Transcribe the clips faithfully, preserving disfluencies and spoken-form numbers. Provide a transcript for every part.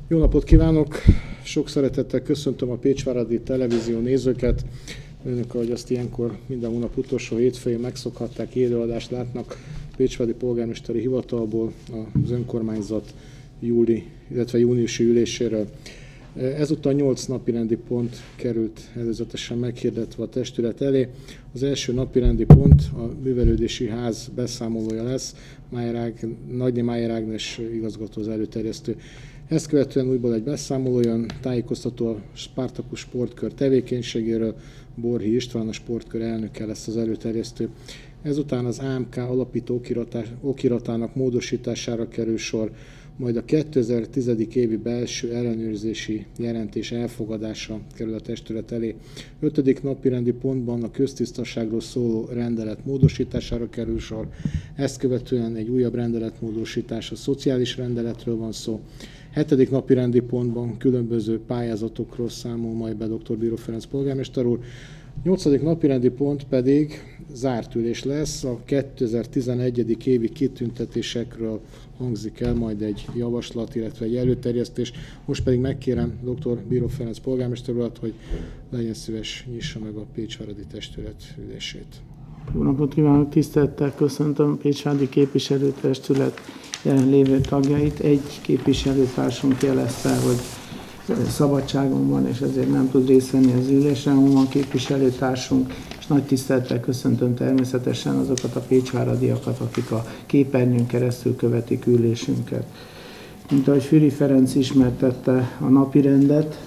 Jó napot kívánok! Sok szeretettel köszöntöm a Pécsváradi Televízió nézőket. Önök, ahogy azt ilyenkor minden hónap utolsó hétfőjén megszokhatták, élőadást látnak Pécsváradi Polgármesteri Hivatalból, az önkormányzat júli, illetve júniusi üléséről. Ezúttal nyolc napirendi pont került előzetesen meghirdetve a testület elé. Az első napirendi pont a művelődési ház beszámolója lesz. Májer Nagyné Májer Ágnes igazgató az előterjesztő. Ezt követően újból egy beszámoló jön, tájékoztató a Spartacus sportkör tevékenységéről, Borhi István, a sportkör elnöke lesz az előterjesztő. Ezután az á em ká alapító okiratának módosítására kerül sor, majd a kétezer-tíz. évi belső ellenőrzési jelentés elfogadása kerül a testület elé. Ötödik napirendi pontban a köztisztaságról szóló rendelet módosítására kerül sor. Ezt követően egy újabb rendeletmódosítás, a szociális rendeletről van szó. Hetedik napirendi pontban különböző pályázatokról számol majd be dr. Bíró Ferenc polgármester úr. Nyolcadik napirendi pont pedig zárt ülés lesz, a kétezer-tizenegy. évi kitüntetésekről hangzik el majd egy javaslat, illetve egy előterjesztés. Most pedig megkérem dr. Bíró Ferenc polgármester urat, hogy legyen szíves, nyissa meg a Pécsváradi Testület ülését. Jó napot kívánok, tisztelettel köszöntöm a Pécsváradi Képviselőtestület jelenlévő tagjait. Egy képviselőtársunk jelezte, hogy szabadságon van, és ezért nem tud részt venni az ülésen. Van képviselőtársunk, és nagy tisztelettel köszöntöm természetesen azokat a pécsváradiakat, akik a képernyőn keresztül követik ülésünket. Mint ahogy Füri Ferenc ismertette a napirendet,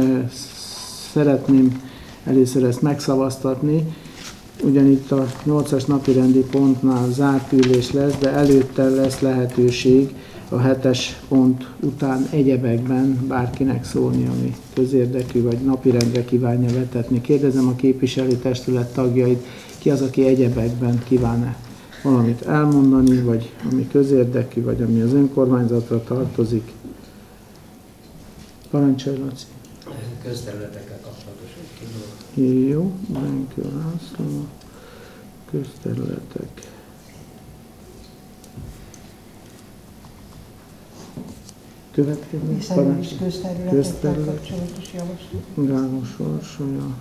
szeretném először ezt megszavaztatni. Ugyanitt a nyolcas napirendi pontnál zárt ülés lesz, de előtte lesz lehetőség a hetes pont után egyebekben bárkinek szólni, ami közérdekű vagy napirendre kívánja vetetni. Kérdezem a képviselőtestület tagjait, ki az, aki egyebekben kíván-e valamit elmondani, vagy ami közérdekű, vagy ami az önkormányzatra tartozik. Parancsolj, Laci! Közterületekkel kapcsolatosan. Jó, Benkő László, közterületek. Következő Visszaülés közterületekkel kapcsolatos javaslat. Gálos Orsolya,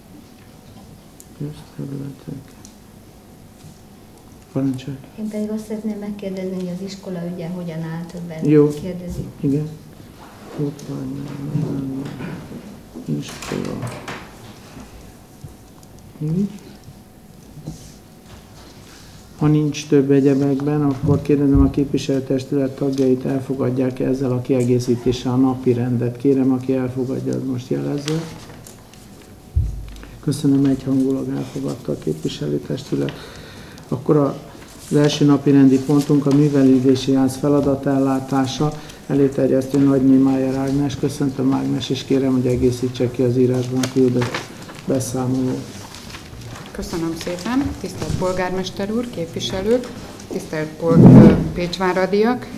közterületek. Parancsolj. Én pedig azt szeretném megkérdezni, hogy az iskola ügye hogyan áll, többen Jó. kérdezik. Igen. Ott van, iskola. Így. Ha nincs több egyebekben, akkor kérdezem a képviselőtestület tagjait, elfogadják ezzel a kiegészítéssel a napi rendet. Kérem, aki elfogadja, az most jelezze. Köszönöm, egyhangulag elfogadta a képviselőtestület. Akkor az első napi rendi pontunk a művelődési ház feladatellátása. Előterjesztő Nagyné Májer Ágnes. Köszöntöm, Ágnes, és kérem, hogy egészítse ki az írásban küldött beszámolót. Köszönöm szépen, tisztelt polgármester úr, képviselők, tisztelt pol- pécsváradiak.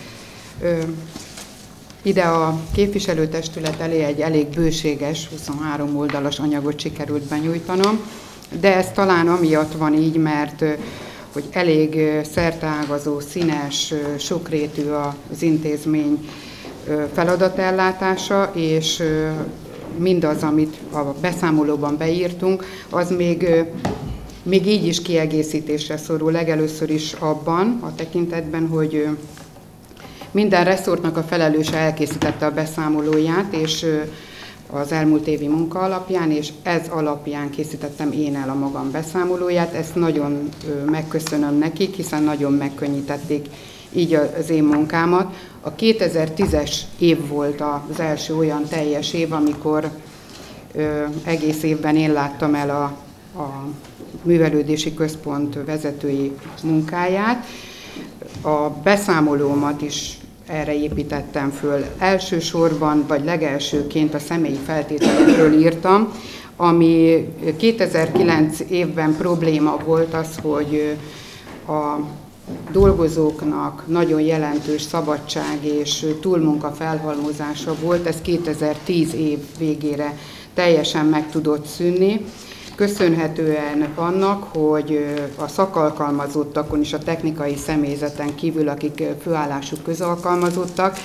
Ide a képviselőtestület elé egy elég bőséges, huszonhárom oldalas anyagot sikerült benyújtanom, de ez talán amiatt van így, mert hogy elég szerteágazó, színes, sokrétű az intézmény feladatellátása, és mindaz, amit a beszámolóban beírtunk, az még, még így is kiegészítésre szorul. Legelőször is abban a tekintetben, hogy minden reszortnak a felelőse elkészítette a beszámolóját, és az elmúlt évi munka alapján, és ez alapján készítettem én el a magam beszámolóját. Ezt nagyon megköszönöm nekik, hiszen nagyon megkönnyítették így az én munkámat. A kétezer-tízes év volt az első olyan teljes év, amikor ö, egész évben én láttam el a, a művelődési központ vezetői munkáját. A beszámolómat is erre építettem föl. Elsősorban, vagy legelsőként a személyi feltételekről írtam, ami kétezer-kilenc évben probléma volt az, hogy a dolgozóknak nagyon jelentős szabadság és túlmunka felhalmozása volt, ez kétezer-tíz év végére teljesen meg tudott szűnni, köszönhetően annak, hogy a szakalkalmazottakon és a technikai személyzeten kívül, akik főállású közalkalmazottak,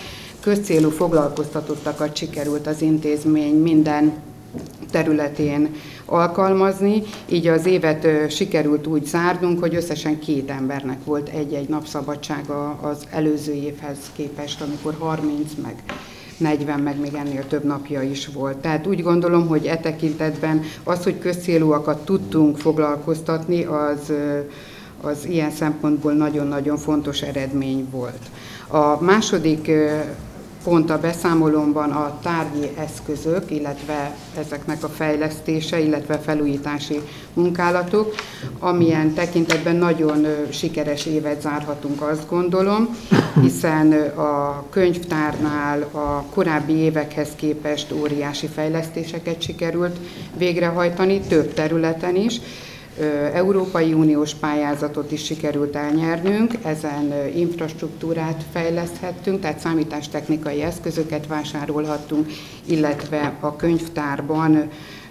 közcélú foglalkoztatottakat sikerült az intézmény minden területén alkalmazni, így az évet sikerült úgy zárnunk, hogy összesen két embernek volt egy-egy napszabadsága az előző évhez képest, amikor harminc meg negyven, meg még ennél több napja is volt. Tehát úgy gondolom, hogy e tekintetben az, hogy közcélúakat tudtunk foglalkoztatni, az, az ilyen szempontból nagyon-nagyon fontos eredmény volt. A második pont a beszámolomban a tárgyi eszközök, illetve ezeknek a fejlesztése, illetve felújítási munkálatok, amilyen tekintetben nagyon sikeres évet zárhatunk, azt gondolom, hiszen a könyvtárnál a korábbi évekhez képest óriási fejlesztéseket sikerült végrehajtani, több területen is. Európai Uniós pályázatot is sikerült elnyernünk, ezen infrastruktúrát fejleszthettünk, tehát számítástechnikai eszközöket vásárolhattunk, illetve a könyvtárban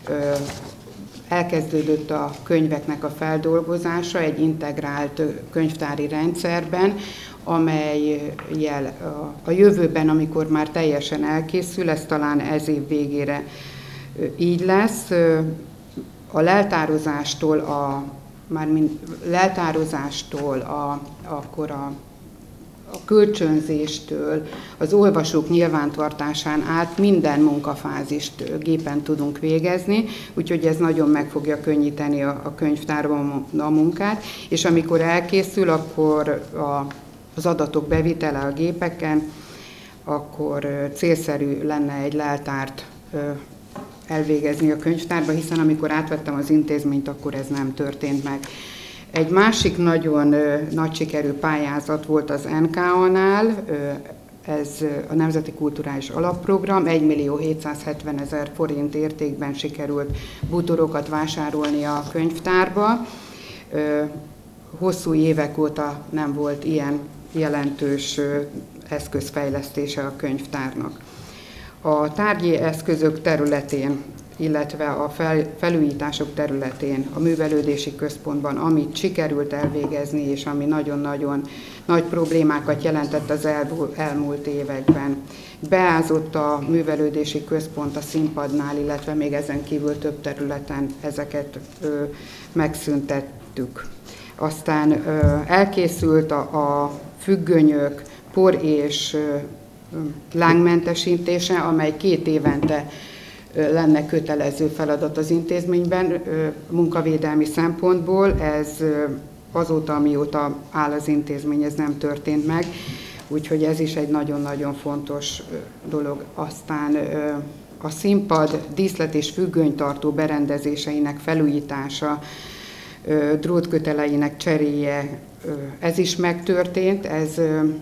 elkezdődött a könyveknek a feldolgozása egy integrált könyvtári rendszerben, amelyel a jövőben, amikor már teljesen elkészül, ez talán ez év végére így lesz, a leltározástól, a, már mind, leltározástól a, akkor a, a kölcsönzéstől, az olvasók nyilvántartásán át minden munkafázist gépen tudunk végezni, úgyhogy ez nagyon meg fogja könnyíteni a, a könyvtárban a munkát, és amikor elkészül, akkor a, az adatok bevitele a gépeken, akkor célszerű lenne egy leltárt elvégezni a könyvtárba, hiszen amikor átvettem az intézményt, akkor ez nem történt meg. Egy másik nagyon nagy sikerű pályázat volt az en ká á-nál, ez a Nemzeti Kulturális Alapprogram, egymillió hétszázhetvenezer forint értékben sikerült bútorokat vásárolni a könyvtárba. Hosszú évek óta nem volt ilyen jelentős eszközfejlesztése a könyvtárnak. A tárgyi eszközök területén, illetve a fel, felújítások területén, a művelődési központban, amit sikerült elvégezni, és ami nagyon-nagyon nagy problémákat jelentett az elmúlt években. Beázott a művelődési központ a színpadnál, illetve még ezen kívül több területen ezeket ö, megszüntettük. Aztán ö, elkészült a, a függönyök, por és ö, lángmentesítése, amely két évente lenne kötelező feladat az intézményben munkavédelmi szempontból. Ez azóta, amióta áll az intézmény, ez nem történt meg, úgyhogy ez is egy nagyon-nagyon fontos dolog. Aztán a színpad díszlet és függönytartó berendezéseinek felújítása, drótköteleinek cseréje, ez is megtörtént, ez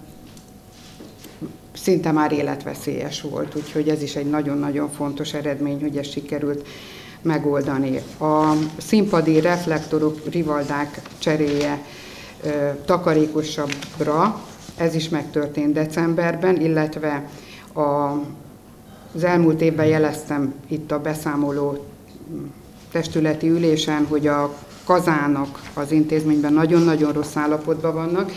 szinte már életveszélyes volt, úgyhogy ez is egy nagyon-nagyon fontos eredmény, hogy ezt sikerült megoldani. A színpadi reflektorok, rivaldák cseréje takarékosabbra, ez is megtörtént decemberben, illetve a, az elmúlt évben jeleztem itt a beszámoló testületi ülésen, hogy a kazánok az intézményben nagyon-nagyon rossz állapotban vannak.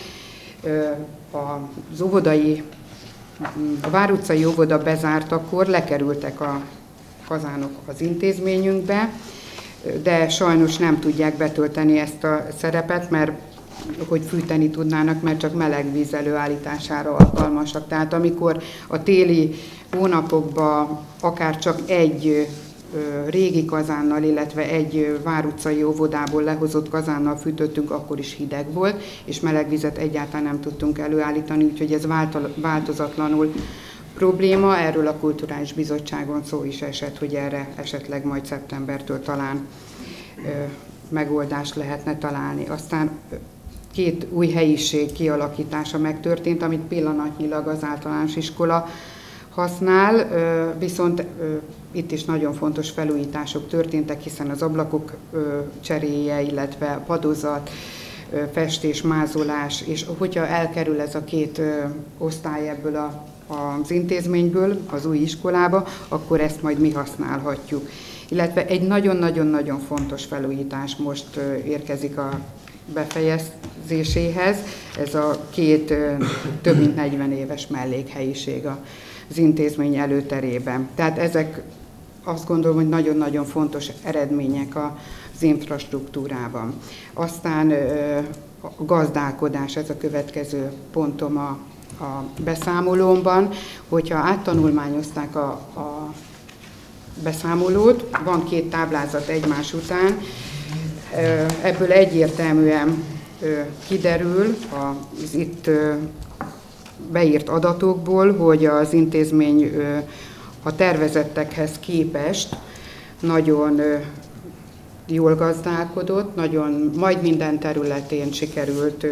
Az óvodai A Vár utcai óvoda bezártakor lekerültek a kazánok az intézményünkbe, de sajnos nem tudják betölteni ezt a szerepet, mert hogy fűteni tudnának, mert csak meleg víz előállítására alkalmasak. Tehát amikor a téli hónapokban akár csak egy régi kazánnal, illetve egy Vár utcai óvodából lehozott kazánnal fűtöttünk, akkor is hideg volt, és meleg vizet egyáltalán nem tudtunk előállítani, úgyhogy ez változatlanul probléma. Erről a Kulturális Bizottságon szó is esett, hogy erre esetleg majd szeptembertől talán ö, megoldást lehetne találni. Aztán két új helyiség kialakítása megtörtént, amit pillanatnyilag az általános iskola használ, viszont itt is nagyon fontos felújítások történtek, hiszen az ablakok cseréje, illetve padozat, festés, mázolás, és hogyha elkerül ez a két osztály ebből a, az intézményből, az új iskolába, akkor ezt majd mi használhatjuk. Illetve egy nagyon-nagyon-nagyon fontos felújítás most érkezik a befejezéséhez. Ez a két több mint negyven éves mellékhelyiség az intézmény előterében. Tehát ezek azt gondolom, hogy nagyon-nagyon fontos eredmények az infrastruktúrában. Aztán a gazdálkodás, ez a következő pontom a, a beszámolómban, hogyha áttanulmányozták a, a beszámolót, van két táblázat egymás után, ebből egyértelműen kiderül az itt beírt adatokból, hogy az intézmény a tervezettekhez képest nagyon jól gazdálkodott, nagyon majd minden területén sikerült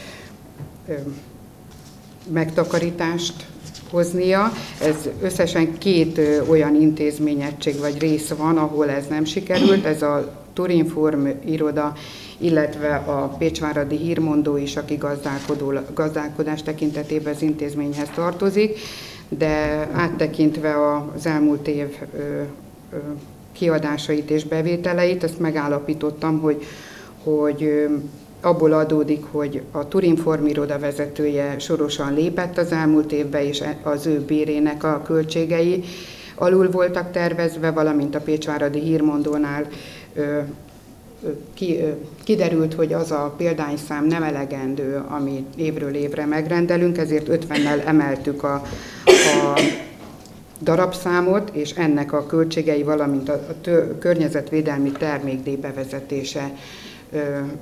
megtakarítást hoznia. Ez összesen két olyan intézményegység vagy rész van, ahol ez nem sikerült. Ez a Turinform iroda, illetve a Pécsváradi Hírmondó is, aki gazdálkodás tekintetében az intézményhez tartozik, de áttekintve az elmúlt év kiadásait és bevételeit, ezt megállapítottam, hogy, hogy abból adódik, hogy a Turinform iroda vezetője sorosan lépett az elmúlt évben, és az ő bérének a költségei alul voltak tervezve, valamint a Pécsváradi Hírmondónál Ki, kiderült, hogy az a példányszám nem elegendő, amit évről évre megrendelünk, ezért ötvennel emeltük a, a darabszámot, és ennek a költségei, valamint a, a tő, környezetvédelmi termékdíj bevezetése ö,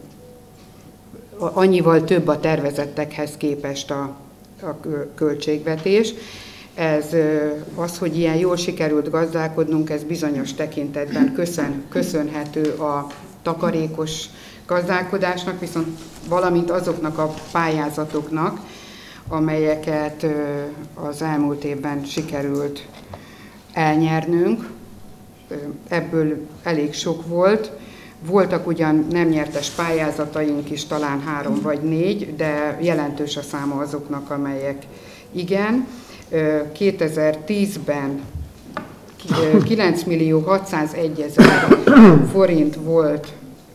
annyival több a tervezettekhez képest a, a költségvetés. Ez az, hogy ilyen jól sikerült gazdálkodnunk, ez bizonyos tekintetben köszön, köszönhető a takarékos gazdálkodásnak, viszont valamint azoknak a pályázatoknak, amelyeket az elmúlt évben sikerült elnyernünk. Ebből elég sok volt. Voltak ugyan nem nyertes pályázataink is, talán három vagy négy, de jelentős a száma azoknak, amelyek igen. kétezer-tízben kilenc millió hatszázegy ezer forint volt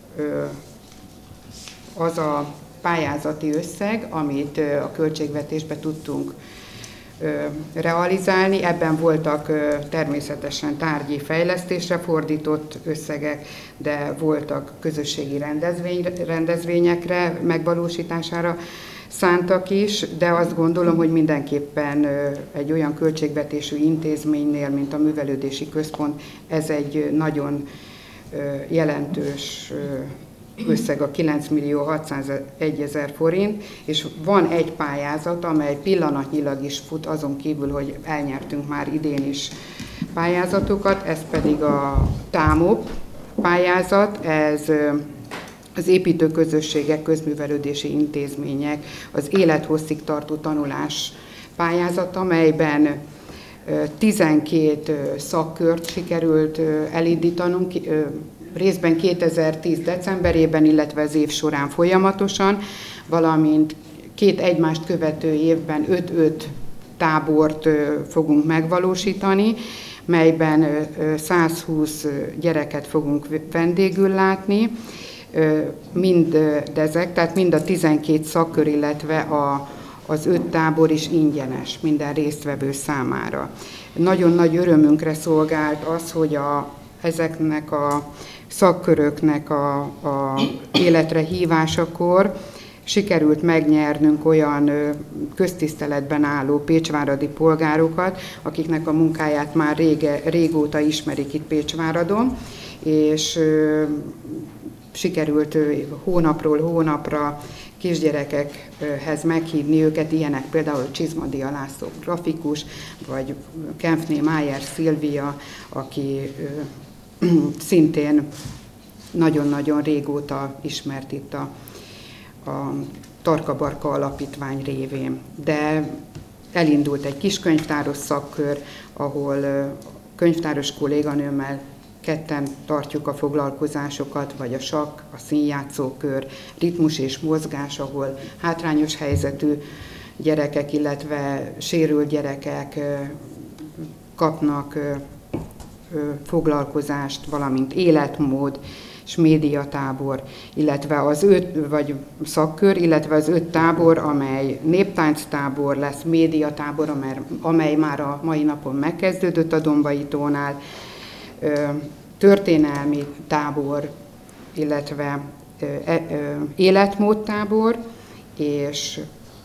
az a pályázati összeg, amit a költségvetésbe tudtunk realizálni. Ebben voltak természetesen tárgyi fejlesztésre fordított összegek, de voltak közösségi rendezvény, rendezvényekre megvalósítására szántak is, de azt gondolom, hogy mindenképpen egy olyan költségvetésű intézménynél, mint a Művelődési Központ, ez egy nagyon jelentős összeg, a kilenc millió hatszázegy ezer forint, és van egy pályázat, amely pillanatnyilag is fut, azon kívül, hogy elnyertünk már idén is pályázatokat, ez pedig a TÁMOP pályázat, ez az építőközösségek, közművelődési intézmények, az élethosszig tartó tanulás pályázata, amelyben tizenkét szakkört sikerült elindítanunk, részben kétezer-tíz decemberében, illetve az év során folyamatosan, valamint két egymást követő évben öt-öt tábort fogunk megvalósítani, melyben százhúsz gyereket fogunk vendégül látni, mindezek, tehát mind a tizenkét szakkör, illetve a, az öt tábor is ingyenes minden résztvevő számára. Nagyon nagy örömünkre szolgált az, hogy a, ezeknek a szakköröknek a, a életre hívásakor sikerült megnyernünk olyan köztiszteletben álló pécsváradi polgárokat, akiknek a munkáját már rége, régóta ismerik itt Pécsváradon, és sikerült hónapról hónapra kisgyerekekhez meghívni őket, ilyenek például Csizmadia László grafikus, vagy Kempfné Májer Szilvia, aki szintén nagyon-nagyon régóta ismert itt a, a Tarka-Barka Alapítvány révén. De elindult egy kiskönyvtáros szakkör, ahol könyvtáros kolléganőmmel ketten tartjuk a foglalkozásokat, vagy a sakk, a színjátszókör, ritmus és mozgás, ahol hátrányos helyzetű gyerekek, illetve sérült gyerekek kapnak foglalkozást, valamint életmód, és médiatábor, illetve az öt, vagy szakkör, illetve az öt tábor, amely néptánctábor lesz, médiatábor, amely, amely már a mai napon megkezdődött a Dombai tónál, történelmi tábor, illetve életmódtábor, és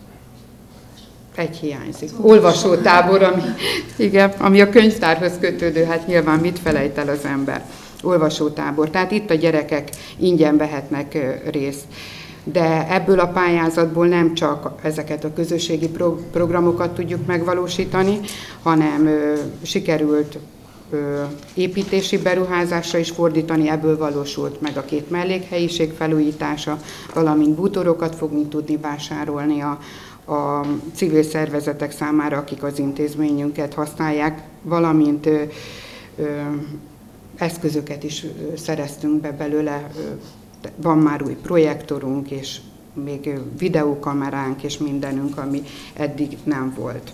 egy hiányzik. Olvasótábor, ami, igen, ami a könyvtárhoz kötődő, hát nyilván mit felejt el az ember. Olvasótábor. Tehát itt a gyerekek ingyen vehetnek részt. De ebből a pályázatból nem csak ezeket a közösségi pro- programokat tudjuk megvalósítani, hanem ö, sikerült ö, építési beruházásra is fordítani, ebből valósult meg a két mellékhelyiség felújítása, valamint bútorokat fogunk tudni vásárolni a a civil szervezetek számára, akik az intézményünket használják, valamint ö, ö, eszközöket is ö, szereztünk be belőle, ö, van már új projektorunk, és még ö, videókameránk, és mindenünk, ami eddig nem volt.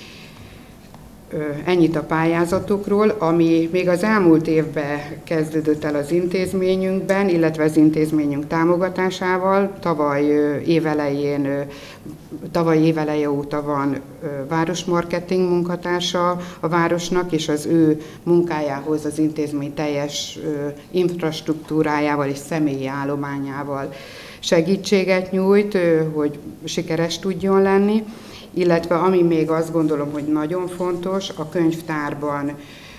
Ö, ennyit a pályázatokról, ami még az elmúlt évben kezdődött el az intézményünkben, illetve az intézményünk támogatásával. Tavaly ö, évelején ö, Tavaly éveleje óta van városmarketing munkatársa a városnak, és az ő munkájához az intézmény teljes infrastruktúrájával és személyi állományával segítséget nyújt, hogy sikeres tudjon lenni. Illetve ami még azt gondolom, hogy nagyon fontos, a könyvtárban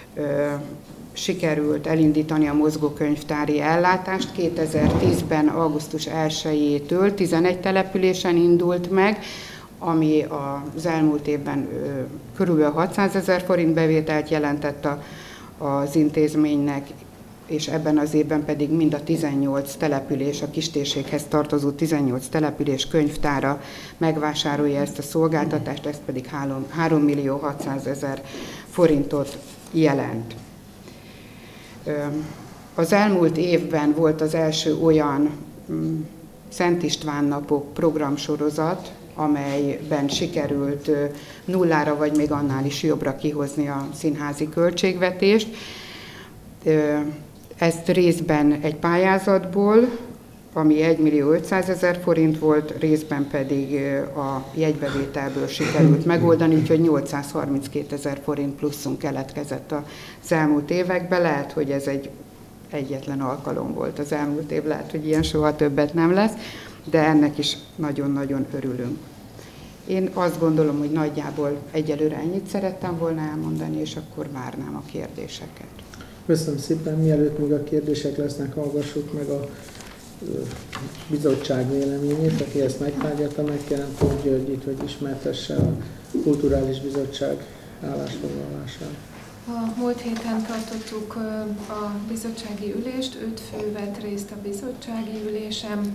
sikerült elindítani a mozgókönyvtári ellátást. kétezer-tízben augusztus elsejétől tizenegy településen indult meg, ami az elmúlt évben kb. hatszázezer forint bevételt jelentett a, az intézménynek, és ebben az évben pedig mind a tizennyolc település, a kistérséghez tartozó tizennyolc település könyvtára megvásárolja ezt a szolgáltatást, ez pedig három millió hatszázezer forintot jelent. Az elmúlt évben volt az első olyan Szent István napok programsorozat, amelyben sikerült nullára vagy még annál is jobbra kihozni a színházi költségvetést. Ezt részben egy pályázatból, ami egymillió ötszázezer forint volt, részben pedig a jegybevételből sikerült megoldani, úgyhogy nyolcszázharminckétezer forint pluszunk keletkezett az elmúlt években. Lehet, hogy ez egy egyetlen alkalom volt az elmúlt év, lehet, hogy ilyen soha többet nem lesz, de ennek is nagyon-nagyon örülünk. Én azt gondolom, hogy nagyjából egyelőre ennyit szerettem volna elmondani, és akkor várnám a kérdéseket. Köszönöm szépen, mielőtt még a kérdések lesznek, hallgassuk meg a bizottság véleményét, aki ezt megtárgyalta, megkérem Tóth Györgyit, hogy ismertesse a Kulturális Bizottság állásfoglalását. A múlt héten tartottuk a bizottsági ülést, öt fő vett részt a bizottsági ülésen.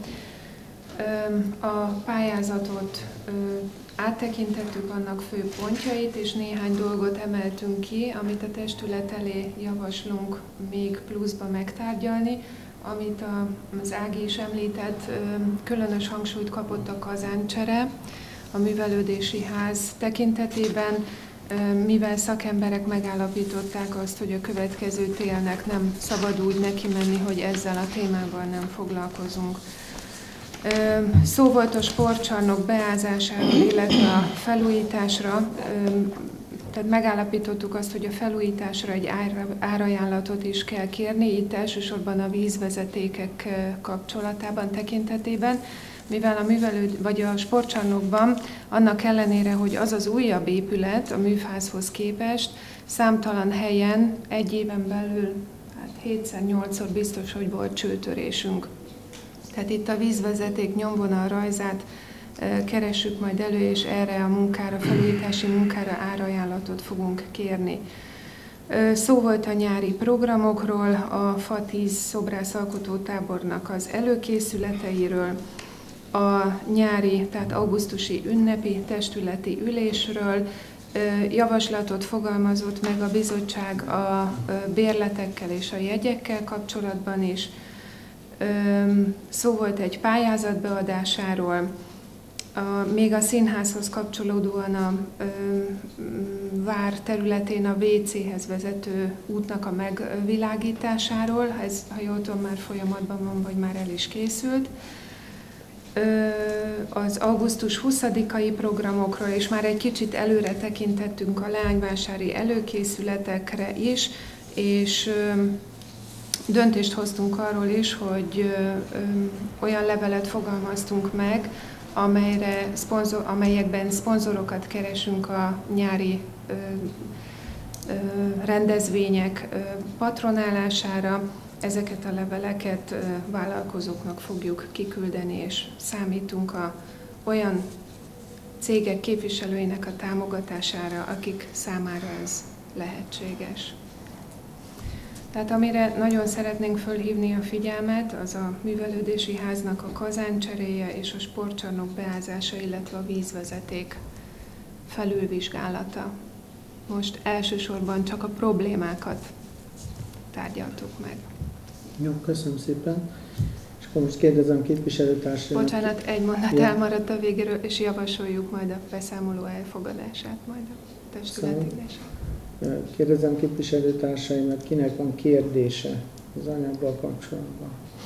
A pályázatot áttekintettük, annak fő pontjait, és néhány dolgot emeltünk ki, amit a testület elé javaslunk még pluszba megtárgyalni. Amit az Ági is említett, különös hangsúlyt kapott a kazáncsere a művelődési ház tekintetében, mivel szakemberek megállapították azt, hogy a következő télnek nem szabad úgy neki menni, hogy ezzel a témával nem foglalkozunk. Szó volt a sportcsarnok beázásáról, illetve a felújításra, tehát megállapítottuk azt, hogy a felújításra egy árajánlatot is kell kérni, itt elsősorban a vízvezetékek kapcsolatában, tekintetében, mivel a művelő, vagy a sportcsarnokban annak ellenére, hogy az az újabb épület a műfázhoz képest, számtalan helyen egy éven belül hát hétszer-nyolcszor biztos, hogy volt csőtörésünk. Tehát itt a vízvezeték nyomvonal rajzát keressük majd elő, és erre a munkára, felújítási munkára árajánlatot fogunk kérni. Szó volt a nyári programokról, a FA tíz szobrász alkotótábornak az előkészületeiről, a nyári, tehát augusztusi ünnepi testületi ülésről, javaslatot fogalmazott meg a bizottság a bérletekkel és a jegyekkel kapcsolatban is. Szó volt egy pályázat beadásáról, A, még a színházhoz kapcsolódóan a ö, vár területén a vé céhez vezető útnak a megvilágításáról, ez, ha jól tudom, már folyamatban van, vagy már el is készült. Ö, az augusztus huszadikai programokról, és már egy kicsit előre tekintettünk a leányvásári előkészületekre is, és ö, döntést hoztunk arról is, hogy ö, ö, olyan levelet fogalmaztunk meg, amelyre szponzor, amelyekben szponzorokat keresünk a nyári ö, ö, rendezvények ö, patronálására. Ezeket a leveleket ö, vállalkozóknak fogjuk kiküldeni, és számítunk a olyan cégek képviselőinek a támogatására, akik számára ez lehetséges. Tehát amire nagyon szeretnénk fölhívni a figyelmet, az a művelődési háznak a kazáncseréje és a sportcsarnok beázása, illetve a vízvezeték felülvizsgálata. Most elsősorban csak a problémákat tárgyaltuk meg. Jó, köszönöm szépen. És akkor most kérdezem képviselőtársaimat. Bocsánat, egy mondat ja. elmaradt a végéről, és javasoljuk majd a beszámoló elfogadását, majd a testületülésre. Kérdezem képviselőtársaimat, kinek van kérdése az anyaggal kapcsolatban.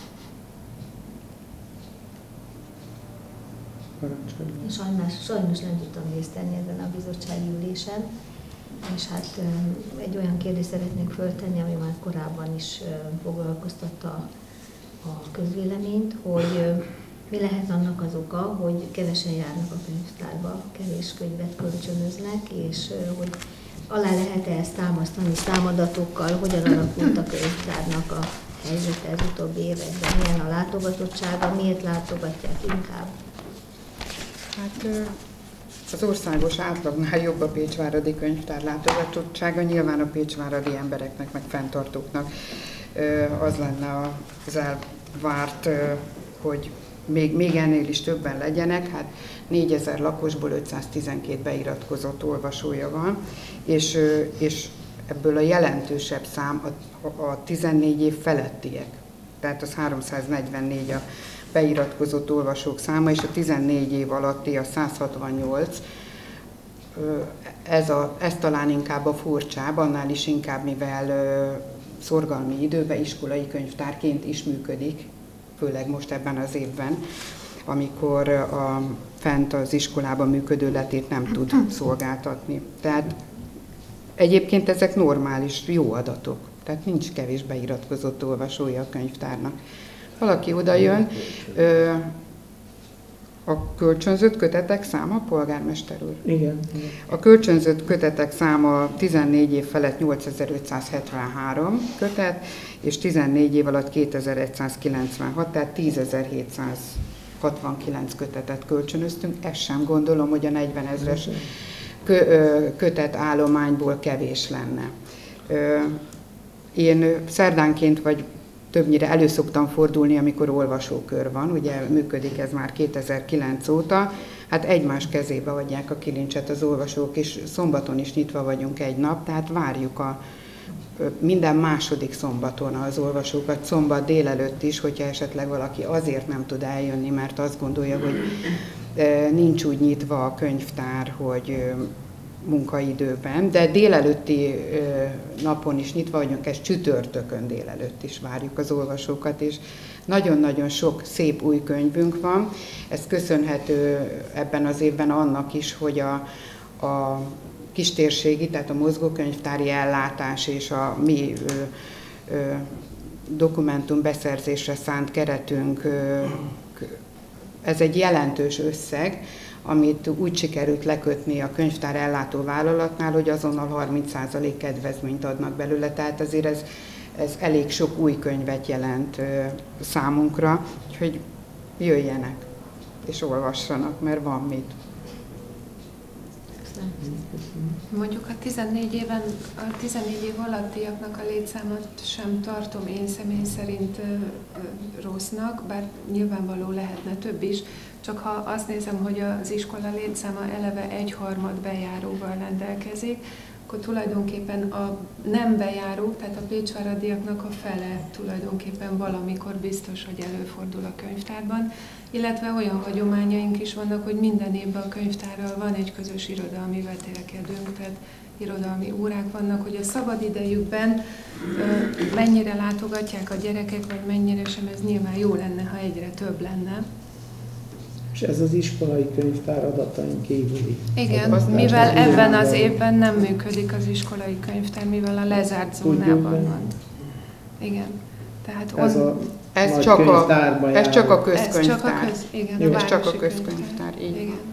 Parancsoljon. Sajnos, sajnos nem tudtam részt venni ezen a bizottsági ülésen, és hát egy olyan kérdést szeretnék föltenni, ami már korábban is foglalkoztatta a közvéleményt, hogy mi lehet annak az oka, hogy kevesen járnak a könyvtárba, kevés könyvet kölcsönöznek, és hogy alá lehet-e ezt támasztani számadatokkal, hogyan alakult a könyvtárnak a helyzete az utóbbi években, milyen a látogatottsága, miért látogatják inkább? Hát az országos átlagnál jobb a pécsváradi könyvtár látogatottsága, nyilván a pécsváradi embereknek, meg fenntartóknak az lenne az elvárt, hogy még, még ennél is többen legyenek, hát négyezer lakosból ötszáztizenkét beiratkozott olvasója van, és, és ebből a jelentősebb szám a, a tizennégy év felettiek, tehát az háromszáznegyvennégy a beiratkozott olvasók száma, és a tizennégy év alatti a száz hatvannyolc. Ez, a, ez talán inkább a furcsább, annál is inkább, mivel szorgalmi időben iskolai könyvtárként is működik, főleg most ebben az évben, amikor a fent az iskolában működő letét nem tud szolgáltatni. Tehát egyébként ezek normális, jó adatok, tehát nincs kevés beiratkozott olvasója a könyvtárnak. Valaki oda jön, a kölcsönzött kötetek száma, polgármester úr? Igen, igen. A kölcsönzött kötetek száma tizennégy év felett nyolcezer-ötszázhetvenhárom kötet, és tizennégy év alatt kétezer-egyszázkilencvenhat, tehát tízezer-hétszázhatvankilenc kötetet kölcsönöztünk. Ezt sem gondolom, hogy a negyvenezres kötet állományból kevés lenne. Én szerdánként vagy többnyire elő szoktam fordulni, amikor olvasókör van, ugye működik ez már kétezer-kilenc óta, hát egymás kezébe adják a kilincset az olvasók, és szombaton is nyitva vagyunk egy nap, tehát várjuk a minden második szombaton az olvasókat, szombat délelőtt is, hogyha esetleg valaki azért nem tud eljönni, mert azt gondolja, hogy nincs úgy nyitva a könyvtár, hogy munkaidőben, de délelőtti napon is nyitva vagyunk, ez csütörtökön délelőtt is várjuk az olvasókat, és nagyon-nagyon sok szép új könyvünk van. Ez köszönhető ebben az évben annak is, hogy a, a kistérségi, tehát a mozgókönyvtári ellátás és a mi ö, ö, dokumentum beszerzésre szánt keretünk, ö, ez egy jelentős összeg, amit úgy sikerült lekötni a könyvtár ellátó vállalatnál, hogy azonnal harminc százalék kedvezményt adnak belőle, tehát azért ez, ez elég sok új könyvet jelent ö, számunkra, úgyhogy jöjjenek és olvassanak, mert van mit. Mondjuk a tizennégy éven, a tizennégy év alattiaknak a létszámot sem tartom én személy szerint rossznak, bár nyilvánvaló lehetne több is, csak ha azt nézem, hogy az iskola létszáma eleve egyharmad bejáróval rendelkezik, akkor tulajdonképpen a nem bejárók, tehát a pécsváradiaknak a fele tulajdonképpen valamikor biztos, hogy előfordul a könyvtárban, illetve olyan hagyományaink is vannak, hogy minden évben a könyvtárral van egy közös irodalmi vetélkedőnk, tehát irodalmi órák vannak, hogy a szabad idejükben ö, mennyire látogatják a gyerekek, vagy mennyire sem, ez nyilván jó lenne, ha egyre több lenne. És ez az iskolai könyvtár adatain kívüli. Igen, Az mivel az ebben az irányban. évben nem működik az iskolai könyvtár, mivel a lezárt zónában van. Igen. Tehát Ez on... a Ez nagy csak a, könyvtárba ez csak a járó. Ez csak a közkönyvtár. köz, igen, Jó, a ez csak a városi közkönyvtár, így van. Igen.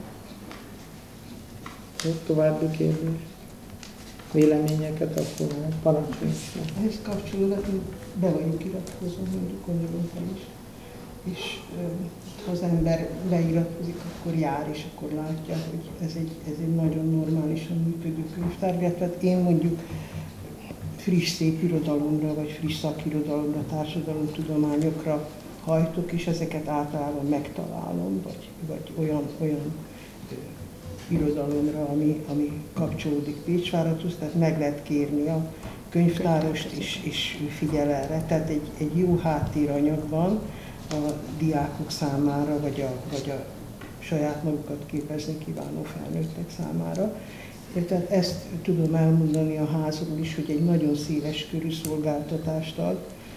Jó, további kérdés? Véleményeket akkor parancsoljuk. Ehhez kapcsolódóan be vagyunk iratkozva, mondjuk anyagokban is. És ö, ha az ember beiratkozik, akkor jár, és akkor látja, hogy ez egy, ez egy nagyon normálisan működő könyvtár. Tehát én mondjuk friss szép irodalomra, vagy friss szakirodalomra, társadalomtudományokra hajtok, és ezeket általában megtalálom, vagy, vagy olyan, olyan ö, irodalomra, ami, ami kapcsolódik Pécsváradhoz, tehát meg lehet kérni a könyvtárost, és, és ő figyel erre. Tehát egy, egy jó háttéranyag van a diákok számára, vagy a, vagy a saját magukat képezni kívánó felnőttek számára. Tehát ezt tudom elmondani a házról is, hogy egy nagyon széles körű szolgáltatást ad.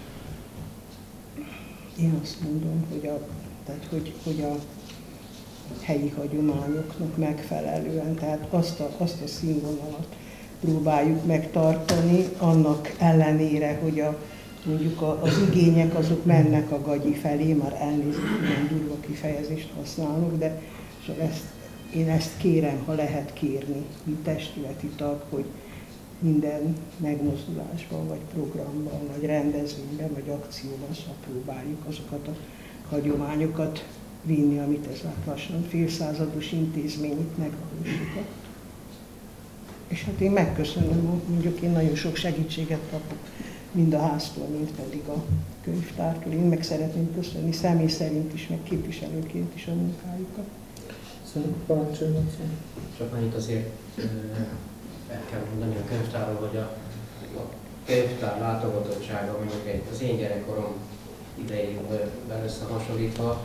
Én azt mondom, hogy a, tehát hogy, hogy a helyi hagyományoknak megfelelően, tehát azt a, azt a színvonalat próbáljuk megtartani, annak ellenére, hogy a, mondjuk a, az igények azok mennek a gagyi felé, már elnézést, ilyen durva kifejezést használok, de ezt, én ezt kérem, ha lehet kérni, mint testületi tag, hogy minden megmozdulásban, vagy programban, vagy rendezvényben, vagy akcióban szóval próbáljuk azokat a hagyományokat vinni, amit ez lassan félszázados intézmény itt megvalósított. És hát én megköszönöm, mondjuk én nagyon sok segítséget kapok, mind a háztól, mind pedig a könyvtártól. Én meg szeretném köszönni személy szerint is, meg képviselőként is a munkájukat. Köszönöm, parancsoljon. Csak annyit azért el kell mondani a könyvtárról, hogy a, a könyvtár látogatottsága, mondjuk egy, az én gyerekkorom idejével összehasonlítva,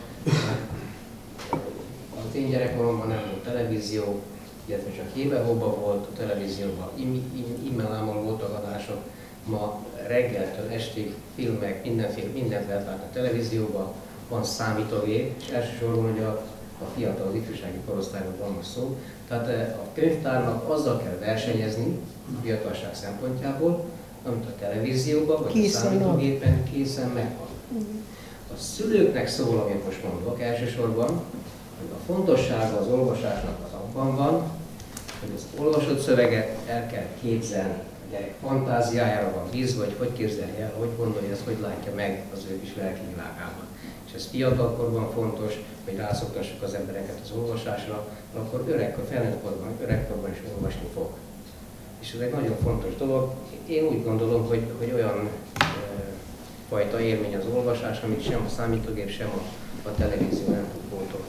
az én gyerekkoromban nem volt televízió, illetve csak hébe-hóba volt a televízióban, immelámon voltak adások, ma reggeltől estig filmek, mindenféle, mindent lehet látni a televízióban, van számítógép, és elsősorban hogy a, a fiatal, az ifjúsági korosztályról van most szó. Tehát a könyvtárnak azzal kell versenyezni a fiatalság szempontjából, amit a televízióban vagy készen a számítógépen készen megvan. A szülőknek szól, amit most mondok, elsősorban, hogy a fontossága az olvasásnak az abban van, hogy az olvasott szöveget el kell képzelni. A gyerek fantáziájára van bízva, hogy hogy képzelje el, hogy gondolja ezt, hogy látja meg az ő kis lelki világában. És ez fiatalkorban fontos, hogy rászoktassuk az embereket az olvasásra, akkor öregkor, felnőttkorban, öregkorban is olvasni fog. És ez egy nagyon fontos dolog. Én úgy gondolom, hogy, hogy olyan e, fajta élmény az olvasás, amit sem a számítógép, sem a, a televízió nem tud pótolni.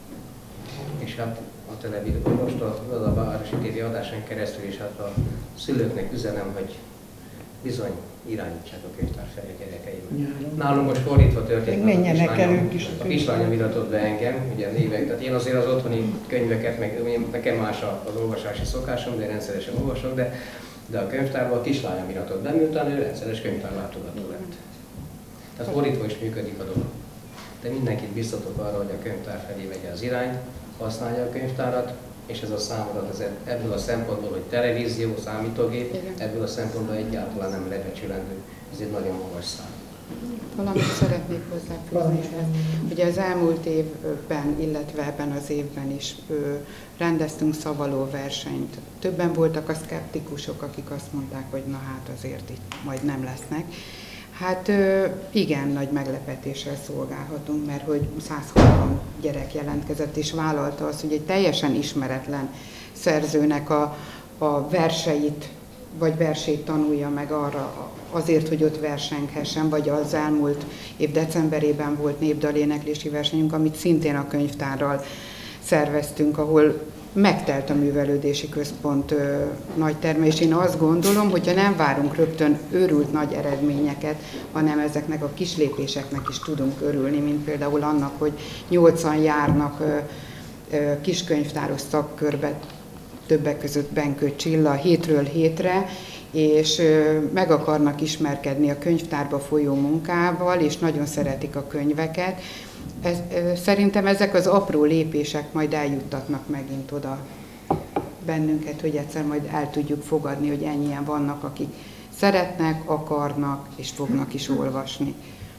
És hát a televízió, most a, a városi tévé adásán keresztül is hát a szülőknek üzenem, hogy bizony irányítsák a könyvtár felé a gyerekeimet. Nálunk most fordítva történt. Menjenek el ők is. A kislányom iratott be engem, ugye névek, tehát én azért az otthoni könyveket, meg nekem más az olvasási szokásom, de rendszeresen olvasok, de, de a könyvtárban a kislányom iratott be, miután ő rendszeres könyvtárlátogató lett. Tehát fordítva is működik a dolog. De mindenkit biztatok arra, hogy a könyvtár felé vegye az irányt, használja a könyvtárat, és ez a számodat ez ebből a szempontból, hogy televízió, számítógép, igen, ebből a szempontból egyáltalán nem lebecsülendő. Ez egy nagyon magas szám. Valamit szeretnék hozzáfűzni ehhez. Ugye az elmúlt évben, illetve ebben az évben is ö, rendeztünk szavaló versenyt. Többen voltak a szkeptikusok, akik azt mondták, hogy na hát azért itt majd nem lesznek. Hát igen, nagy meglepetéssel szolgálhatunk, mert hogy száz hatvan gyerek jelentkezett és vállalta azt, hogy egy teljesen ismeretlen szerzőnek a, a verseit, vagy versét tanulja meg arra azért, hogy ott versenghessen, vagy az elmúlt év decemberében volt népdaléneklési versenyünk, amit szintén a könyvtárral szerveztünk, ahol megtelt a művelődési központ ö, nagy terme, és én azt gondolom, hogyha nem várunk rögtön őrült nagy eredményeket, hanem ezeknek a kis lépéseknek is tudunk örülni, mint például annak, hogy nyolcan járnak ö, ö, kiskönyvtáros szakkörbe, többek között Benkő Csilla hétről hétre, és ö, meg akarnak ismerkedni a könyvtárba folyó munkával, és nagyon szeretik a könyveket. Ez, szerintem ezek az apró lépések majd eljuttatnak megint oda bennünket, hogy egyszer majd el tudjuk fogadni, hogy ennyien vannak, akik szeretnek, akarnak és fognak is olvasni.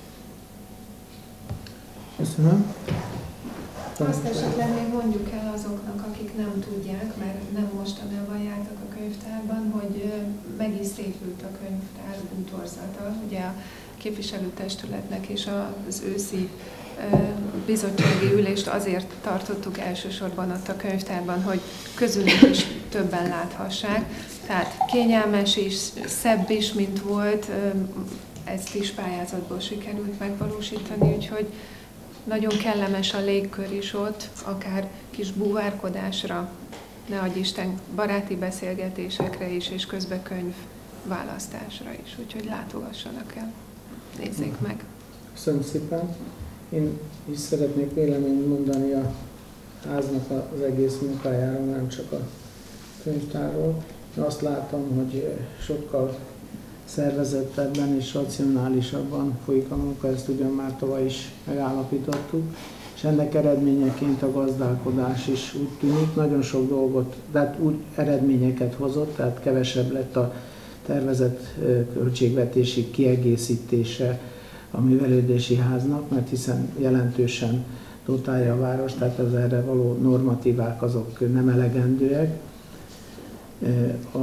Köszönöm. Azt esetleg még mondjuk el azoknak, akik nem tudják, mert nem mostanában jártak a könyvtárban, hogy meg is szépült a könyvtár bútorzata. Ugye a képviselőtestületnek és az őszi bizottsági ülést azért tartottuk elsősorban ott a könyvtárban, hogy közülünk is többen láthassák. Tehát kényelmes is, szebb is, mint volt, ezt is pályázatból sikerült megvalósítani, úgyhogy nagyon kellemes a légkör is ott, akár kis búvárkodásra, ne adj Isten, baráti beszélgetésekre is, és közben könyv választásra is, úgyhogy látogassanak el, nézzék meg. Köszönöm szépen. Én is szeretnék véleményt mondani a háznak az egész munkájáról, nem csak a könyvtárról. Én azt látom, hogy sokkal szervezettebben és racionálisabban folyik a munka, ezt ugyan már tavaly is megállapítottuk, és ennek eredményeként a gazdálkodás is úgy tűnik, nagyon sok dolgot, tehát úgy eredményeket hozott, tehát kevesebb lett a tervezett költségvetési kiegészítése a művelődési háznak, mert hiszen jelentősen dotálja a város, tehát az erre való normatívák azok nem elegendőek. A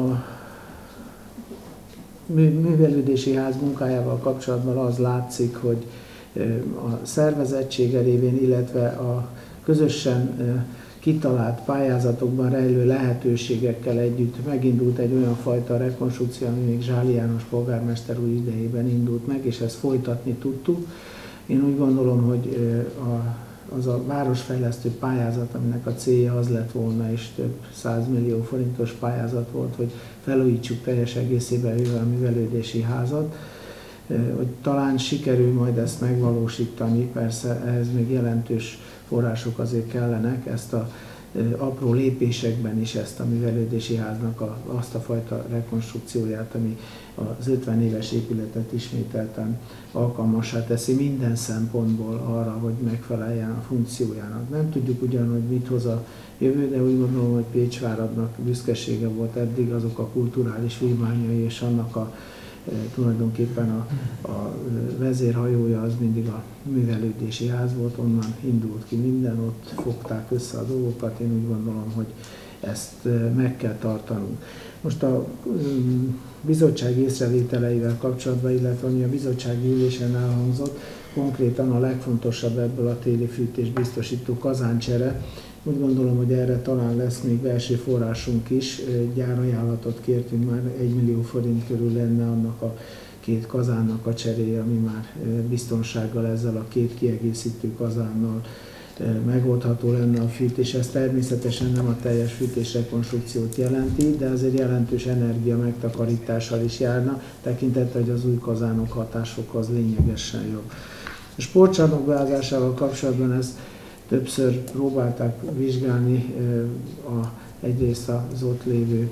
művelődési ház munkájával kapcsolatban az látszik, hogy a szervezettsége révén, illetve a közösen kitalált pályázatokban rejlő lehetőségekkel együtt megindult egy olyan fajta rekonstrukció, ami még Zsáli János polgármester úr idejében indult meg, és ezt folytatni tudtuk. Én úgy gondolom, hogy a, az a városfejlesztő pályázat, aminek a célja az lett volna, és több százmillió forintos pályázat volt, hogy felújítsuk teljes egészében a művelődési házat, hogy talán sikerül majd ezt megvalósítani, persze ehhez még jelentős források azért kellenek, ezt a apró lépésekben is ezt a művelődési háznak a, azt a fajta rekonstrukcióját, ami az ötven éves épületet ismételten alkalmassá teszi minden szempontból arra, hogy megfeleljen a funkciójának. Nem tudjuk ugyan, hogy mit hoz a jövő, de úgy gondolom, hogy Pécsváradnak büszkesége volt eddig azok a kulturális vívmányai, és annak a tulajdonképpen a, a vezérhajója az mindig a művelődési ház volt, onnan indult ki minden, ott fogták össze a dolgokat, én úgy gondolom, hogy ezt meg kell tartanunk. Most a bizottság észrevételeivel kapcsolatban, illetve ami a bizottsági ülésen elhangzott, konkrétan a legfontosabb ebből a téli fűtés biztosító kazáncsere. Úgy gondolom, hogy erre talán lesz még belső forrásunk is. Gyárajánlatot kértünk, már egy millió forint körül lenne annak a két kazánnak a cseréje, ami már biztonsággal ezzel a két kiegészítő kazánnal megoldható lenne a fűtés. Ez természetesen nem a teljes fűtésrekonstrukciót jelenti, de azért jelentős energia megtakarítással is járna, tekintettel, hogy az új kazánok hatások az lényegesen jobb. A sportcsarnok beállásával kapcsolatban ez többször próbálták vizsgálni a, egyrészt az ott lévő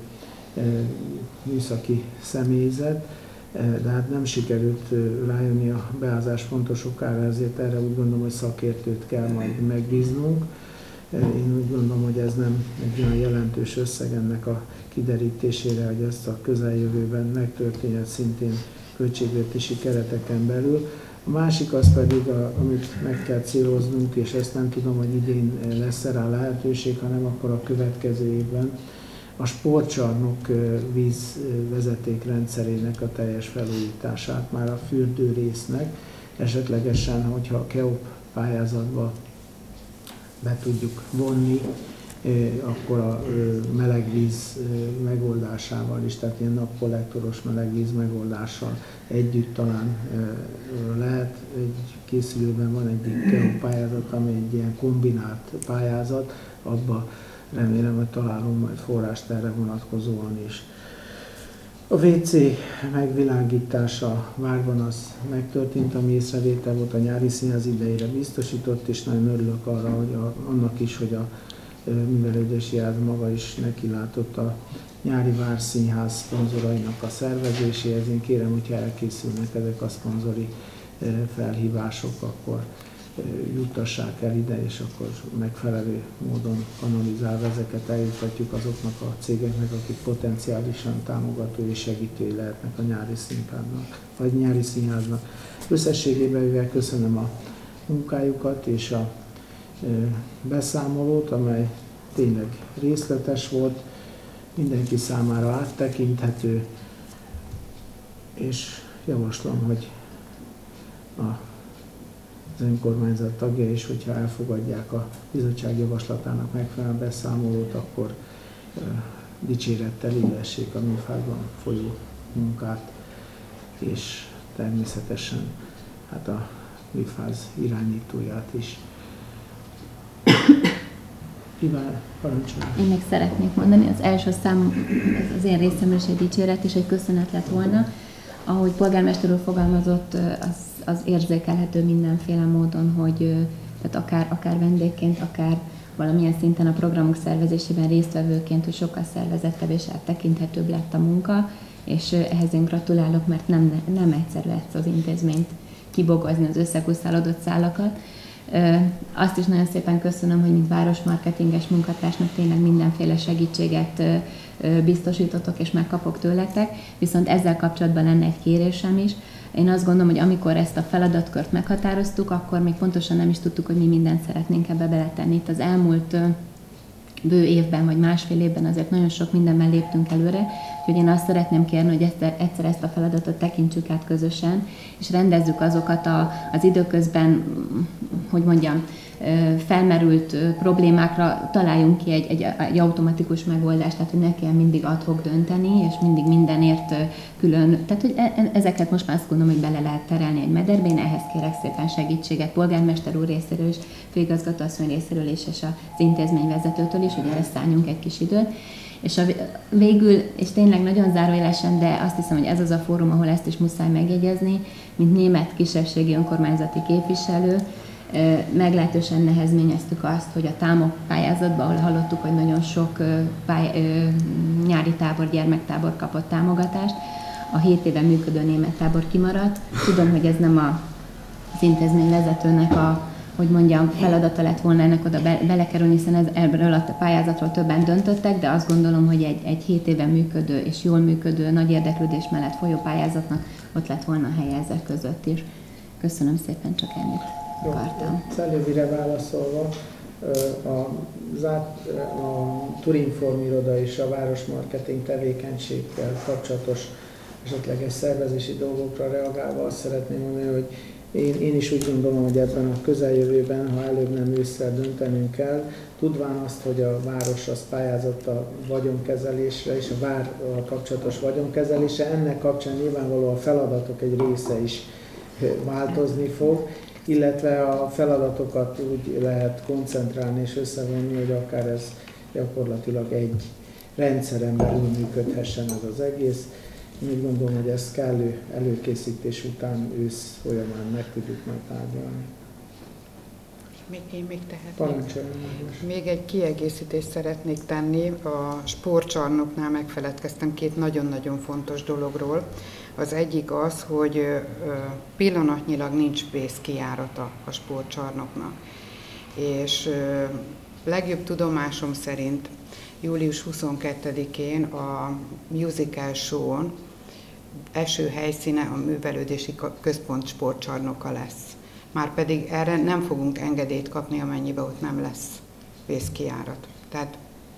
műszaki személyzet, de hát nem sikerült rájönni a beázás pontos okára, ezért erre úgy gondolom, hogy szakértőt kell majd megbíznunk. Én úgy gondolom, hogy ez nem egy olyan jelentős összeg ennek a kiderítésére, hogy ezt a közeljövőben megtörténhet szintén költségvetési kereteken belül. A másik az pedig, a, amit meg kell céloznunk, és ezt nem tudom, hogy idén lesz rá lehetőség, hanem akkor a következő évben a sportcsarnok vízvezeték rendszerének a teljes felújítását, már a fürdőrésznek, esetlegesen, hogyha a KEOP pályázatba be tudjuk vonni, akkor a melegvíz megoldásával is, tehát ilyen napkollektoros melegvíz megoldással együtt talán lehet. Egy készülőben van egy KEOP pályázat, ami egy ilyen kombinált pályázat, abba remélem, hogy találunk majd forrást erre vonatkozóan is. A vé cé megvilágítása a várban az megtörtént, ami észrevétel volt, a nyári színház idejére biztosított, és nagyon örülök arra, hogy a, annak is, hogy a művelődési jáz maga is nekilátott a nyári várszínház szponzorainak a szervezéséhez. Én kérem, hogyha elkészülnek ezek a szponzori felhívások, akkor juttassák el ide, és akkor megfelelő módon kanalizálva ezeket eljutatjuk azoknak a cégeknek, akik potenciálisan támogató és segítői lehetnek a nyári színháznak, vagy nyári színháznak. Összességében mivel köszönöm a munkájukat és a beszámolót, amely tényleg részletes volt, mindenki számára áttekinthető, és javaslom, hogy a az önkormányzat tagja, és hogyha elfogadják a bizottság javaslatának megfelelően beszámolót, akkor uh, dicsérettel illessék a műfázban folyó munkát, és természetesen hát a műfáz irányítóját is. Iván, parancsolj! Én még szeretnék mondani, az első szám, ez az én részemről is egy dicséret és egy köszönet lett volna. Ahogy polgármester úr fogalmazott, az, az érzékelhető mindenféle módon, hogy tehát akár, akár vendégként, akár valamilyen szinten a programok szervezésében résztvevőként, hogy sokkal szervezettebb és áttekinthetőbb lett a munka, és ehhez én gratulálok, mert nem, nem egyszerű ezt az intézményt kibogozni, az összekuszálódott szálakat. Azt is nagyon szépen köszönöm, hogy mint városmarketinges munkatársnak tényleg mindenféle segítséget biztosítotok és megkapok tőletek, viszont ezzel kapcsolatban lenne egy kérésem is. Én azt gondolom, hogy amikor ezt a feladatkört meghatároztuk, akkor még pontosan nem is tudtuk, hogy mi mindent szeretnénk ebbe beletenni. Itt az elmúlt bő évben vagy másfél évben azért nagyon sok mindenben léptünk előre, úgyhogy én azt szeretném kérni, hogy egyszer, egyszer ezt a feladatot tekintsük át közösen, és rendezzük azokat a, az időközben, hogy mondjam, felmerült problémákra, találjunk ki egy, egy, egy automatikus megoldást, tehát hogy ne kell mindig ad hoc dönteni, és mindig mindenért külön, tehát hogy ezeket most már azt gondolom, hogy bele lehet terelni egy mederbe. Én ehhez kérek szépen segítséget polgármester úr részéről is, főigazgatóasszony részéről is, és az intézményvezetőtől is, hogy erre szálljunk egy kis időt. És a végül, és tényleg nagyon zárójelesen, de azt hiszem, hogy ez az a fórum, ahol ezt is muszáj megjegyezni, mint német kisebbségi önkormányzati képviselő, meglehetősen nehezményeztük azt, hogy a támok pályázatban, ahol hallottuk, hogy nagyon sok pály- nyári tábor, gyermektábor kapott támogatást, a hét éve működő német tábor kimaradt. Tudom, hogy ez nem a, az intézmény vezetőnek a, hogy mondjam, feladata lett volna ennek oda be, belekerülni, hiszen ez, ebből a pályázatról többen döntöttek, de azt gondolom, hogy egy, egy hét éve működő és jól működő, nagy érdeklődés mellett folyó pályázatnak ott lett volna a helye ezek között is. Köszönöm szépen, csak ennyit akartam. Szelővire válaszolva, a, a Turinform iroda és a városmarketing tevékenységgel kapcsolatos esetleges szervezési dolgokra reagálva azt szeretném mondani, hogy én, én is úgy gondolom, hogy ebben a közeljövőben, ha előbb nem ősszel döntenünk kell, tudván azt, hogy a város az pályázott a vagyonkezelésre és a várral kapcsolatos vagyonkezelésre, ennek kapcsán nyilvánvalóan a feladatok egy része is változni fog, illetve a feladatokat úgy lehet koncentrálni és összevonni, hogy akár ez gyakorlatilag egy rendszeren belül működhessen ez az egész. Én úgy gondolom, hogy ezt kellő előkészítés után ősz folyamán meg tudjuk majd tárgyalni. Még én még tehetnék. Parancsoljon. Még egy kiegészítést szeretnék tenni. A sportcsarnoknál megfeledkeztem két nagyon-nagyon fontos dologról. Az egyik az, hogy pillanatnyilag nincs vészkijárata a sportcsarnoknak. És legjobb tudomásom szerint július huszonkettedikén a musical show-on első helyszíne a művelődési központ sportcsarnoka lesz. Márpedig erre nem fogunk engedélyt kapni, amennyiben ott nem lesz vészkijárat. Tehát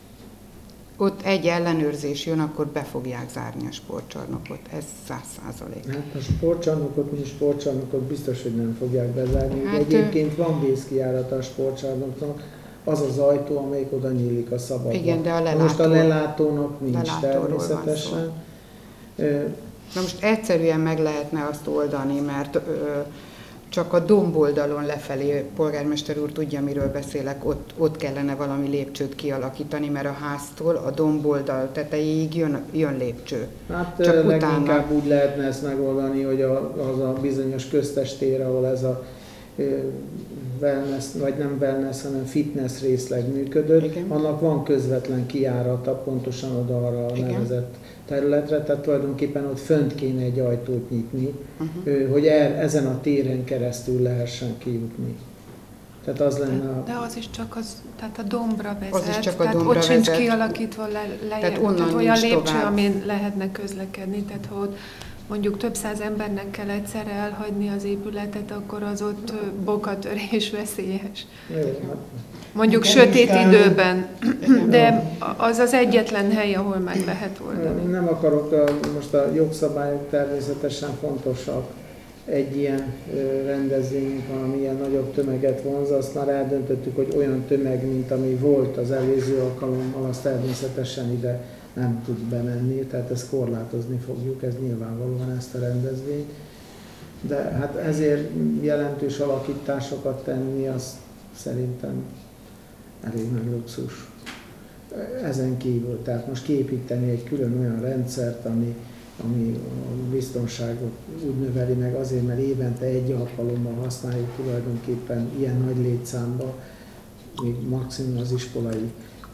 ott egy ellenőrzés jön, akkor be fogják zárni a sportcsarnokot. Ez száz százalék. Hát a sportcsarnokot, mint sportcsarnokot biztos, hogy nem fogják bezárni. Hát egyébként van vészkijárata a sportcsarnoknak, az az ajtó, amelyik oda nyílik a szabadba. Igen, de a lelátó, most a lelátónak nincs természetesen. Na most egyszerűen meg lehetne azt oldani, mert ö, csak a domboldalon lefelé, polgármester úr tudja, miről beszélek, ott, ott kellene valami lépcsőt kialakítani, mert a háztól a domboldal tetejéig jön, jön lépcső. Hát csak leginkább utána... úgy lehetne ezt megoldani, hogy a, az a bizonyos köztes tér, ahol ez a wellness, vagy nem wellness, hanem fitness részleg működött, igen. Annak van közvetlen kijárata pontosan oda arra a nevezett területre, tehát tulajdonképpen ott fönt kéne egy ajtót nyitni, uh-huh. hogy el, ezen a téren keresztül lehessen kijutni. Tehát az lenne a... De az is csak az, tehát a dombra vezet, az is csak a tehát dombra ott vezet. Sincs kialakítva le, lejjebb, tehát, tehát olyan lépcső, tovább. Amin lehetne közlekedni, tehát ha ott mondjuk több száz embernek kell egyszerre elhagyni az épületet, akkor az ott bokatörés veszélyes. Mondjuk igen, sötét időben, de az az egyetlen hely, ahol meg lehet oldani. Nem akarok, a, most a jogszabályok természetesen fontosak. Egy ilyen rendezvényünk van, ami ilyen nagyobb tömeget vonz, azt már eldöntöttük, hogy olyan tömeg, mint ami volt az előző alkalommal, azt természetesen ide nem tud bemenni, tehát ezt korlátozni fogjuk, ez nyilvánvalóan ezt a rendezvényt. De hát ezért jelentős alakításokat tenni, az szerintem elég nagy luxus. Ezen kívül, tehát most kiépíteni egy külön olyan rendszert, ami, ami a biztonságot úgy növeli meg azért, mert évente egy alkalommal használjuk tulajdonképpen ilyen nagy létszámba, még maximum az iskolai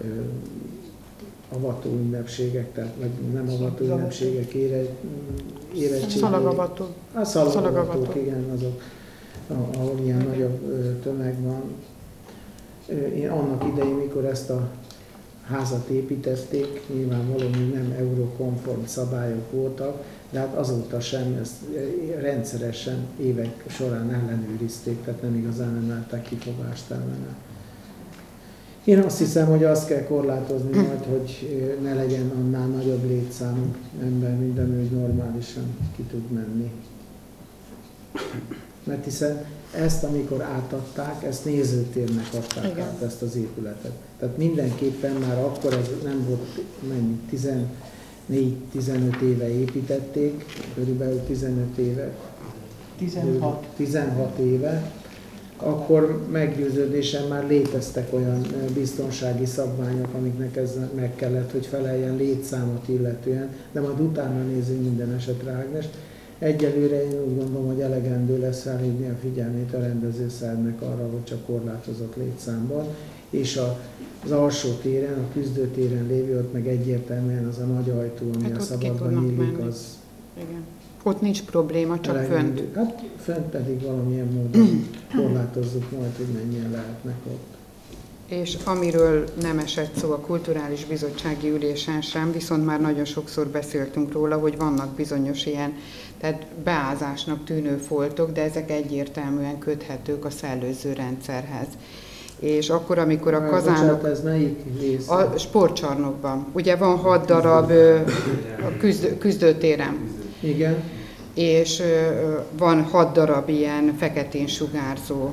avató ünnepségek, tehát vagy nem avató ünnepségek, ére, érettségek. Szalagavató. A szalagavató, igen, azok, ahol ilyen nagyobb tömeg van. Én annak idején, mikor ezt a házat építették, nyilvánvalóan nem eurokonform szabályok voltak, de hát azóta sem, ezt rendszeresen évek során ellenőrizték, tehát nem igazán emeltek kifogást ellene. Én azt hiszem, hogy azt kell korlátozni majd, hogy ne legyen annál nagyobb létszámú ember, mint amely normálisan ki tud menni. Mert hiszen ezt, amikor átadták, ezt nézőtérnek adták igen. át, ezt az épületet. Tehát mindenképpen már akkor, ez nem volt mennyi, tizennégy-tizenöt éve építették, körülbelül tizenöt éve, tizenhat. tizenhat éve, akkor meggyőződésen már léteztek olyan biztonsági szabványok, amiknek ez meg kellett, hogy feleljen létszámot illetően, de majd utána nézünk minden esetre, Ágnes. Egyelőre én úgy gondolom, hogy elegendő lesz felhívni a figyelmét a rendezőszervnek arra, hogy csak korlátozott létszámban, és az alsó téren, a küzdőtéren lévő, ott meg egyértelműen az a nagy ajtó, ami hát a szabadban nyílik, az... Igen. Ott nincs probléma, csak elegendő. Fönt. Hát fönt pedig valamilyen módon korlátozzuk majd, hogy mennyien lehetnek ott. És amiről nem esett szó a Kulturális Bizottsági Ülésen sem, viszont már nagyon sokszor beszéltünk róla, hogy vannak bizonyos ilyen, tehát beázásnak tűnő foltok, de ezek egyértelműen köthetők a szellőző rendszerhez. És akkor, amikor a kazánok... Bocsánat, ez melyik rész? A sportcsarnokban. Ugye van hat darab a küzdő, küzdőtéren. Igen. És van hat darab ilyen feketén sugárzó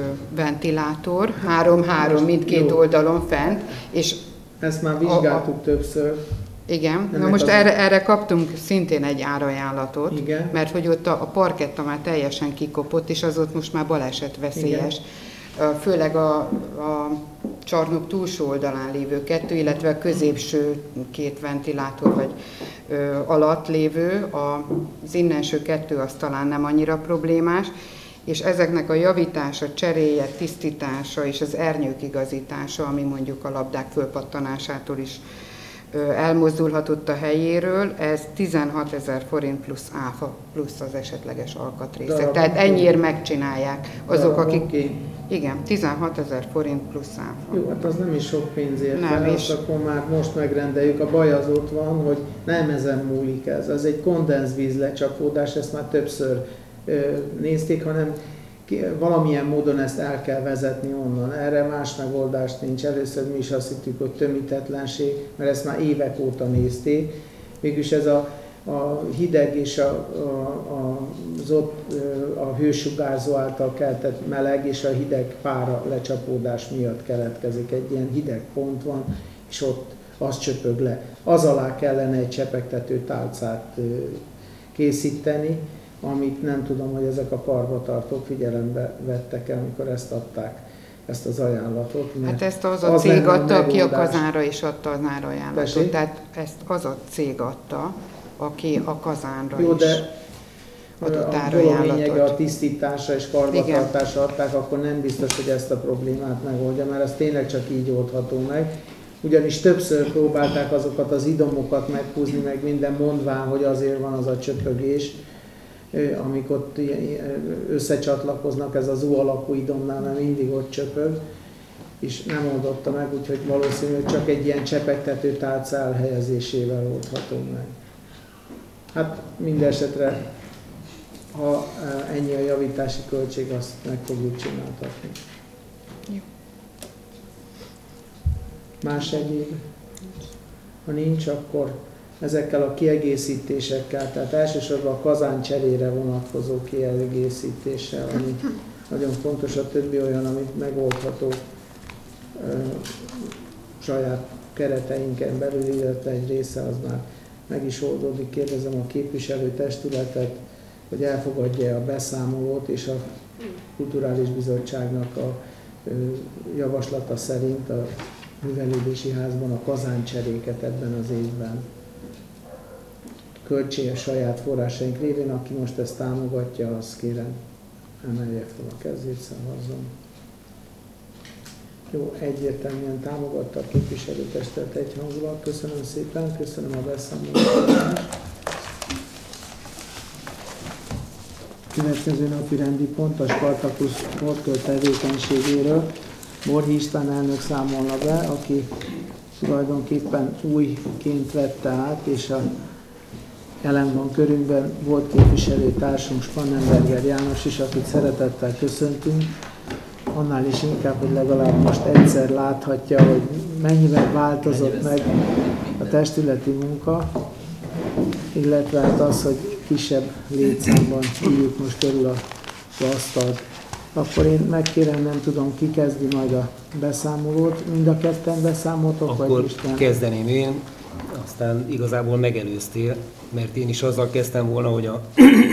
ventilátor, három-három mindkét jó. oldalon fent. És ezt már vizsgáltuk a, a, többször. Igen, na most az... erre, erre kaptunk szintén egy árajánlatot, igen. mert hogy ott a, a parketta már teljesen kikopott, és az ott most már balesetveszélyes. Igen. Főleg a, a csarnok túlsó oldalán lévő kettő, illetve a középső két ventilátor vagy ö, alatt lévő, az innenső kettő az talán nem annyira problémás, és ezeknek a javítása, cseréje, tisztítása és az ernyők igazítása, ami mondjuk a labdák fölpattanásától is ö, elmozdulhatott a helyéről, ez tizenhatezer forint plusz áfa, plusz az esetleges alkatrészek. Darab, Tehát ennyiért megcsinálják azok, akik... Okay. Igen, tizenhatezer forint plusz áfa. Jó, hát az nem is sok pénzért, nem és akkor már most megrendeljük. A baj az ott van, hogy nem ezen múlik ez. Ez egy kondenzvíz lecsapódás, ezt már többször ö, nézték, hanem ki, valamilyen módon ezt el kell vezetni onnan. Erre más megoldást nincs. Először mi is azt hittük, hogy tömítetlenség, mert ezt már évek óta nézték. Végülis ez a a hideg és a, a, az ott a hősugárzó által keltett meleg és a hideg pára lecsapódás miatt keletkezik. Egy ilyen hideg pont van, és ott az csöpög le. Az alá kellene egy csepegtető tálcát készíteni, amit nem tudom, hogy ezek a karbantartók figyelembe vettek-e, amikor ezt adták, ezt az ajánlatot. Hát ezt az a az cég adta, a aki a kazánra is adta az árajánlatot. Tessék? Tehát ezt az a cég adta, aki a kazánra Jó, is de adott a dolog lényege a árajánlatot. tisztítása és karbantartásra adták, akkor nem biztos, hogy ezt a problémát megoldja, mert ez tényleg csak így oldható meg. Ugyanis többször próbálták azokat az idomokat meghúzni, meg minden mondván, hogy azért van az a csöpögés, amik ott összecsatlakoznak, ez az U alakú idomnál, mert mindig ott csöpög, és nem oldotta meg, úgyhogy valószínűleg csak egy ilyen csepegtető tálca elhelyezésével oldható meg. Hát minden esetre, ha ennyi a javítási költség, azt meg fogjuk csináltatni. Jó. Más egyéb? Ha nincs, akkor ezekkel a kiegészítésekkel, tehát elsősorban a kazán cserére vonatkozó kiegészítéssel, ami nagyon fontos, a többi olyan, amit megoldható ö, saját kereteinken belül, illetve egy része az már meg is oldódik. Kérdezem a képviselőtestületet, hogy elfogadja a beszámolót, és a Kulturális Bizottságnak a ö, javaslata szerint a művelődési házban a kazáncseréket ebben az évben költséges saját forrásaink révén, aki most ezt támogatja, azt kérem, emelje fel a kezét, szavazzon. Jó, egyértelműen támogatta a képviselőtestület egyhangulat. Köszönöm szépen, köszönöm a beszámolót. Következő napi rendi pont a Spartacus sportkör tevékenységéről. Borhi István elnök számolna be, aki tulajdonképpen újként vette át, és a jelen van körünkben volt képviselőtársunk Spannenberger János is, akit szeretettel köszöntünk. Annál is inkább, hogy legalább most egyszer láthatja, hogy mennyiben változott meg a testületi munka, illetve hát az, hogy kisebb létszámban írjuk most körül az asztalt. Akkor én megkérem, nem tudom, ki kezdi majd a beszámolót. Mind a ketten beszámoltok, Akkor vagy Isten? kezdeném én, aztán igazából megelőztél, mert én is azzal kezdtem volna, hogy a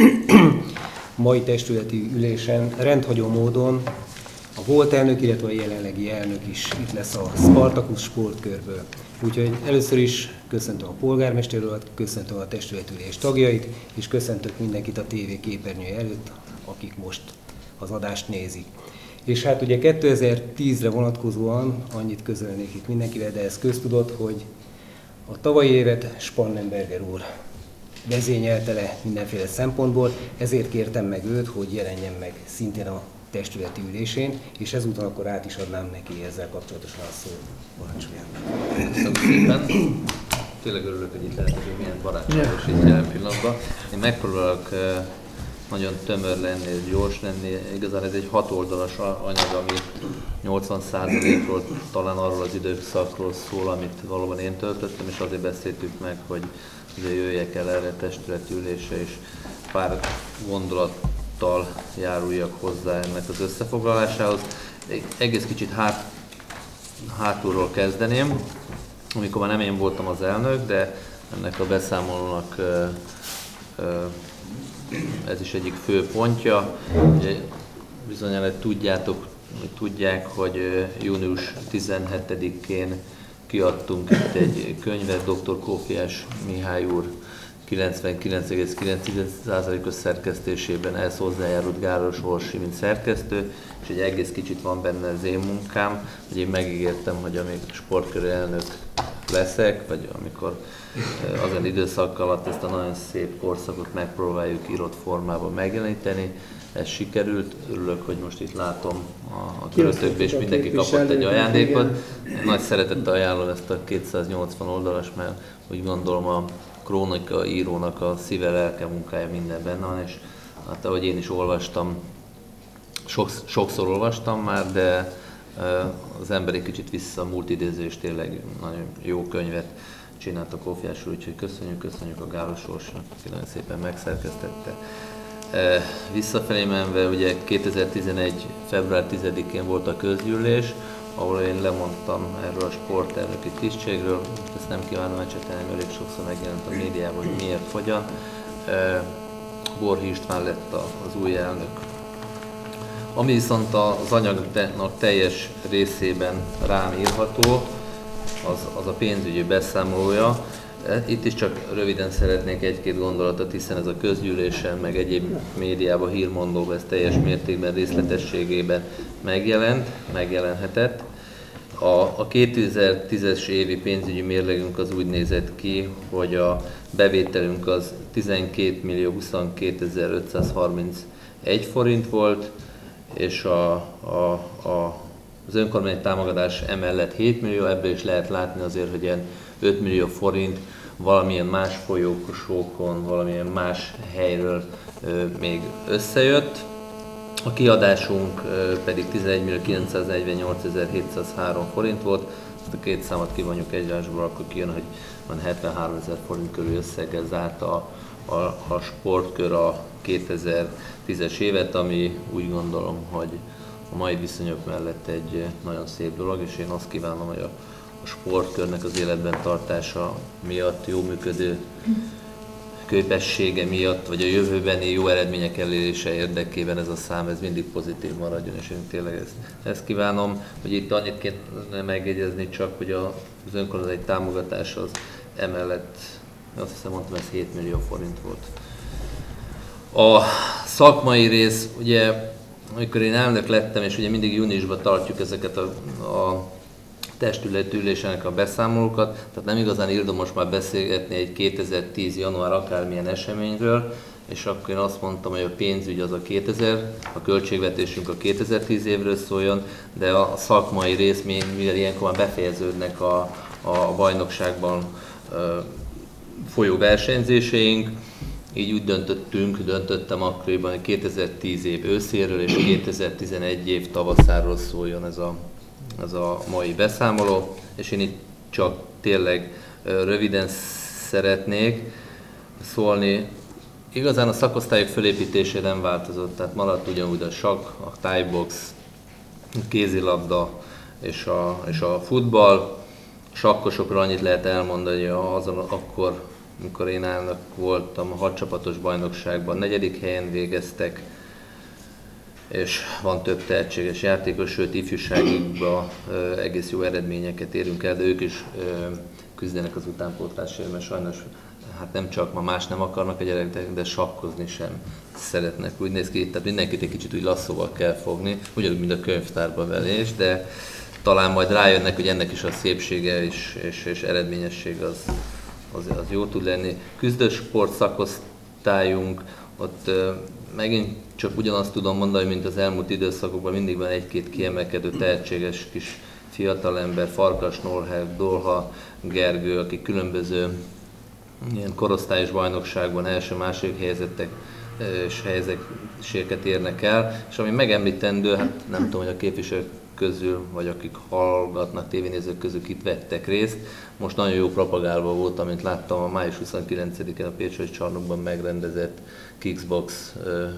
mai testületi ülésen rendhagyó módon a volt elnök, illetve a jelenlegi elnök is itt lesz a Spartacus sportkörből. Úgyhogy először is köszöntöm a polgármester urat, köszöntöm a testületülés tagjait, és köszöntök mindenkit a tévé képernyője előtt, akik most az adást nézik. És hát ugye kétezer-tízre vonatkozóan annyit közölnék itt mindenkivel, de ez köztudott, hogy a tavalyi évet Spannenberger úr vezényelte le mindenféle szempontból, ezért kértem meg őt, hogy jelenjen meg szintén a testületi ülésén, és ezúton akkor át is adnám neki ezzel kapcsolatosan a szót. Parancsolják. Köszönöm szépen. Tényleg örülök, hogy itt lehetek, hogy milyen barátságos itt jelen pillanatban. Én megpróbálok nagyon tömör lenni, gyors lenni. Igazán ez egy hat oldalas anyag, ami nyolcvan százalékról talán arról az időszakról szól, amit valóban én töltöttem, és azért beszéltük meg, hogy ugye jöjjek el erre testületi ülésre, és pár gondolattal járuljak hozzá ennek az összefoglalásához. Egész kicsit hát, hátulról kezdeném, amikor már nem én voltam az elnök, de ennek a beszámolónak ez is egyik fő pontja. Bizonyára tudjátok, hogy tudják, hogy június tizenhetedikén kiadtunk itt egy könyvet, doktor Kófiás Mihály úr kilencvenkilenc egész kilenc százalékos szerkesztésében, ehhez hozzájárult Gáros Orsi, mint szerkesztő, és egy egész kicsit van benne az én munkám, hogy én megígértem, hogy amíg sportköri elnök leszek, vagy amikor azon időszak alatt ezt a nagyon szép korszakot megpróbáljuk írott formában megjeleníteni. Ez sikerült, örülök, hogy most itt látom a körötökbe, és mindenki kapott egy ajándékot. Nagy szeretettel ajánlom ezt a kétszáznyolcvan oldalas, mert úgy gondolom a krónika írónak a szíve, lelke, munkája minden benne van, és hát ahogy én is olvastam, sok, sokszor olvastam már, de az ember egy kicsit vissza a múlt idéző, és tényleg nagyon jó könyvet csinált a Kófiás úr, úgyhogy köszönjük, köszönjük a Gáros Sorsnak, aki nagyon szépen megszerkesztette. Visszafelé menve, ugye kétezer-tizenegy. február tizedikén volt a közgyűlés, ahol én lemondtam erről a sportelnöki tisztségről. Ezt nem kívánom ecsetelni, elég sokszor megjelent a médiában, hogy miért, hogyan. Borhi István lett az új elnök. Ami viszont az anyagnak teljes részében rám írható, az, az a pénzügyi beszámolója. Itt is csak röviden szeretnék egy-két gondolatot, hiszen ez a közgyűlésen, meg egyéb médiában, hírmondóban ez teljes mértékben, részletességében megjelent, megjelenhetett. A, a kétezer-tízes évi pénzügyi mérlegünk az úgy nézett ki, hogy a bevételünk az tizenkét millió huszonkétezer-ötszázharmincegy forint volt, és a, a, a, az önkormányzati támogatás emellett hét millió, ebből is lehet látni azért, hogy ilyen öt millió forint valamilyen más folyósókon, valamilyen más helyről ö, még összejött. A kiadásunk ö, pedig tizenegy millió kilencszáznegyvennyolcezer-hétszázhárom forint volt. Ezt a két számot kivonjuk egymásból, akkor kijön, hogy van hetvenháromezer forint körül összeggel zárt a, a, a sportkör a kétezer-tízes évet, ami úgy gondolom, hogy a mai viszonyok mellett egy nagyon szép dolog, és én azt kívánom, hogy a a sportkörnek az életben tartása miatt, jó működő képessége miatt, vagy a jövőbeni jó eredmények elérése érdekében ez a szám ez mindig pozitív maradjon, és én tényleg ezt, ezt kívánom, hogy itt annyit kéne megjegyezni csak, hogy az önkormányzati támogatás az emellett, azt hiszem mondtam, ez hét millió forint volt. A szakmai rész, ugye, amikor én elnök lettem, és ugye mindig júniusban tartjuk ezeket a, a testületülésének a beszámolókat, tehát nem igazán érdemes már beszélgetni egy kétezer-tíz január akármilyen eseményről, és akkor én azt mondtam, hogy a pénzügy az a kétezer, a költségvetésünk a kétezer-tíz évről szóljon, de a szakmai rész, mivel ilyenkor már befejeződnek a, a bajnokságban folyó versenyzéseink, így úgy döntöttünk, döntöttem akkoriban, hogy kétezer-tíz év őszéről és kétezer-tizenegy év tavaszáról szóljon ez a ez a mai beszámoló, és én itt csak tényleg röviden szeretnék szólni. Igazán a szakosztályok fölépítése nem változott, tehát maradt ugyanúgy a sakk, a tájbox, a kézilabda és a, és a futball. A sakkosokra annyit lehet elmondani, hogy azon akkor, amikor én elnök voltam, a hatcsapatos bajnokságban negyedik helyen végeztek, és van több tehetséges játékos, sőt ifjúságukban egész jó eredményeket érünk el, de ők is ö, küzdenek az utánpótlásért, mert sajnos hát nem csak ma más nem akarnak a gyerekek, de sakkozni sem szeretnek. Úgy néz ki, tehát mindenkit egy kicsit úgy lasszóval kell fogni, ugyanúgy, mint a könyvtárban velés, de talán majd rájönnek, hogy ennek is a szépsége és, és, és eredményesség az, az, az jó tud lenni. Küzdősport szakosztályunk, ott ö, megint csak ugyanazt tudom mondani, mint az elmúlt időszakokban, mindig van egy-két kiemelkedő, tehetséges kis fiatalember, Farkas Norher, Dolha Gergő, akik különböző ilyen korosztályos bajnokságban első-második helyezettek és helyezéseket érnek el, és ami megemlítendő, hát nem tudom, hogy a képviselők közül, vagy akik hallgatnak, tévénézők közül itt vettek részt. Most nagyon jó propagálva volt, amint láttam a május huszonkilencedikén a Pécsi csarnokban megrendezett Kickbox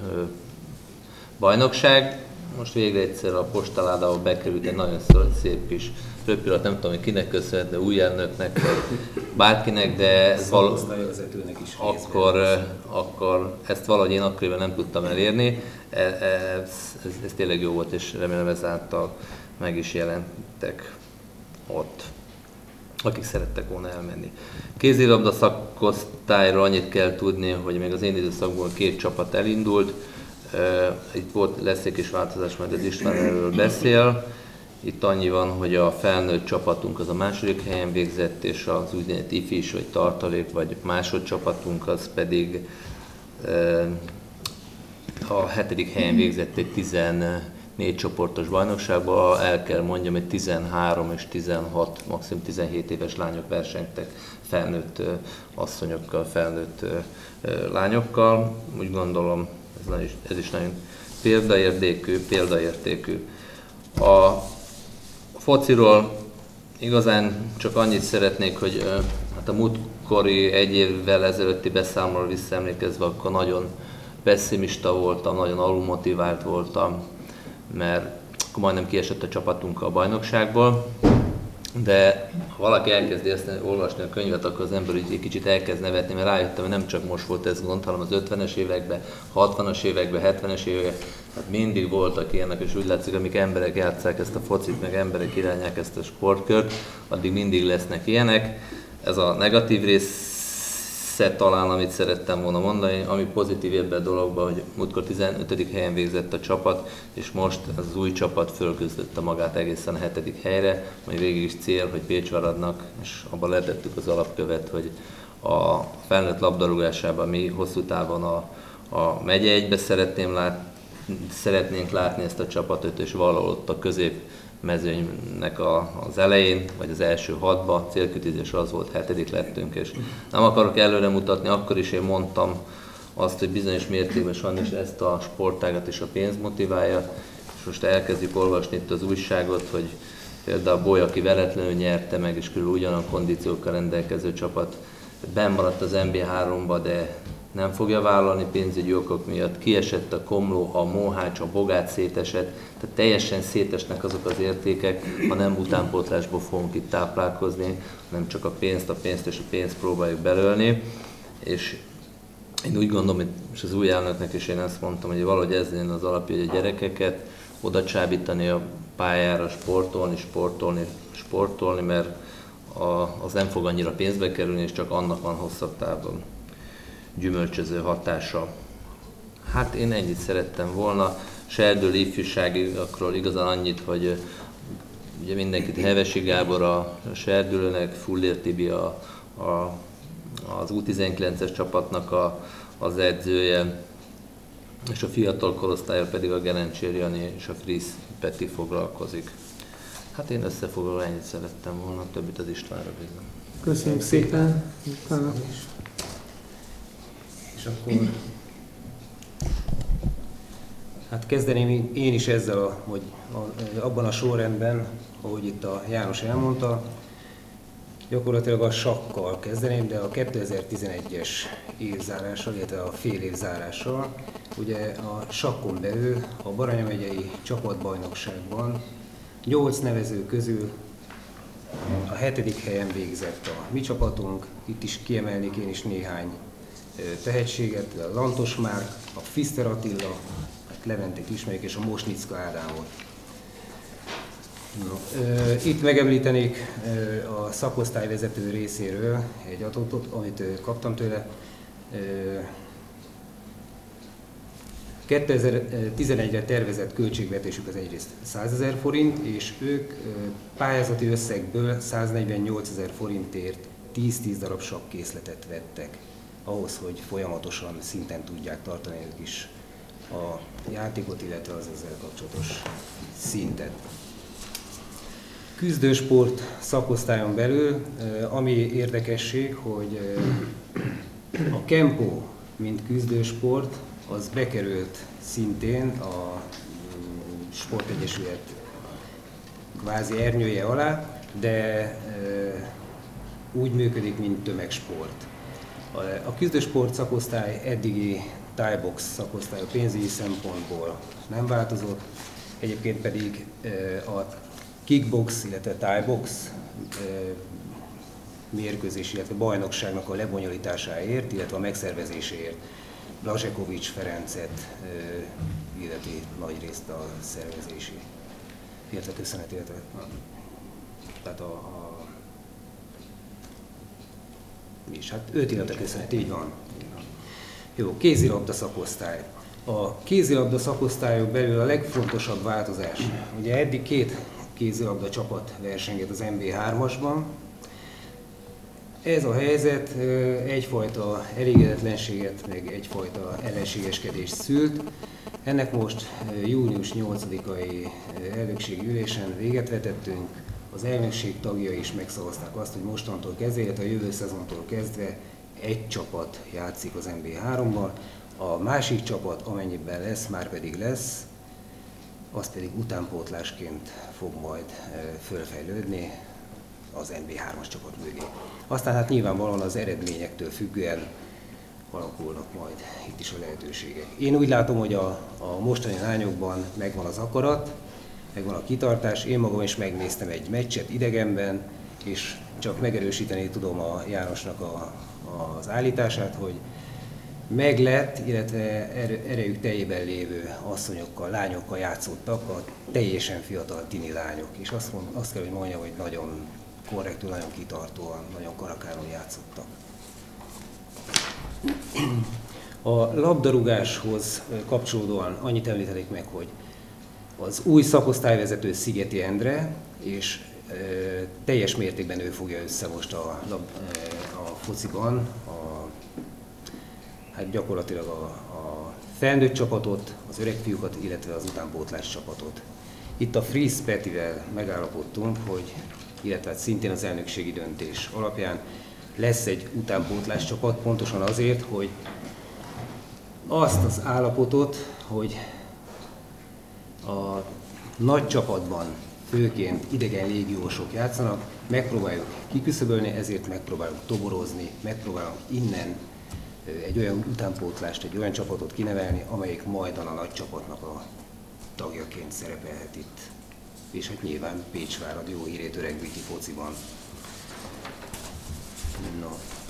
bajnokság. Most végre egyszer a postaládába bekerült egy nagyon szép kis röpület, nem tudom, hogy kinek köszönhetne, új elnöknek, bárkinek, de ez val- akkor, akkor ezt valahogy én akkoriban nem tudtam elérni. Ez, ez, ez tényleg jó volt, és remélem ezáltal meg is jelentek ott, akik szerettek volna elmenni. Kézilabda szakosztályról annyit kell tudni, hogy még az én időszakból két csapat elindult. Itt volt, lesz egy kis változás, majd az István erről beszél. Itt annyi van, hogy a felnőtt csapatunk az a második helyen végzett, és az úgynevezett ifis, vagy tartalék, vagy másodcsapatunk az pedig a hetedik helyen végzett egy tizennégy csoportos bajnokságban. El kell mondjam, hogy tizenhárom és tizenhat, maximum tizenhét éves lányok versenytek felnőtt asszonyokkal, felnőtt lányokkal. Úgy gondolom, ez is, ez is nagyon példaértékű, példaértékű. A fociról igazán csak annyit szeretnék, hogy hát a múltkori egy évvel ezelőtti beszámolóra visszaemlékezve, akkor nagyon pessimista voltam, nagyon alulmotivált voltam, mert akkor majdnem kiesett a csapatunk a bajnokságból. de ha valaki elkezdi ezt olvasni a könyvet, akkor az ember egy kicsit elkezd nevetni, mert rájöttem, hogy nem csak most volt ez gond, hanem az ötvenes években, hatvanas években, hetvenes években, hát mindig voltak ilyenek, és úgy látszik, amíg emberek játsszák ezt a focit, meg emberek irányják ezt a sportkört, addig mindig lesznek ilyenek. Ez a negatív része talán, amit szerettem volna mondani, ami pozitív ebben a dologban, hogy múltkor tizenötödik helyen végzett a csapat, és most az új csapat fölküzdötte magát egészen a hetedik helyre, majd végig is cél, hogy Pécsvaradnak, és abban letettük az alapkövet, hogy a felnőtt labdarúgásában mi hosszú távon a, a megye egybe szeretném lát, szeretnénk látni ezt a csapatot, és valahol ott a közép mezőnynek a, az elején, vagy az első hatba, célkütőzés az volt, hetedik lettünk, és nem akarok előre mutatni, akkor is én mondtam azt, hogy bizonyos mértékben sajnos ezt a sportágat is a pénz motiválja, és most elkezdjük olvasni itt az újságot, hogy például a Boly, aki veletlenül nyerte meg, és körülbelül ugyanolyan kondíciókkal rendelkező csapat benn maradt az en bé háromba, de nem fogja vállalni pénzügyi okok miatt, kiesett a Komló, a Mohács, a Bogát szétesett, tehát teljesen szétesnek azok az értékek, ha nem utánpótlásból fogunk itt táplálkozni, nem csak a pénzt, a pénzt és a pénzt próbáljuk belölni. És én úgy gondolom, és az új elnöknek is én ezt mondtam, hogy valahogy ez lenne az alapja, hogy a gyerekeket oda csábítani a pályára, sportolni, sportolni, sportolni, mert a, az nem fog annyira pénzbe kerülni, és csak annak van hosszabb távon gyümölcsöző hatása. Hát én ennyit szerettem volna. Serdül ifjúságokról igazán annyit, hogy ugye mindenkit Hevesi Gábor a Serdülőnek, Fullér Tibi a, a, az U tizenkilences csapatnak a, az edzője, és a fiatal korosztálya pedig a Gerencsér Jani és a Frisz Peti foglalkozik. Hát én összefoglalva ennyit szerettem volna, többit az Istvánra bízom. Köszönöm szépen. Utána. És akkor hát kezdeném én is ezzel, a, hogy a, abban a sorrendben, ahogy itt a János elmondta, gyakorlatilag a sakkal kezdeném, de a kétezer-tizenegyes évzárással, illetve a fél évzárással. Ugye a sakkon belül a Baranya megyei csapatbajnokságban nyolc nevező közül a hetedik helyen végzett a mi csapatunk. Itt is kiemelnék én is néhány tehetséget, a Lantos Márk, a Fiszter Attila, a Leventét ismerjük, és a Mosnicka Ádámot. No, itt megemlítenék a szakosztályvezető részéről egy adatot, amit kaptam tőle. kétezer-tizenegyre tervezett költségvetésük az egyrészt százezer forint, és ők pályázati összegből száznegyvennyolcezer forintért tíz-tíz darab sakkészletet vettek, ahhoz, hogy folyamatosan szinten tudják tartani ők is a játékot, illetve az ezzel kapcsolatos szintet. Küzdősport szakosztályon belül, ami érdekesség, hogy a kempó, mint küzdősport, az bekerült szintén a Sportegyesület kvázi ernyője alá, de úgy működik, mint tömegsport. A küzdősport szakosztály eddigi thai-box szakosztály a pénzügyi szempontból nem változott, egyébként pedig a kickbox, illetve thai-box mérkőzés, illetve bajnokságnak a lebonyolításáért, illetve a megszervezéséért Blazsekovics Ferencet illeti nagy részt a szervezési, illetve köszönet, illetve tehát a, a mi is, hát őt illetve köszönet, így van. Jó, kézilabda szakosztály. A kézilabda szakosztályok belül a legfontosabb változás, ugye eddig két kézilabda csapat versengett az en bé hármasban. Ez a helyzet egyfajta elégedetlenséget, meg egyfajta ellenségeskedést szült. Ennek most június nyolcadikai elnökségi ülésen véget vetettünk. Az elnökség tagjai is megszavazták azt, hogy mostantól kezdve, illetve a jövő szezontól kezdve egy csapat játszik az en bé hárommal. A másik csapat, amennyiben lesz, már pedig lesz, az pedig utánpótlásként fog majd fölfejlődni az en bé hármas csapat mögé. Aztán hát nyilvánvalóan az eredményektől függően alakulnak majd itt is a lehetőségek. Én úgy látom, hogy a, a mostani lányokban megvan az akarat, megvan a kitartás. Én magam is megnéztem egy meccset idegenben, és csak megerősíteni tudom a Jánosnak a, az állítását, hogy meglett, illetve erejük teljében lévő asszonyokkal, lányokkal játszottak, a teljesen fiatal tini lányok. És azt, mond, azt kell, hogy mondjam, hogy nagyon korrektül, nagyon kitartóan, nagyon karakánul játszottak. A labdarúgáshoz kapcsolódóan annyit említenék meg, hogy az új szakosztályvezető Szigeti Endre, és e, teljes mértékben ő fogja össze most a, a, a fociban, a, hát gyakorlatilag a, a felnőtt csapatot, az öreg fiúkat, illetve az utánpótlás csapatot. Itt a Frisz Petivel megállapodtunk, hogy, illetve szintén az elnökségi döntés alapján lesz egy utánpótlás csapat, pontosan azért, hogy azt az állapotot, hogy a nagy csapatban főként idegen légiósok játszanak, megpróbáljuk kiküszöbölni, ezért megpróbáljuk toborozni, megpróbálunk innen egy olyan utánpótlást, egy olyan csapatot kinevelni, amelyik majdan a nagy csapatnak a tagjaként szerepelhet itt. És hát nyilván Pécsvárad jó hírét öregbíti fociban. No.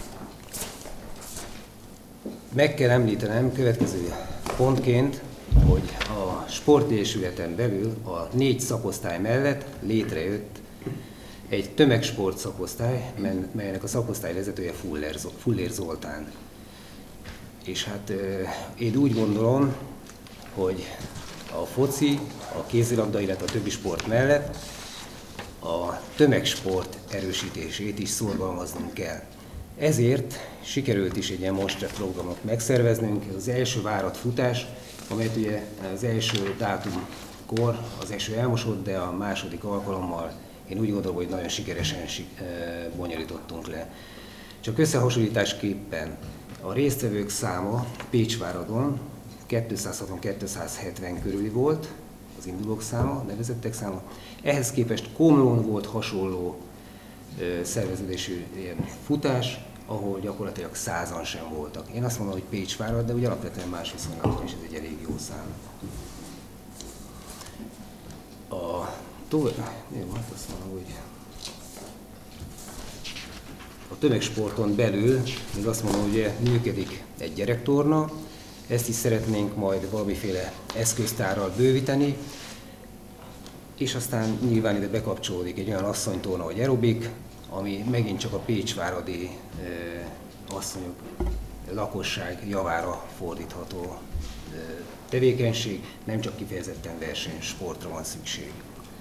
Meg kell említenem következő pontként, hogy a sportegyesületen belül a négy szakosztály mellett létrejött egy tömegsport szakosztály, melynek a szakosztály vezetője Fuller, Fuller Zoltán. És hát én úgy gondolom, hogy a foci, a kézilabda, illetve a többi sport mellett a tömegsport erősítését is szorgalmaznunk kell. Ezért sikerült is egy ilyen Monster programot megszerveznünk, ez az első várat futás, amelyet ugye az első dátumkor, az első elmosott, de a második alkalommal én úgy gondolom, hogy nagyon sikeresen bonyolítottunk le. Csak összehasonlításképpen a résztvevők száma Pécsváradon kétszázhatvan-kétszázhetven körüli volt, az indulók száma, nevezettek száma. Ehhez képest Komlón volt hasonló szerveződésű ilyen futás, ahol gyakorlatilag százan sem voltak. Én azt mondom, hogy Pécsvárad, de úgy alapvetően más viszonylatban is ez egy elég jó szám. A tovább, jó, hát azt mondom, hogy a tömegsporton belül, még azt mondom, hogy működik egy gyerektorna, ezt is szeretnénk majd valamiféle eszköztárral bővíteni, és aztán nyilván ide bekapcsolódik egy olyan asszonytorna, hogy aerobik, ami megint csak a pécsváradi e, asszonyok, lakosság javára fordítható e, tevékenység, nem csak kifejezetten versenysportra van szükség.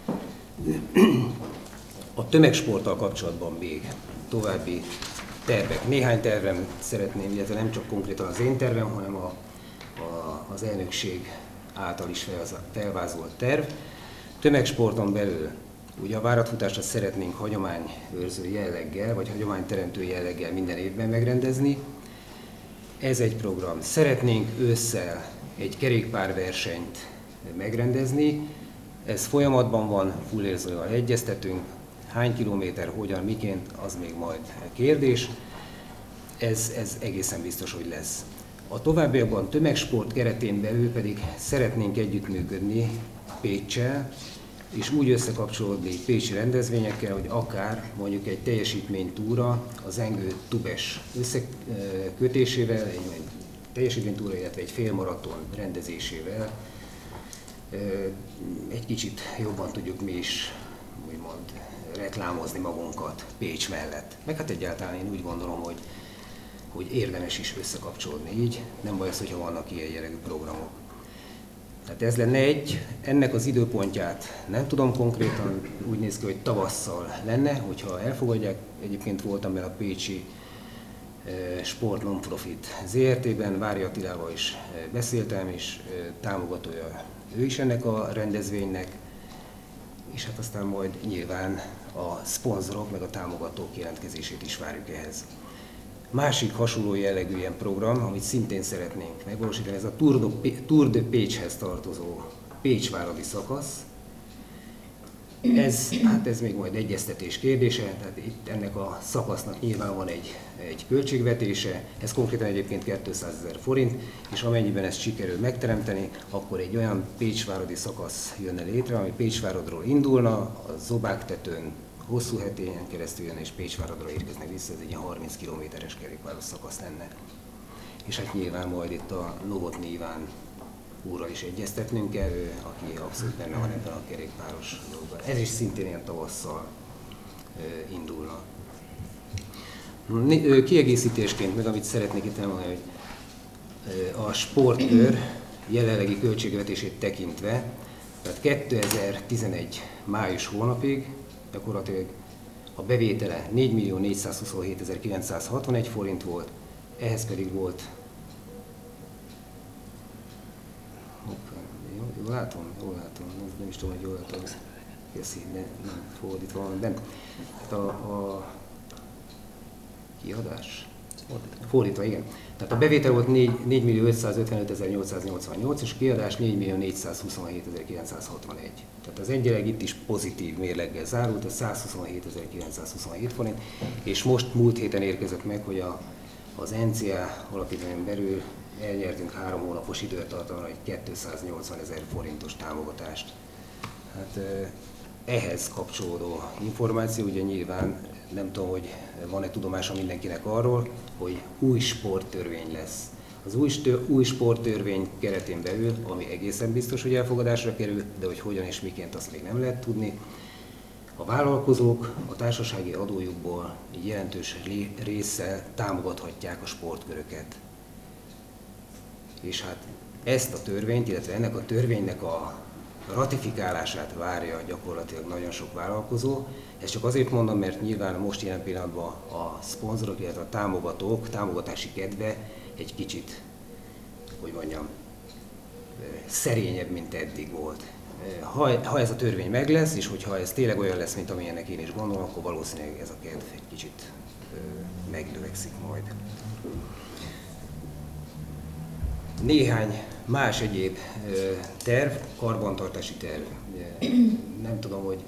A tömegsporttal kapcsolatban még további tervek. Néhány tervem szeretném, illetve nem csak konkrétan az én tervem, hanem a, a, az elnökség által is felvázolt terv. Tömegsporton belül ugye a váratfutásra szeretnénk hagyományőrző jelleggel, vagy hagyományteremtő jelleggel minden évben megrendezni. Ez egy program. Szeretnénk ősszel egy kerékpárversenyt megrendezni. Ez folyamatban van, Fuller Zolával egyeztetünk. Hány kilométer, hogyan, miként, az még majd kérdés. Ez, ez egészen biztos, hogy lesz. A továbbiakban tömegsport keretén belül pedig szeretnénk együttműködni Péccsel, és úgy összekapcsolódni pécsi rendezvényekkel, hogy akár mondjuk egy teljesítménytúra az Engő Tubes összekötésével, egy teljesítménytúra, illetve egy félmaraton rendezésével egy kicsit jobban tudjuk mi is úgymond reklámozni magunkat Pécs mellett. Meg hát egyáltalán én úgy gondolom, hogy, hogy érdemes is összekapcsolódni így, nem baj az, hogyha vannak ilyen jellegű programok. Tehát ez lenne egy, ennek az időpontját nem tudom konkrétan, úgy néz ki, hogy tavasszal lenne, hogyha elfogadják. Egyébként voltam benne a pécsi Sport Non-Profit zé er té-ben, Vári Attilával is beszéltem, és támogatója ő is ennek a rendezvénynek, és hát aztán majd nyilván a szponzorok meg a támogatók jelentkezését is várjuk ehhez. Másik hasonló jellegű ilyen program, amit szintén szeretnénk megvalósítani, ez a Tour de, Tour de Pécshez tartozó pécsváradi szakasz. Ez, hát ez még majd egyeztetés kérdése, tehát itt ennek a szakasznak nyilván van egy, egy költségvetése, ez konkrétan egyébként kétszázezer forint, és amennyiben ezt sikerül megteremteni, akkor egy olyan pécsvárodi szakasz jönne létre, ami Pécsvárodról indulna, a Zobáktetőn, Hosszúhetényen keresztül jönne, és Pécsvárodra érkezne vissza, ez egy ilyen harminc kilométeres kerékpáros szakasz lenne. És hát nyilván majd itt a Novotny Iván úrral is egyeztetnünk kell, ő, aki abszolút benne van ebben a kerékpáros dolgban. Ez is szintén ilyen tavasszal ö, indulna. Kiegészítésként meg amit szeretnék itt elmondani, hogy ö, a sportkör jelenlegi költségvetését tekintve, tehát kétezer-tizenegy május hónapig gyakorlatilag a bevétele négymillió négyszázhuszonhétezer-kilencszázhatvanegy forint volt, ehhez pedig volt, jól látom, jól látom, nem is tudom, hogy jól látom, Köszi, de nem fordítva van, de hát a, a kiadás? Fordítva. Fordítva, igen. Tehát a bevétel volt négymillió ötszázötvenötezer-nyolcszáznyolcvannyolc, és a kiadás négymillió négyszázhuszonhétezer-kilencszázhatvanegy. Tehát az egyenleg itt is pozitív mérleggel zárult, ez százhuszonhétezer-kilencszázhuszonhét forint, és most múlt héten érkezett meg, hogy a, az en cé á alapítványon belül elnyertünk három hónapos időtartamra egy kétszáznyolcvanezer forintos támogatást. Hát ehhez kapcsolódó információ, ugye nyilván nem tudom, hogy van-e tudomása mindenkinek arról, hogy új sporttörvény lesz. Az új, új sporttörvény keretén belül, ami egészen biztos, hogy elfogadásra kerül, de hogy hogyan és miként azt még nem lehet tudni, a vállalkozók a társasági adójukból jelentős résszel támogathatják a sportköröket. És hát ezt a törvényt, illetve ennek a törvénynek a ratifikálását várja gyakorlatilag nagyon sok vállalkozó. Ezt csak azért mondom, mert nyilván most jelen pillanatban a szponzorok, illetve a támogatók támogatási kedve egy kicsit, hogy mondjam, szerényebb, mint eddig volt. Ha, ha ez a törvény meg lesz, és hogyha ez tényleg olyan lesz, mint amilyennek én is gondolom, akkor valószínűleg ez a kedv egy kicsit megnövekszik majd. Néhány más egyéb terv, karbantartási terv. Nem tudom, hogy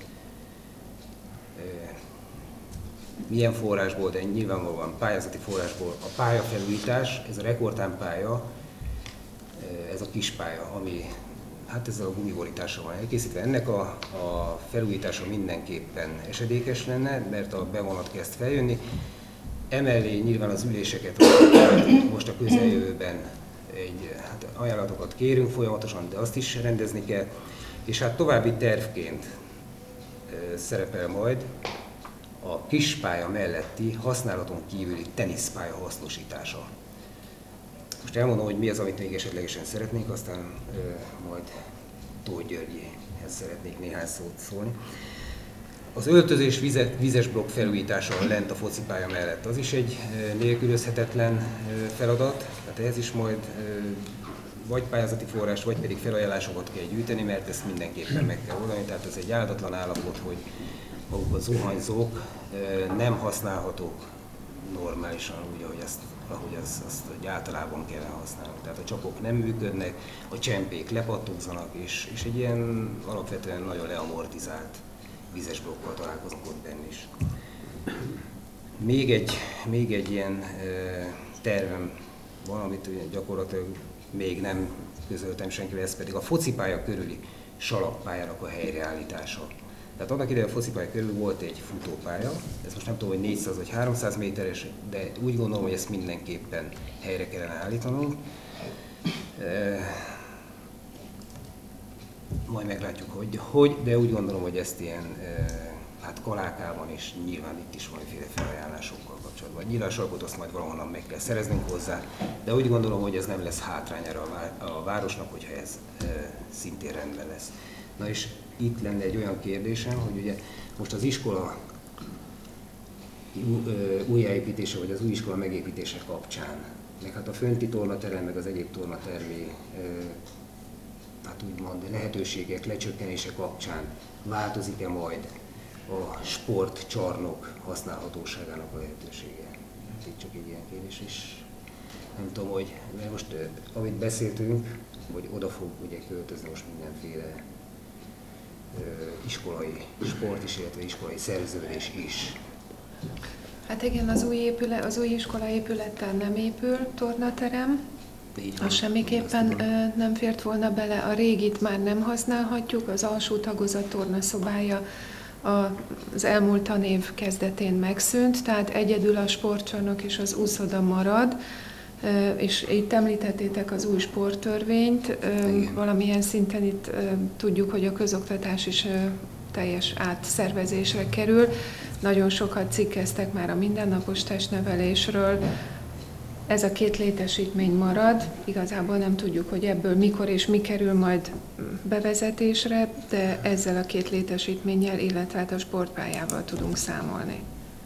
milyen forrásból, de nyilvánvalóan pályázati forrásból a pályafelújítás, ez a rekordtán pálya, ez a kis pálya, ami hát ezzel a gumiborítással van elkészítve. Ennek a, a felújítása mindenképpen esedékes lenne, mert a bevonat kezd feljönni. Emellé nyilván az üléseket most a közeljövőben egy, hát ajánlatokat kérünk folyamatosan, de azt is rendezni kell. És hát további tervként e, szerepel majd a kispálya melletti használaton kívüli teniszpálya hasznosítása. Most elmondom, hogy mi az, amit még esetlegesen szeretnénk, aztán e, majd Tóth Györgyéhez szeretnék néhány szót szólni. Az öltözés vize, vizes blokk felújítása lent a focipálya mellett, az is egy nélkülözhetetlen feladat, tehát ehhez is majd vagy pályázati forrás, vagy pedig felajánlásokat kell gyűjteni, mert ezt mindenképpen meg kell oldani, tehát ez egy áldatlan állapot, hogy maguk a zuhanyzók nem használhatók normálisan, úgy, ahogy azt, ahogy azt, azt hogy általában kellene használni. Tehát a csapok nem működnek, a csempék lepattogzanak, és, és egy ilyen alapvetően nagyon leamortizált vízes blokkal találkozunk ott benne is. Még egy, még egy ilyen e, tervem van, amit ugye gyakorlatilag még nem közöltem senkivel, ez pedig a focipálya körüli salakpályának a helyreállítása. Tehát annak idején a focipálya körül volt egy futópálya, ez most nem tudom, hogy négyszáz vagy háromszáz méteres, de úgy gondolom, hogy ezt mindenképpen helyre kellene állítanunk. E, majd meglátjuk, hogy, hogy, de úgy gondolom, hogy ezt ilyen e, hát Kalákában és nyilván itt is valamiféle felajánlásokkal kapcsolatban. Nyilván sarkot azt majd valahonnan meg kell szereznünk hozzá, de úgy gondolom, hogy ez nem lesz hátrányára a városnak, hogyha ez e, szintén rendben lesz. Na és itt lenne egy olyan kérdésem, hogy ugye most az iskola újjáépítése, vagy az új iskola megépítése kapcsán, meg hát a fönti tornaterem, meg az egyéb tornatermi hát úgymond lehetőségek lecsökkenése kapcsán változik-e majd a sportcsarnok használhatóságának a lehetősége? Hát itt csak egy ilyen kérdés is. Nem tudom, hogy mert most amit beszéltünk, hogy oda fog ugye költözni most mindenféle iskolai sport is, illetve iskolai szerződés is. Hát igen, az új, épület, az új iskola épülettel nem épül tornaterem. Az semmiképpen nem fért volna bele, a régit már nem használhatjuk, az alsó tagozat tornaszobája az elmúlt tanév kezdetén megszűnt, tehát egyedül a sportcsarnok és az úszoda marad, és itt említettétek az új sporttörvényt, valamilyen szinten itt tudjuk, hogy a közoktatás is teljes átszervezésre kerül. Nagyon sokat cikkeztek már a mindennapos testnevelésről. Ez a két létesítmény marad, igazából nem tudjuk, hogy ebből mikor és mi kerül majd bevezetésre, de ezzel a két létesítménnyel, illetve hát a sportpályával tudunk számolni.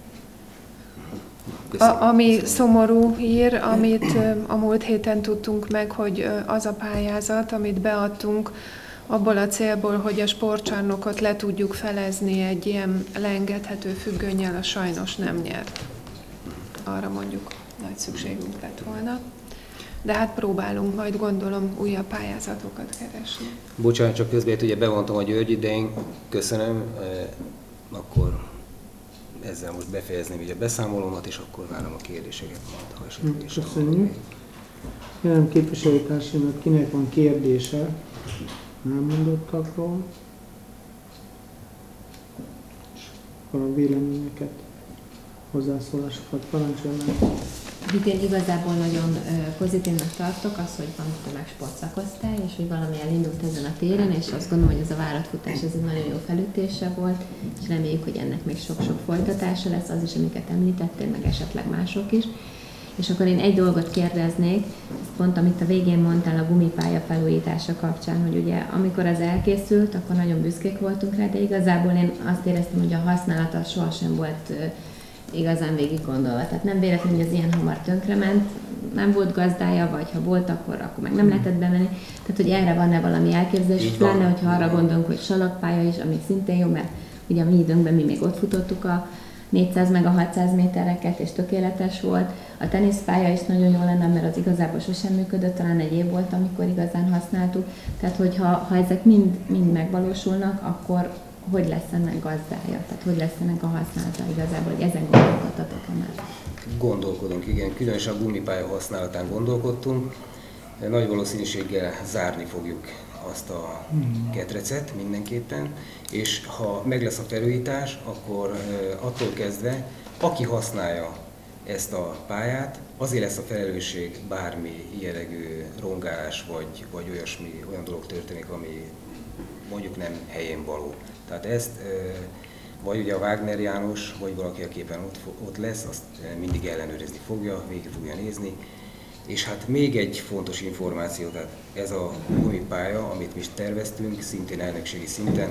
A, ami szomorú hír, amit a múlt héten tudtunk meg, hogy az a pályázat, amit beadtunk, abból a célból, hogy a sportcsarnokot le tudjuk felezni egy ilyen leengedhető függönnyel, a sajnos nem nyert. Arra mondjuk nagy szükségünk lett volna. De hát próbálunk majd, gondolom, újabb pályázatokat keresni. Bocsánat, csak közben ugye bevontam a Györgyit, de én köszönöm, akkor ezzel most befejezném így a beszámolómat, és akkor várom a kérdéseket majd, ha esetleg is. Köszönjük. Kérem képviselőtársaimnak, kinek van kérdése elmondottakról, és akkor a véleményeket, hozzászólásokat parancsolnak. Itt én igazából nagyon pozitívnak tartok az, hogy van tömegsport szakosztály, és hogy valami elindult ezen a téren, és azt gondolom, hogy ez a váratfutás ez egy nagyon jó felütése volt, és reméljük, hogy ennek még sok-sok folytatása lesz, az is, amiket említettél, meg esetleg mások is. És akkor én egy dolgot kérdeznék, pont amit a végén mondtál a gumipálya felújítása kapcsán, hogy ugye amikor az elkészült, akkor nagyon büszkék voltunk rá, de igazából én azt éreztem, hogy a használata sohasem volt igazán végig gondolva. Tehát nem véletlenül, hogy az ilyen hamar tönkrement, nem volt gazdája, vagy ha volt, akkor, akkor meg nem lehetett bemenni. Tehát, hogy erre van-e valami elképzelés, pláne, hogyha arra gondolunk, hogy salakpálya is, ami szintén jó, mert ugye a mi időnkben mi még ott futottuk a négyszáz meg a hatszáz métereket, és tökéletes volt. A teniszpálya is nagyon jó lenne, mert az igazából sosem működött, talán egy év volt, amikor igazán használtuk. Tehát, hogyha ha ezek mind, mind megvalósulnak, akkor hogy lesz ennek gazdája? Tehát, hogy lesz ennek a használata igazából, hogy ezen gondolkodtatok-e már? Gondolkodunk, igen. Különösen a gumipálya használatán gondolkodtunk. Nagy valószínűséggel zárni fogjuk azt a ketrecet mindenképpen, és ha meg lesz a felújítás, akkor attól kezdve, aki használja ezt a pályát, azért lesz a felelősség, bármi jellegű rongálás vagy, vagy olyasmi, olyan dolog történik, ami mondjuk nem helyén való. Tehát ezt vagy ugye a Wagner János, vagy valaki, aki éppen ott, ott lesz, azt mindig ellenőrizni fogja, végig fogja nézni. És hát még egy fontos információ, tehát ez a gumipálya, amit mi is terveztünk, szintén elnökségi szinten,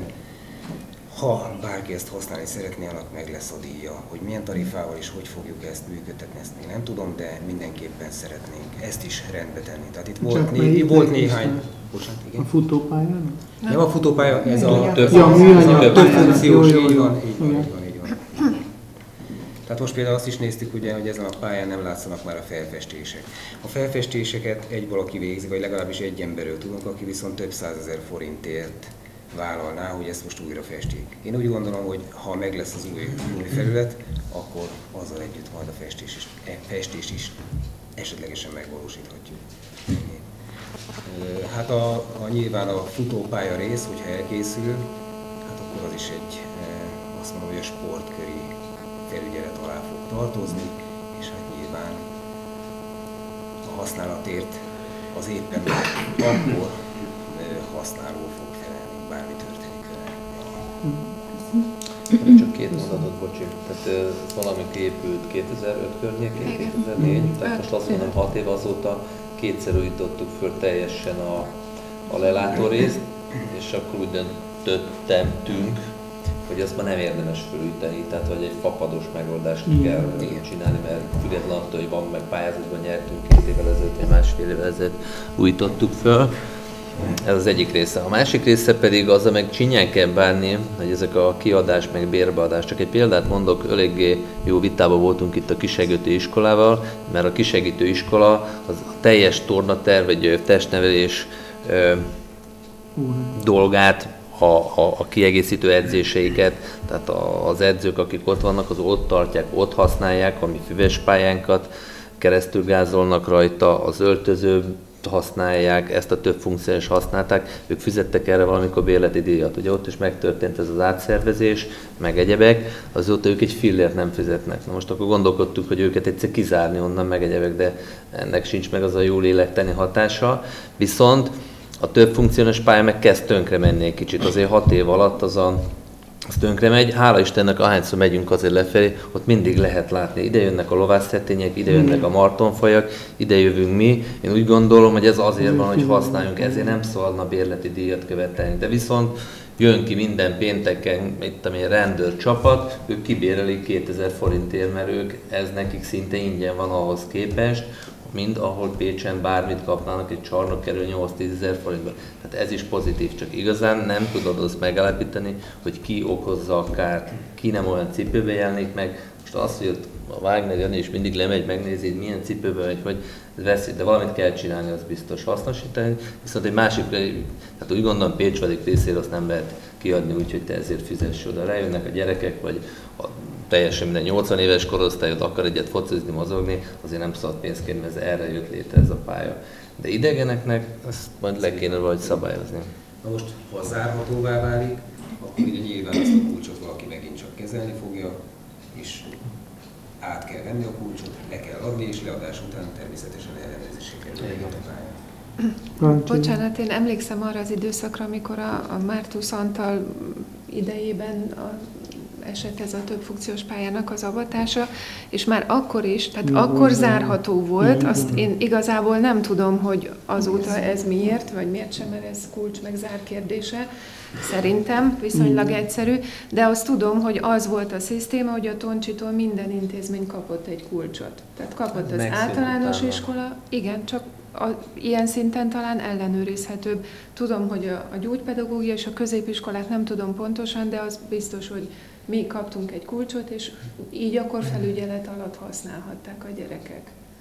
ha bárki ezt használni szeretné, annak meg lesz a díja. Hogy milyen tarifával és hogy fogjuk ezt működtetni, ezt még nem tudom, de mindenképpen szeretnénk ezt is rendbe tenni. Tehát itt volt, né volt néhány... Bocsánat, igen. A futópályán? Nem a futópálya, ez a több funkciós, így van, így van, így van, így van. Tehát most például azt is néztük, ugye, hogy ezen a pályán nem látszanak már a felfestések. A felfestéseket egy valaki végzi, vagy legalábbis egy emberről tudunk, aki viszont több százezer forintért vállalná, hogy ezt most újra festik. Én úgy gondolom, hogy ha meg lesz az új, új felület, akkor azzal együtt majd a festés is, festés is esetlegesen megvalósíthatjuk. Hát a, a nyilván a futópálya rész, hogyha elkészül, hát akkor az is egy, azt mondom, hogy a sportköri felügyelet alá fog tartozni, és hát nyilván a használatért az éppen akkor használó fog felelni, bármi történik vele. Csak két mondatot, bocsi. Tehát valamikor épült kétezer-öt környékén, kétezer-négy, tehát most azt mondom, hat év azóta kétszer újítottuk föl teljesen a, a lelátórészt, és akkor úgy döntöttünk, hogy azt már nem érdemes fölújítani, tehát hogy egy fapados megoldást kell Igen. csinálni, mert függetlenül attól, hogy van meg pályázatban nyertünk két évvel ezelőtt, vagy másfél évvel ezelőtt újítottuk föl. Ez az egyik része. A másik része pedig azzal meg csinyán kell bánni, hogy ezek a kiadás meg bérbeadás. Csak egy példát mondok, eléggé jó vitában voltunk itt a kisegítő iskolával, mert a kisegítő iskola az teljes tornaterv, vagy testnevelés ö, dolgát a, a, a kiegészítő edzéseiket, tehát az edzők, akik ott vannak, az ott tartják, ott használják a mi füves pályánkat, keresztül gázolnak rajta, az öltöző használják, ezt a több funkciós használták, ők fizettek erre valamikor bérleti díjat. Ugye ott is megtörtént ez az átszervezés, meg egyebek, azóta ők egy fillért nem fizetnek. Na most akkor gondolkodtuk, hogy őket egyszer kizárni onnan, meg egyebek, de ennek sincs meg az a jó lélektani hatása. Viszont a több funkciós pálya meg kezd tönkre menni egy kicsit, azért hat év alatt az a az tönkre megy. Hála Istennek, ahányszor megyünk azért lefelé, ott mindig lehet látni. Ide jönnek a lovászszettények, ide jönnek a martonfajak, ide jövünk mi. Én úgy gondolom, hogy ez azért van, hogy használjunk, ezért nem szabadna bérleti díjat követelni. De viszont jön ki minden pénteken, itt amilyen rendőr csapat, ők kibérelik kétezer forintért, mert ők, ez nekik szinte ingyen van ahhoz képest, mind ahol Pécsen bármit kapnának, egy csarnok kerül nyolc-tízezer forintba. Tehát ez is pozitív, csak igazán nem tudod azt megállapítani, hogy ki okozza a kárt, ki nem olyan cipőbe jelenik meg. Most az, hogy a Wagner Jani is mindig lemegy, megnézi, milyen cipőbe megy, hogy ez veszély, de valamit kell csinálni, az biztos hasznosítani. Viszont egy másik, hát úgy gondolom Pécsvadik részéről azt nem lehet kiadni úgy, hogy te ezért fizess oda. Lejönnek a gyerekek, vagy a teljesen minden nyolcvan éves korosztályod akar egyet focizni, mozogni, azért nem szabad pénzt kérni, mert ez erre jött létre ez a pálya. De idegeneknek ezt majd le kéne valahogy szabályozni. Na most, ha zárhatóvá válik, akkor ugye nyilván azt a kulcsot valaki megint csak kezelni fogja, és át kell venni a kulcsot, le kell adni, és leadás után természetesen ellenőrzésre kerül a pálya. Bocsánat, én emlékszem arra az időszakra, amikor a, a Mártusz Antal idejében a esett ez a több funkciós pályának az avatása, és már akkor is, tehát ja, akkor zárható volt, ja, azt én igazából nem tudom, hogy azóta ez miért, vagy miért sem, mert ez kulcs meg zár kérdése, szerintem viszonylag egyszerű, de azt tudom, hogy az volt a szisztéma, hogy a Toncsitól minden intézmény kapott egy kulcsot. Tehát kapott az általános iskola, igen, csak a, ilyen szinten talán ellenőrizhetőbb. Tudom, hogy a, a gyógypedagógia és a középiskolát nem tudom pontosan, de az biztos, hogy mi kaptunk egy kulcsot, és így akkor felügyelet alatt használhatták a gyerekek.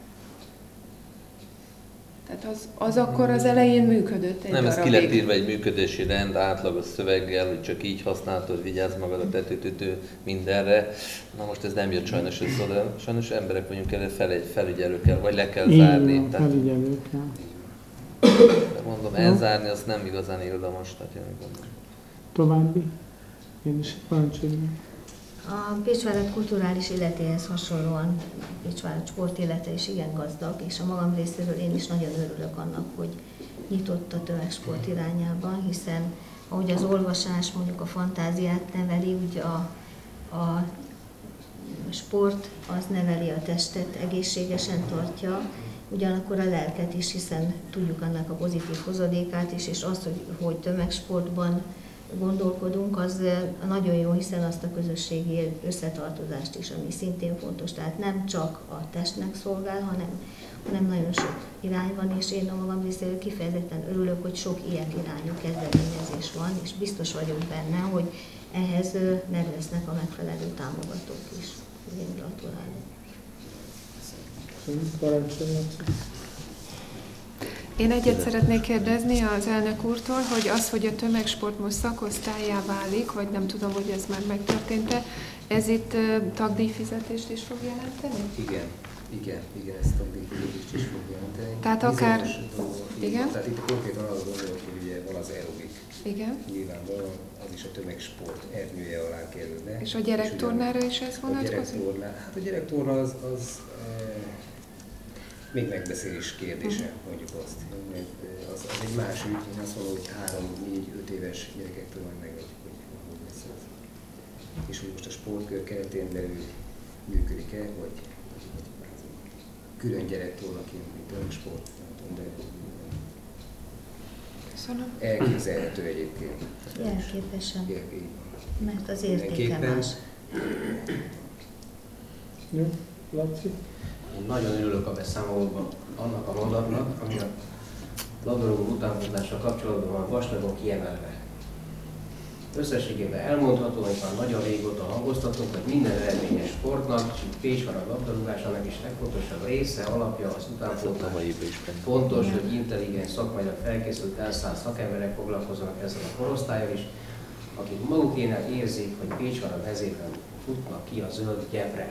Tehát az, az akkor az elején működött egy Nem, ez darabig. ki lett írva egy működési rend, átlagos szöveggel, hogy csak így használhatod, vigyázz magad a tetőtütő mindenre. Na most ez nem jött sajnos össze, sajnos emberek vagyunk, erre fel, felügyelő kell, vagy le kell zárni. Így van, felügyelő kell. De mondom, elzárni azt nem igazán érdemes. További? Én is parancsolom. A Pécsvárat kulturális életéhez hasonlóan Pécsvárat sportélete is igen gazdag, és a magam részéről én is nagyon örülök annak, hogy nyitott a tömegsport irányában, hiszen ahogy az olvasás mondjuk a fantáziát neveli, úgy a, a sport az neveli a testet, egészségesen tartja, ugyanakkor a lelket is, hiszen tudjuk annak a pozitív hozadékát is, és az, hogy, hogy tömegsportban gondolkodunk, az nagyon jó, hiszen azt a közösségi összetartozást is, ami szintén fontos. Tehát nem csak a testnek szolgál, hanem, hanem nagyon sok irány van, és én a magam részéről kifejezetten örülök, hogy sok ilyen irányú kezdeményezés van, és biztos vagyok benne, hogy ehhez meg lesznek a megfelelő támogatók is. Én gratulálok. Én egyet szeretnék kérdezni az elnök úrtól, hogy az, hogy a tömegsport most szakosztállyá válik, vagy nem tudom, hogy ez már megtörtént-e, ez itt tagdíjfizetést is fog jelenteni? Igen, igen, igen, ez tagdíjfizetést is fog jelenteni. Tehát akár... Igen? Tehát itt konkrétan az gondolok, hogy ugye van az aerobik. Igen. Nyilvánvalóan az is a tömegsport ernyője alá kerülne. És a gyerektornára is ez vonatkozik? A gyerektorná, hát a gyerektorna az, az e, még megbeszélés kérdése, mondjuk azt. Az, az egy más ügy, én azt mondom, hogy három, négy, öt éves gyerekektől majd meglátjuk, hogy hogy lesz ez. És hogy most a sportkör keretén belül működik-e, vagy, vagy külön gyerektornaként, mint tömegsport, nem tudom, de köszönöm. Elképzelhető egyébként. Jelképesen, mert az értéke Mindenképpen. más. Jó, Laci? Én nagyon örülök a beszámolóban annak a mondatnak, ami a labdarúgó utánpótlással kapcsolatban van vastagon kiemelve. Összességében elmondható, hogy már nagyon régóta hangoztatunk, hogy minden eredményes sportnak, és itt Pécsvarad labdarúgásának is legfontosabb része, alapja az utánpótlás. Fontos, hogy intelligens, szakmailag felkészült, elszállt szakemberek foglalkoznak ezzel a korosztállyal is, akik magukének érzik, hogy Pécsvarad mezében futnak ki a zöld gyebre.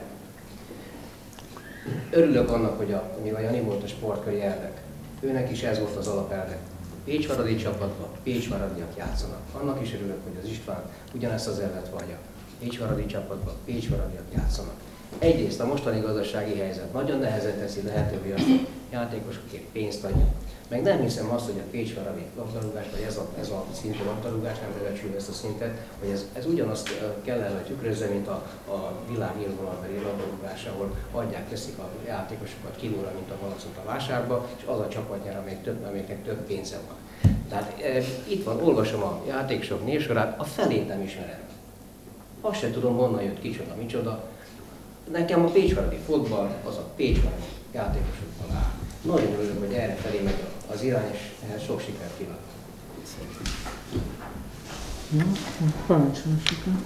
Örülök annak, hogy a, még a Jani volt a sportköri elvek. Őnek is ez volt az alapelvek. Pécsvaradi csapatban pécsvaradiak játszanak. Annak is örülök, hogy az István ugyanezt az elvet vallja. Pécsvaradi csapatban pécsvaradiak játszanak. Egyrészt a mostani gazdasági helyzet nagyon nehezen teszi lehetővé azt, hogy játékosokért pénzt adjunk. Meg nem hiszem azt, hogy a pécsvaradi labdarúgás, vagy ez a, ez a szintű labdarúgás, nem bevecsül ezt a szintet, hogy ez, ez ugyanazt kellene, hogy tükrözze, mint a, a világ élvonalbeli labdarúgás, ahol adják, teszik a játékosokat kilóra, mint a malacot a vásárba, és az a csapat nyer, amelyik több, amelyiknek több pénze van. Tehát e, itt van, olvasom a játékosok névsorát, a felét nem ismerem. Azt se tudom, honnan jött, kicsoda, micsoda. Nekem a pécsvaradi fotball az a pécsvaradi játékosokban áll. Nagyon örülök, hogy erre felé megy az irány, és ehhez sok sikert kívánok. Parancsoljon sikert.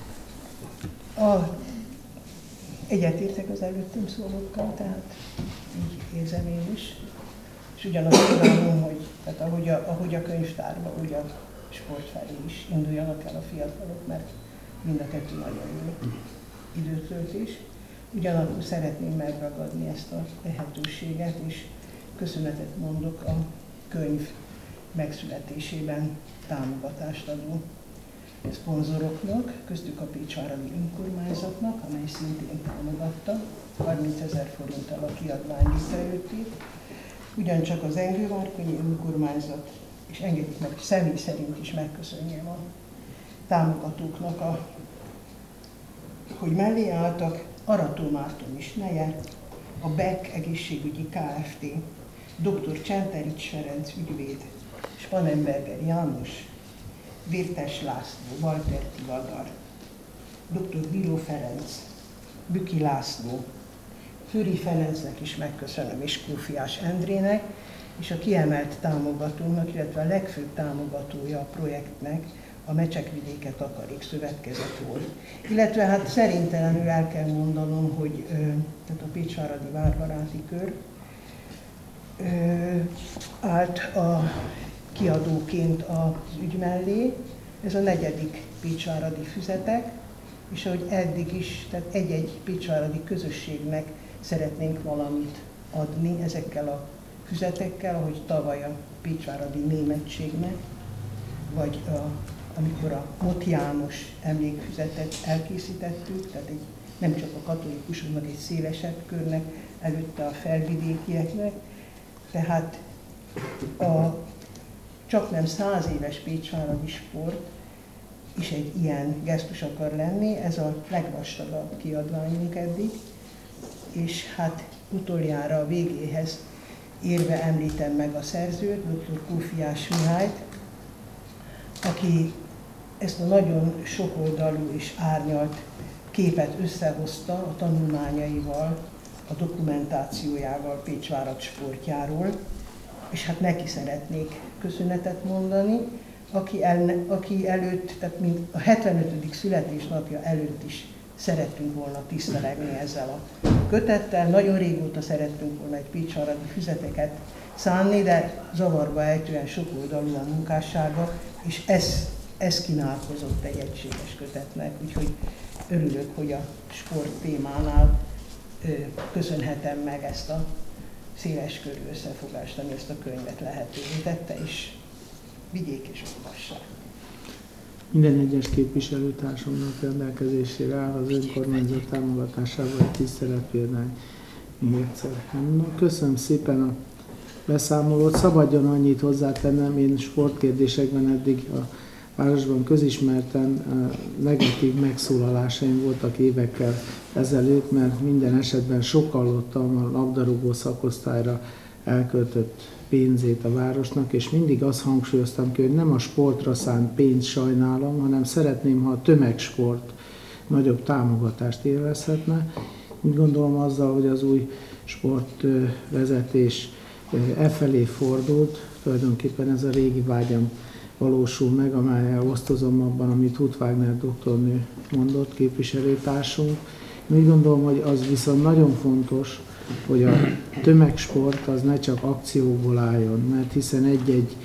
A egyetértek az előttem szólókkal, tehát így érzem én is. És ugyanazt kívánom, hogy tehát ahogy, a, ahogy a könyvtárban, úgy a sport felé is induljanak el a fiatalok, mert mind a kettő nagyon jó időtöltés. Ugyanakkor szeretném megragadni ezt a lehetőséget, és köszönetet mondok a könyv megszületésében támogatást adó szponzoroknak, köztük a Pécsváradi Önkormányzatnak, amely szintén támogatta harmincezer forinttal a kiadvány létrejöttét. Ugyancsak az Engővárkonyi Önkormányzat, és engedjék meg, személy szerint is megköszönjem a támogatóknak, a, hogy mellé álltak. Arató Márton Isneje, a Beck Egészségügyi Kft., dr. Csenterics Ferenc ügyvéd, Spanenberger János, Vértes László, Walter Tivadar, dr. Bíró Ferenc, Büki László, Főri Ferencnek is megköszönöm, és Kófiás Endrének, és a kiemelt támogatónak, illetve a legfőbb támogatója a projektnek, a Mecsekvidéke Takarék Szövetkezet volt. Illetve hát szerintelenül el kell mondanom, hogy ö, tehát a Pécsváradi Várbaráti Kör ö, állt a kiadóként az ügy mellé. Ez a negyedik Pécsváradi Füzetek, és ahogy eddig is, tehát egy-egy pécsváradi közösségnek szeretnénk valamit adni ezekkel a füzetekkel, ahogy tavaly a Pécsváradi Németségnek, vagy a amikor a Mot János emlékfüzetet elkészítettük, tehát egy, nem csak a katolikusoknak, egy szélesebb körnek, előtte a felvidékieknek, tehát a csaknem száz éves pécsváradi sport is egy ilyen gesztus akar lenni, ez a legvastagabb kiadványunk eddig, és hát utoljára a végéhez érve említem meg a szerzőt, dr. Kófiás Mihályt, aki ezt a nagyon sokoldalú és árnyalt képet összehozta a tanulmányaival, a dokumentációjával Pécsvárad sportjáról, és hát neki szeretnék köszönetet mondani, aki, el, aki előtt, tehát mint a hetvenötödik születésnapja előtt is szerettünk volna tisztelegni ezzel a kötettel. Nagyon régóta szerettünk volna egy pécsváradi füzeteket szánni, de zavarba ejtően sokoldalú a munkássága, és ez, ez kínálkozott egy egységes kötetnek, úgyhogy örülök, hogy a sport témánál ö, köszönhetem meg ezt a széles körű összefogást, ami ezt a könyvet lehetővé tette, és vigyék és olvassák. Minden egyes képviselőtársamnak rendelkezésére áll az önkormányzat támogatásával egy tiszteletpéldány. Még egyszer. Köszönöm szépen a beszámolót. Szabadjon annyit hozzátennem, én sportkérdésekben eddig a városban közismerten negatív megszólalásaim voltak évekkel ezelőtt, mert minden esetben sokkallottam a labdarúgó szakosztályra elköltött pénzét a városnak, és mindig azt hangsúlyoztam ki, hogy nem a sportra szánt pénzt sajnálom, hanem szeretném, ha a tömegsport nagyobb támogatást élvezhetne. Úgy gondolom azzal, hogy az új sportvezetés e felé fordult, tulajdonképpen ez a régi vágyam valósul meg, amelyel osztozom abban, amit Huth Wagner doktornő mondott, képviselőtársunk. Én úgy gondolom, hogy az viszont nagyon fontos, hogy a tömegsport az ne csak akciókból álljon, mert hiszen egy-egy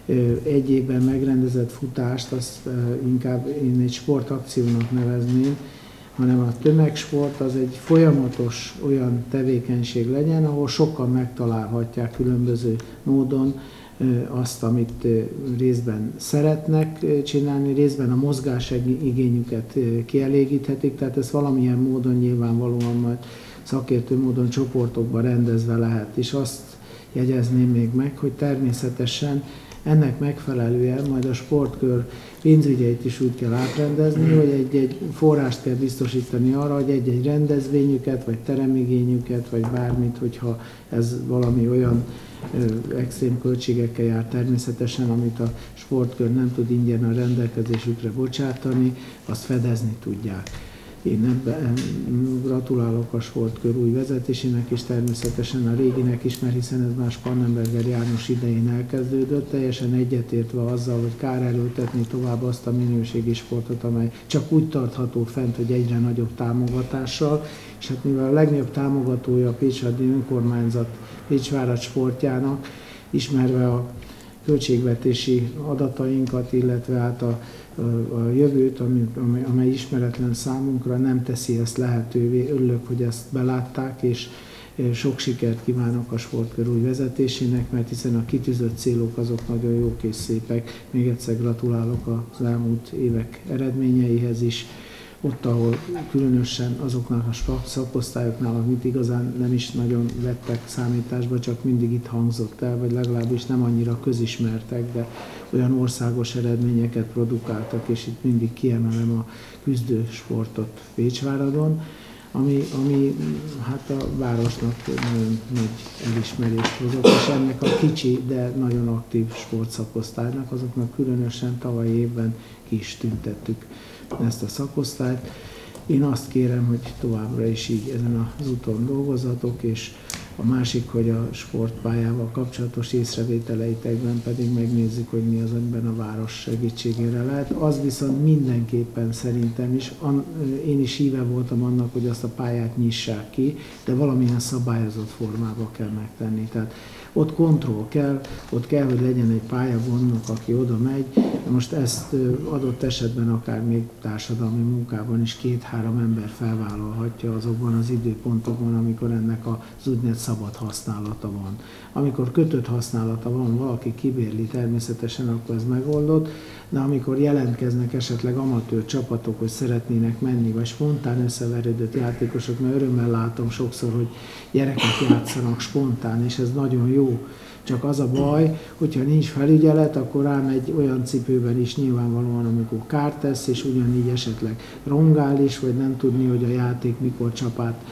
egy évben megrendezett futást, azt inkább én egy sportakciónak nevezném, hanem a tömegsport az egy folyamatos olyan tevékenység legyen, ahol sokan megtalálhatják különböző módon azt, amit részben szeretnek csinálni, részben a mozgás igényüket kielégíthetik, tehát ezt valamilyen módon nyilvánvalóan majd szakértő módon csoportokban rendezve lehet. És azt jegyezném még meg, hogy természetesen ennek megfelelően majd a sportkör pénzügyeit is úgy kell átrendezni, hogy egy-egy forrást kell biztosítani arra, hogy egy-egy rendezvényüket, vagy teremigényüket, vagy bármit, hogyha ez valami olyan ö, extrém költségekkel jár természetesen, amit a sportkör nem tud ingyen a rendelkezésükre bocsátani, azt fedezni tudják. Én ebben gratulálok a sportkör új vezetésének és természetesen a réginek is, mert hiszen ez már Spangenberger János idején elkezdődött, teljesen egyetértve azzal, hogy kár erőltetni tovább azt a minőségi sportot, amely csak úgy tartható fent, hogy egyre nagyobb támogatással, és hát mivel a legnagyobb támogatója a Pécsvárdi Önkormányzat Pécsvárad sportjának, ismerve a költségvetési adatainkat, illetve hát a, a, a jövőt, ami, amely, amely ismeretlen számunkra, nem teszi ezt lehetővé. Örülök, hogy ezt belátták, és sok sikert kívánok a sportkör új vezetésének, mert hiszen a kitűzött célok azok nagyon jók és szépek. Még egyszer gratulálok az elmúlt évek eredményeihez is. Ott, ahol különösen azoknak a szakosztályoknál, amit igazán nem is nagyon vettek számításba, csak mindig itt hangzott el, vagy legalábbis nem annyira közismertek, de olyan országos eredményeket produkáltak, és itt mindig kiemelem a küzdősportot Pécsváradon, ami, ami hát a városnak nagyon nagy elismerést hozott, és ennek a kicsi, de nagyon aktív sportszakosztálynak, azoknak különösen tavalyi évben ki is tüntettük ezt a szakosztályt. Én azt kérem, hogy továbbra is így ezen az úton dolgozatok, és a másik, hogy a sportpályával kapcsolatos észrevételeitekben pedig megnézzük, hogy mi az, amiben a város segítségére lehet. Az viszont mindenképpen szerintem is, én is híve voltam annak, hogy azt a pályát nyissák ki, de valamilyen szabályozott formába kell megtenni. Tehát ott kontroll kell, ott kell, hogy legyen egy pályagondnok, aki oda megy. Most ezt adott esetben akár még társadalmi munkában is két-három ember felvállalhatja azokban az időpontokban, amikor ennek az úgynevezett szabad használata van. Amikor kötött használata van, valaki kibérli természetesen, akkor ez megoldott, de amikor jelentkeznek esetleg amatőr csapatok, hogy szeretnének menni, vagy spontán összeverődött játékosok, mert örömmel látom sokszor, hogy gyerekek játszanak spontán, és ez nagyon jó. Csak az a baj, hogyha nincs felügyelet, akkor rámegy olyan cipőben is nyilvánvalóan, amikor kárt tesz, és ugyanígy esetleg rongál is, vagy nem tudni, hogy a játék mikor csapát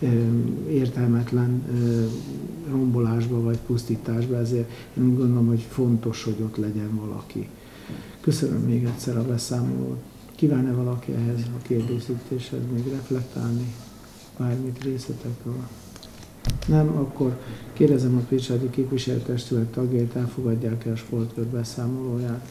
értelmetlen rombolásba vagy pusztításba, ezért én úgy gondolom, hogy fontos, hogy ott legyen valaki. Köszönöm még egyszer a beszámolót. Kíván-e valaki ehhez a kérdésítéshez még reflektálni? Bármit részletekről? Nem, akkor kérdezem a Pécsvárdi Képviselőtestület tagjait, elfogadják el a sportkör beszámolóját.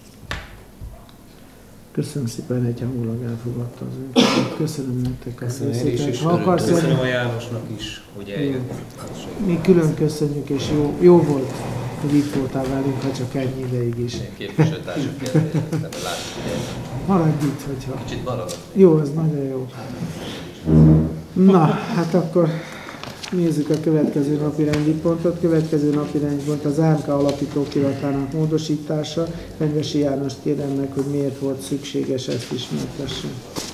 Köszönöm szépen, egyhangulag elfogadta az önként. Köszönöm nektek a részletet. Ha akarsz, köszönöm a Jánosnak is, hogy eljött. Mi külön köszönjük, és jó, jó volt, hogy itt voltál velünk, ha csak ennyi ideig is. Képviselőtársak kérdeztem, hogy lássuk, hogy maradj itt, hogyha... Kicsit maradok. Jó, ez nagyon jó. Na, hát akkor nézzük a következő napi rendi pontot. Következő napi rendi pont az á em ká alapítókiratának módosítása. Fenyvesi Jánost kérem meg, hogy miért volt szükséges, ezt ismertessen.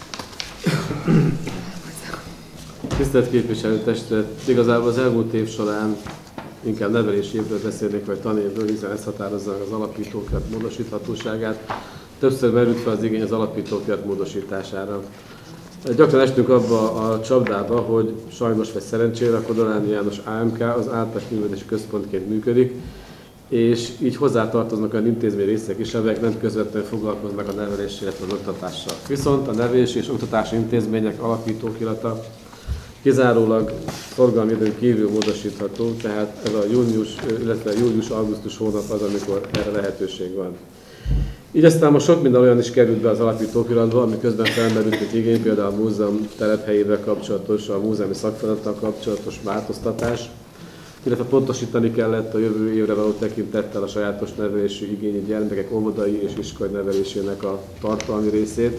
Tisztelt Képviselőtestület! Igazából az elmúlt év során inkább nevelési évről beszélnék, vagy tanévről, hiszen ez határozza az alapítókirat módosíthatóságát. Többször merült fel az igény az alapítókirat módosítására. Gyakran estünk abba a csapdába, hogy sajnos vagy szerencsére a Kodolányi János á em ká az általános művelési központként működik, és így hozzátartoznak olyan intézmény részek is, amelyek nem közvetlenül foglalkoznak a neveléssel, illetve az oktatással. Viszont a nevelési és oktatási intézmények alapítókirata kizárólag forgalmi időn kívül módosítható, tehát ez a június, illetve július-augusztus hónap az, amikor erre lehetőség van. Így aztán most sok minden olyan is került be az alapítókiratba, ami közben felmerült egy igény, például a múzeum telephelyével kapcsolatos, a múzeumi szakfeladattal kapcsolatos változtatás, illetve pontosítani kellett a jövő évre való tekintettel a sajátos nevelésű igényű gyermekek óvodai és iskolai nevelésének a tartalmi részét.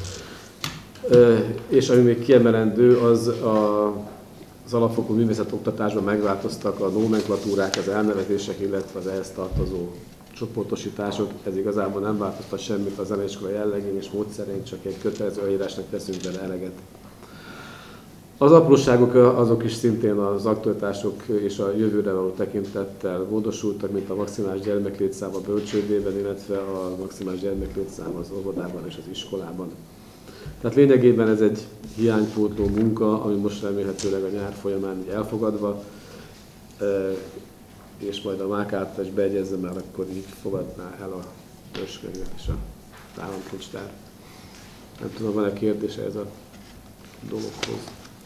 És ami még kiemelendő, az a, az alapfokú művészetoktatásban megváltoztak a nomenklatúrák, az elnevezések, illetve az ehhez tartozó csoportosítások. Ez igazából nem változtat semmit a zeneiskola jellegén és módszerén, csak egy kötelező elírásnak teszünk bele eleget. Az apróságok azok is szintén az aktualitások és a jövőre való tekintettel módosultak, mint a maximális gyermeklétszám a bölcsődében, illetve a maximális gyermeklétszám az óvodában és az iskolában. Tehát lényegében ez egy hiánypótló munka, ami most remélhetőleg a nyár folyamán elfogadva, és majd a mákáltatás beegyezze, mert akkor így fogadná el a törzskönyvet és a államkincstár. Nem tudom, van-e kérdése ez a dologhoz?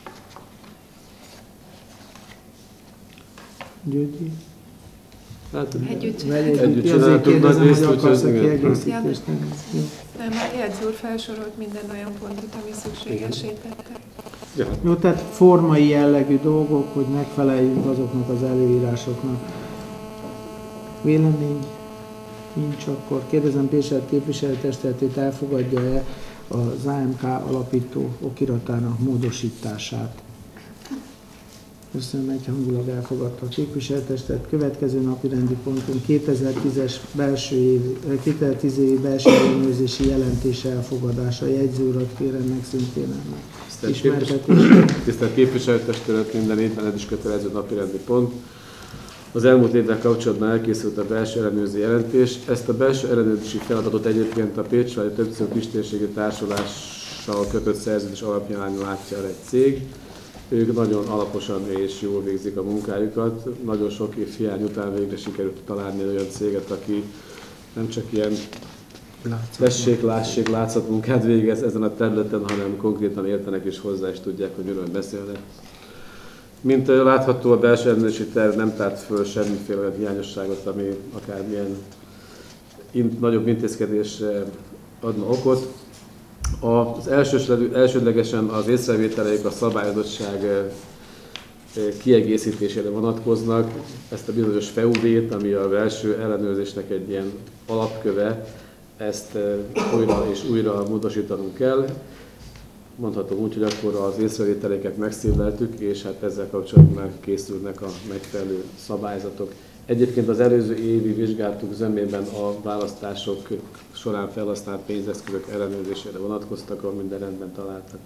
Györgyi? Hát, együtt, együtt csináltuk, nagy részt, hogy kiegészítést. Nem, a jegyző úr felsorolt minden olyan pontot, ami szükségesé tette. Ja. Jó, tehát formai jellegű dolgok, hogy megfeleljünk azoknak az előírásoknak. Vélemény nincs, akkor kérdezem Pécset képviselőtestületét, elfogadja-e az á em ká alapító okiratának módosítását? Köszönöm, egyhangulag elfogadta a képviselőtestület. Következő napi rendi pontunk kétezer-tízes belső év, kétezer-tíz évi belső ellenőrzési jelentés elfogadása. A jegyző urat kérem meg szintén ennek ismertetésre. Tisztelt képviselőtestület, minden évben ez is kötelező napi rendi pont. Az elmúlt évvel kapcsolatban elkészült a belső ellenőrző jelentés. Ezt a belső ellenőrzési feladatot egyébként a Pécsvári Többszintű Kistérségi Társulással kötött szerződés alapján látja el egy cég. Ők nagyon alaposan és jól végzik a munkájukat. Nagyon sok év hiány után végre sikerült találni olyan céget, aki nem csak ilyen tessék, lássék, látszatmunkát végez ezen a területen, hanem konkrétan értenek és hozzá is tudják, hogy miről beszélnek. Mint látható, a belső ellenőrzési terv nem tárt föl semmiféle olyan hiányosságot, ami akármilyen in, nagyobb intézkedésre adna okot. Az elsődlegesen az észrevételeik a szabályozottság kiegészítésére vonatkoznak. Ezt a bizonyos ef e u vét, ami a belső ellenőrzésnek egy ilyen alapköve, ezt újra és újra módosítanunk kell. Mondhatom úgy, hogy akkor az észrevételeket megszívleltük, és hát ezzel kapcsolatban készülnek a megfelelő szabályzatok. Egyébként az előző évi vizsgálatok zömében a választások során felhasznált pénzeszközök ellenőrzésére vonatkoztak, ahol minden rendben találtak.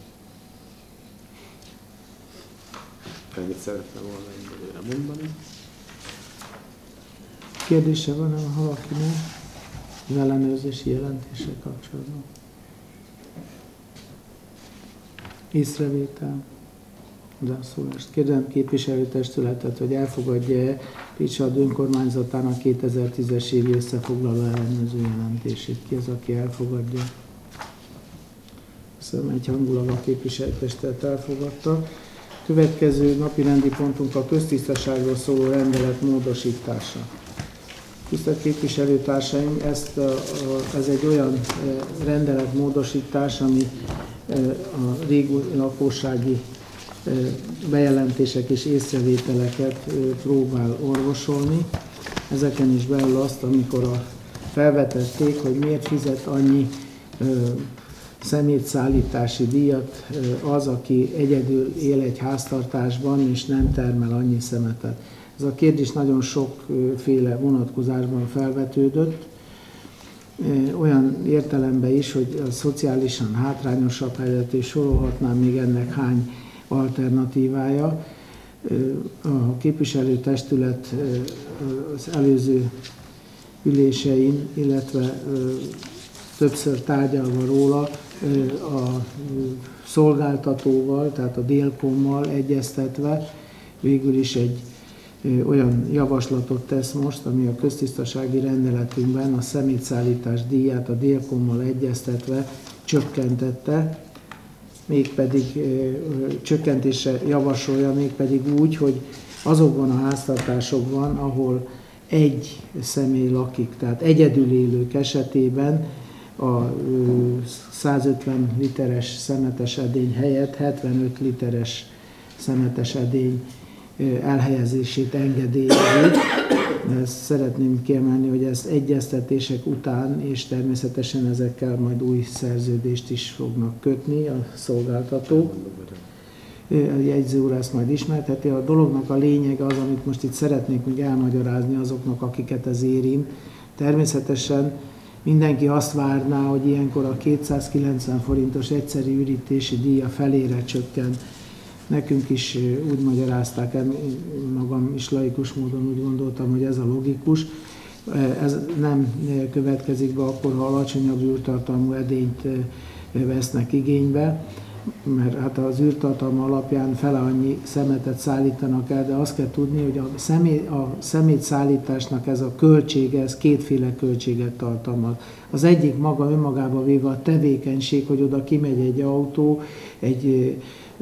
Ennyit szerettem volna egyelőre mondani. Kérdése van a valakinek az ellenőrzési jelentéssel kapcsolatban? Észrevétel? Hozzászólást. Kérdem képviselőtestületet, hogy elfogadja-e Pécsvárd önkormányzatának kétezer-tízes évi összefoglaló ellenőrző jelentését. Ki az, aki elfogadja? Köszönöm, egyhangulag a képviselőtestület elfogadta. Következő napi rendi pontunk a köztisztaságról szóló rendelet módosítása. Tisztelt képviselőtársaim, ezt a, a, ez egy olyan rendelet módosítás, ami a régi lakossági bejelentések és észrevételeket próbál orvosolni. Ezeken is belül azt, amikor a, felvetették, hogy miért fizet annyi szemétszállítási díjat az, aki egyedül él egy háztartásban és nem termel annyi szemetet. Ez a kérdés nagyon sokféle vonatkozásban felvetődött, olyan értelemben is, hogy a szociálisan hátrányosabb helyzet, és sorolhatnám még ennek hány alternatívája. A képviselőtestület az előző ülésein, illetve többször tárgyalva róla a szolgáltatóval, tehát a Délkommal egyeztetve végül is egy olyan javaslatot tesz most, ami a köztisztasági rendeletünkben a szemétszállítás díját a Délkommal egyeztetve csökkentette, mégpedig csökkentésre javasolja, mégpedig úgy, hogy azokban a háztartásokban, ahol egy személy lakik, tehát egyedül élők esetében a százötven literes szemetes edény helyett hetvenöt literes szemetes edény elhelyezését engedélyezi. De ezt szeretném kiemelni, hogy ezt egyeztetések után, és természetesen ezekkel majd új szerződést is fognak kötni a szolgáltatók. A jegyző úr ezt majd ismertheti. A dolognak a lényege az, amit most itt szeretnék még elmagyarázni azoknak, akiket ez érint. Természetesen mindenki azt várná, hogy ilyenkor a kétszázkilencven forintos egyszerű ürítési díja felére csökken. Nekünk is úgy magyarázták el, magam is laikus módon úgy gondoltam, hogy ez a logikus. Ez nem következik be akkor, ha alacsonyabb űrtartalmú edényt vesznek igénybe, mert hát az űrtartalma alapján fele annyi szemetet szállítanak el, de azt kell tudni, hogy a, személy, a szemétszállításnak ez a költsége, ez kétféle költséget tartalmaz. Az egyik maga önmagába véve a tevékenység, hogy oda kimegy egy autó, egy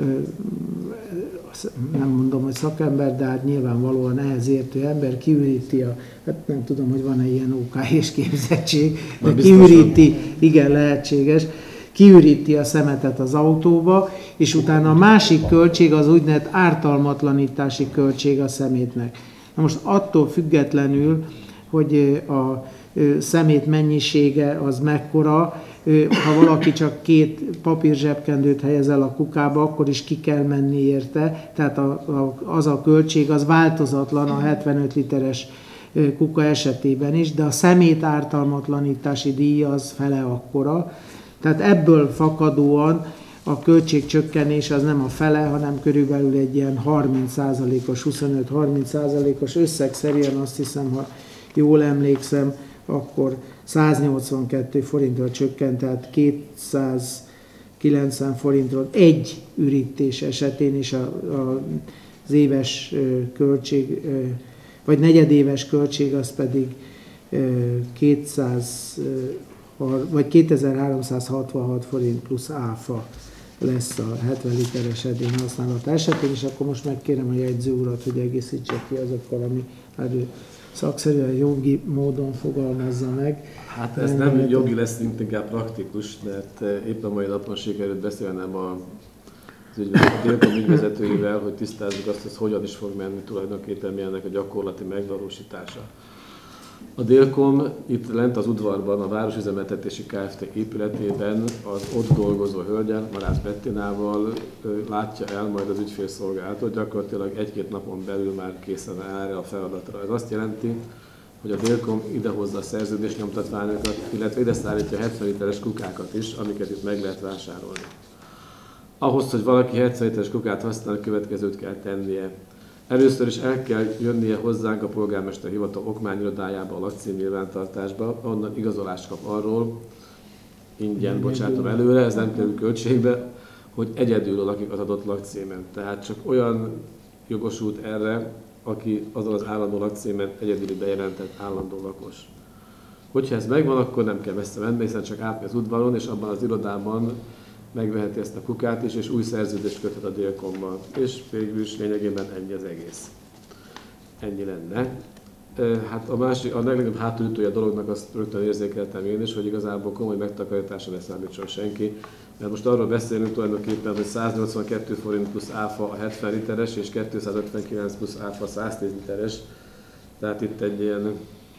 nem mondom, hogy szakember, de hát nyilvánvalóan ehhez értő ember kiüríti a, hát nem tudom, hogy van-e ilyen ó ká és képzettség, de kiüríti, igen, lehetséges, kiüríti a szemetet az autóba, és utána a másik költség az úgynevezett ártalmatlanítási költség a szemétnek. Na most attól függetlenül, hogy a szemét mennyisége az mekkora, ha valaki csak két papírzsebkendőt helyez el a kukába, akkor is ki kell menni érte, tehát a, a, az a költség az változatlan a hetvenöt literes kuka esetében is, de a szemét ártalmatlanítási díj az fele akkora. Tehát ebből fakadóan a költségcsökkenés az nem a fele, hanem körülbelül egy ilyen harminc százalékos, huszonöt-harminc százalékos összegszerűen, azt hiszem, ha jól emlékszem, akkor száznyolcvankettő forinttal csökkent, tehát kétszázkilencven forintról egy ürítés esetén is a, a, az éves költség, vagy negyedéves költség az pedig kétszáz, vagy kétezer-háromszázhatvanhat forint plusz áfa lesz a hetven literes edény használata esetén, és akkor most megkérem a jegyző urat, hogy egészítse ki azokkal, ami erről szakszerűen jogi módon fogalmazza meg. Hát ez nem mert jogi lesz, inkább praktikus, mert éppen mai napon sikerült beszélnem a Délkom ügyvezetőivel, hogy tisztázzuk azt, hogy hogyan is fog menni tulajdonképpen mi ennek a gyakorlati megvalósítása. A Délkom itt lent az udvarban, a Városüzemeltetési Kft. Épületében az ott dolgozó hölgyel, Marász Bettinával látja el majd az ügyfélszolgálatot, gyakorlatilag egy-két napon belül már készen áll erre a feladatra. Ez azt jelenti, hogy a Délkom idehozza a szerződésnyomtatványokat, illetve ide szállítja a hetven literes kukákat is, amiket itt meg lehet vásárolni. Ahhoz, hogy valaki hetven literes kukát használ, a következőt kell tennie. Először is el kell jönnie hozzánk a polgármester hivatal okmányirodájába, a lakcím nyilvántartásba, onnan igazolást kap arról, ingyen bocsátom előre, ez nem kerül költségbe, hogy egyedül lakik az adott lakcímen. Tehát csak olyan jogosult erre, aki azon az állandó lakcímen egyedüli bejelentett állandó lakos. Hogyha ez megvan, akkor nem kell messze menni, hiszen csak átmegy az udvaron, és abban az irodában megveheti ezt a kukát is, és új szerződést köthet a Délkommal. És végül is lényegében ennyi az egész. Ennyi lenne. Hát a másik, a legnagyobb hátulütője a dolognak, azt rögtön érzékeltem én is, hogy igazából komoly megtakarításra ne számítson senki. Mert most arról beszélünk tulajdonképpen, hogy száznyolcvankettő forint plusz áfa a hetven literes, és kétszázötvenkilenc plusz áfa a száztíz literes. Tehát itt egy ilyen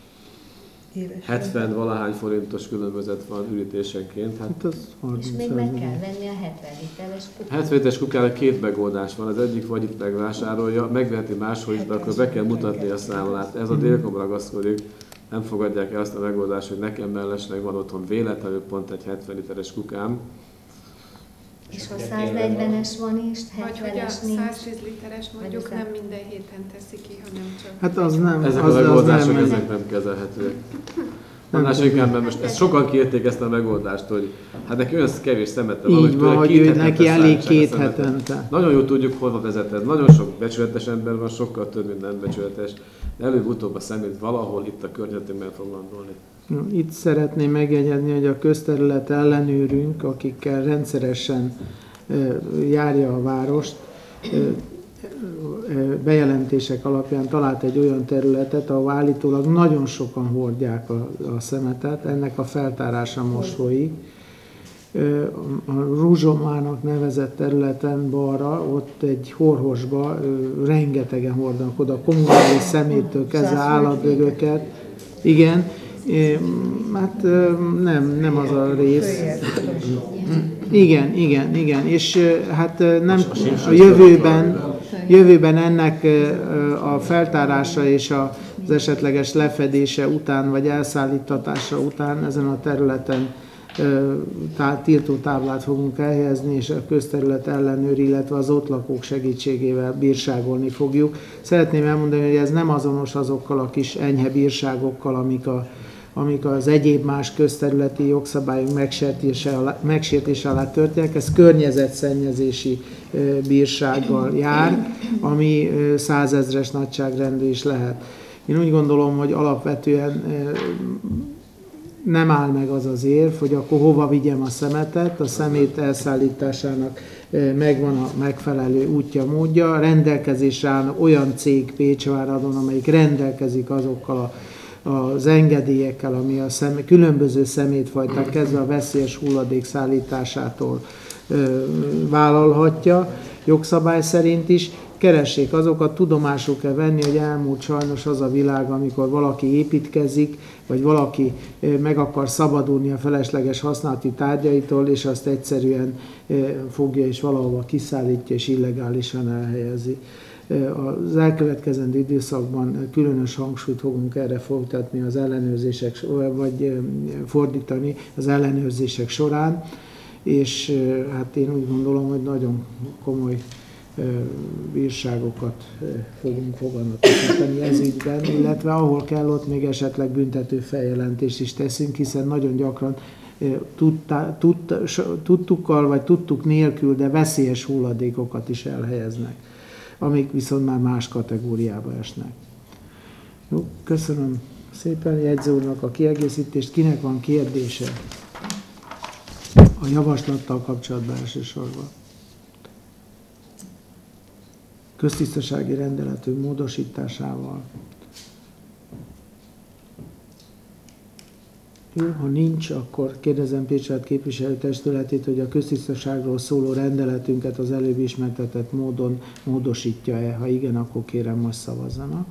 hetven valahány forintos különbözet van ürítésenként. Hát, és még meg kell venni a hetven literes kukát. hetven literes kukára két megoldás van. Az egyik vagy itt megvásárolja, megveheti máshol is, de akkor be kell mutatni a számlát. Ez a Délkom ragaszkodik. Nem fogadják el azt a megoldást, hogy nekem mellesleg van otthon véletlenül pont egy hetven literes kukám. És ha száznegyvenes van is, hetvenes nincs. Vagy hogy a száztíz literes mondjuk nem minden héten teszi ki, hanem csak... Hát az nem. Ezek az a megoldások, nem, ezek nem kezelhetőek. Annál inkább, mert most ezt sokan kérték ezt a megoldást, hogy hát neki olyan kevés szemete van, így van, hogy ő neki elég két hetente. Nagyon jól tudjuk, hova vezet ez. Nagyon sok becsületes ember van, sokkal több, mint nem becsületes. De előbb-utóbb a szemét valahol itt a környezetünkben fog landolni. Itt szeretném megjegyezni, hogy a közterület ellenőrünk, akikkel rendszeresen járja a várost, bejelentések alapján talált egy olyan területet, ahol állítólag nagyon sokan hordják a, a szemetet, ennek a feltárása most folyik. A Ruzsomának nevezett területen balra, ott egy horhosba rengetegen hordanak oda, kommunális szeméttől kezdve állatdögöket. Igen, hát nem, nem az a rész. Igen, igen, igen, és hát nem a jövőben, jövőben ennek a feltárása és az esetleges lefedése után, vagy elszállítatása után ezen a területen tiltó táblát fogunk elhelyezni, és a közterület ellenőr, illetve az ott lakók segítségével bírságolni fogjuk. Szeretném elmondani, hogy ez nem azonos azokkal a kis enyhe bírságokkal, amik, a, amik az egyéb más közterületi jogszabályok megsértése alá, megsértése alá történnek. Ez környezetszennyezési bírsággal jár, ami százezres nagyságrendű is lehet. Én úgy gondolom, hogy alapvetően nem áll meg az az érv, hogy akkor hova vigyem a szemetet, a szemét elszállításának megvan a megfelelő útja, módja, rendelkezésre áll olyan cég Pécsváradon, amelyik rendelkezik azokkal a, az engedélyekkel, ami a szem, különböző szemétfajták kezdve a veszélyes hulladék szállításától ö, vállalhatja, jogszabály szerint is. Keressék azokat, tudomásul kell venni, hogy elmúlt sajnos az a világ, amikor valaki építkezik, vagy valaki meg akar szabadulni a felesleges használati tárgyaitól, és azt egyszerűen fogja és valahova kiszállítja, és illegálisan elhelyezi. Az elkövetkezendő időszakban különös hangsúlyt fogunk erre folytatni az ellenőrzések, vagy fordítani az ellenőrzések során, és hát én úgy gondolom, hogy nagyon komoly bírságokat fogunk foganatosítani ez ügyben, illetve ahol kell, ott még esetleg büntető feljelentést is teszünk, hiszen nagyon gyakran tudta, tudta, tudtukkal vagy tudtuk nélkül, de veszélyes hulladékokat is elhelyeznek, amik viszont már más kategóriába esnek. Jó, köszönöm szépen jegyző úrnak a kiegészítést. Kinek van kérdése a javaslattal kapcsolatban elsősorban? Köztisztasági rendeletünk módosításával. Jó, ha nincs, akkor kérdezem Pécsvárad képviselőtestületét, hogy a köztisztaságról szóló rendeletünket az előbb ismertetett módon módosítja-e. Ha igen, akkor kérem, most szavazzanak.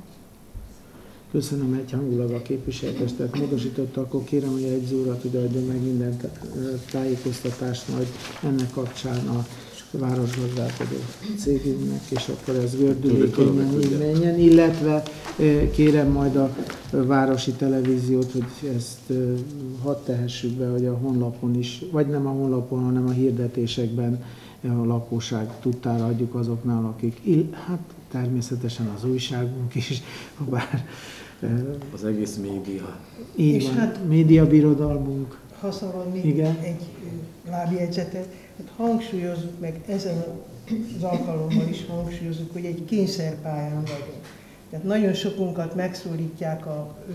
Köszönöm, egyhangulag a képviselőtestület módosította, akkor kérem, hogy egy zúrat, hogy adjon meg minden tájékoztatást majd ennek kapcsán a városgazdálkodó cégünknek, és akkor ez gördülékenyen így menjen, illetve kérem majd a városi televíziót, hogy ezt hadd tehessük be, hogy a honlapon is, vagy nem a honlapon, hanem a hirdetésekben a lakosság tudtára adjuk azoknál, akik, hát természetesen az újságunk is, bár az egész média. Így és van, hát, médiabirodalmunk. Ha szabad még igen? Egy lábjegyzetet, hát hangsúlyozzuk meg, ezen az alkalommal is hangsúlyozzuk, hogy egy kényszerpályán vagyunk. Tehát nagyon sokunkat megszólítják a ő,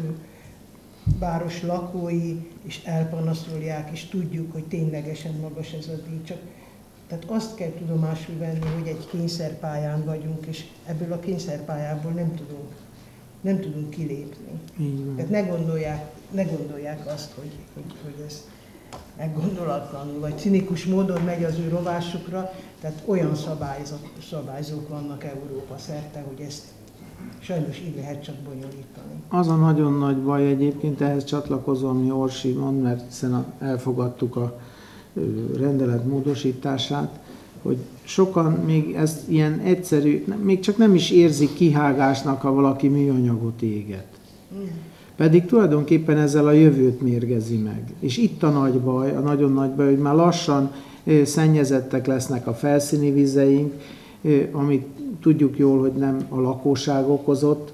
város lakói, és elpanaszolják, és tudjuk, hogy ténylegesen magas ez a díj. Csak, tehát azt kell tudomásul venni, hogy egy kényszerpályán vagyunk, és ebből a kényszerpályából nem tudunk, nem tudunk kilépni. Tehát ne gondolják, ne gondolják azt, hogy, hogy, hogy ez meggondolatlanul, vagy cinikus módon megy az ő rovásukra, tehát olyan szabályzók, szabályzók vannak Európa szerte, hogy ezt sajnos így lehet csak bonyolítani. Az a nagyon nagy baj egyébként, ehhez csatlakozom, ami Orsi mond, mert hiszen elfogadtuk a rendelet módosítását, hogy sokan még ezt ilyen egyszerű, még csak nem is érzik kihágásnak, ha valaki műanyagot éget. Mm. Pedig tulajdonképpen ezzel a jövőt mérgezi meg. És itt a nagy baj, a nagyon nagy baj, hogy már lassan szennyezettek lesznek a felszíni vizeink, amit tudjuk jól, hogy nem a lakosság okozott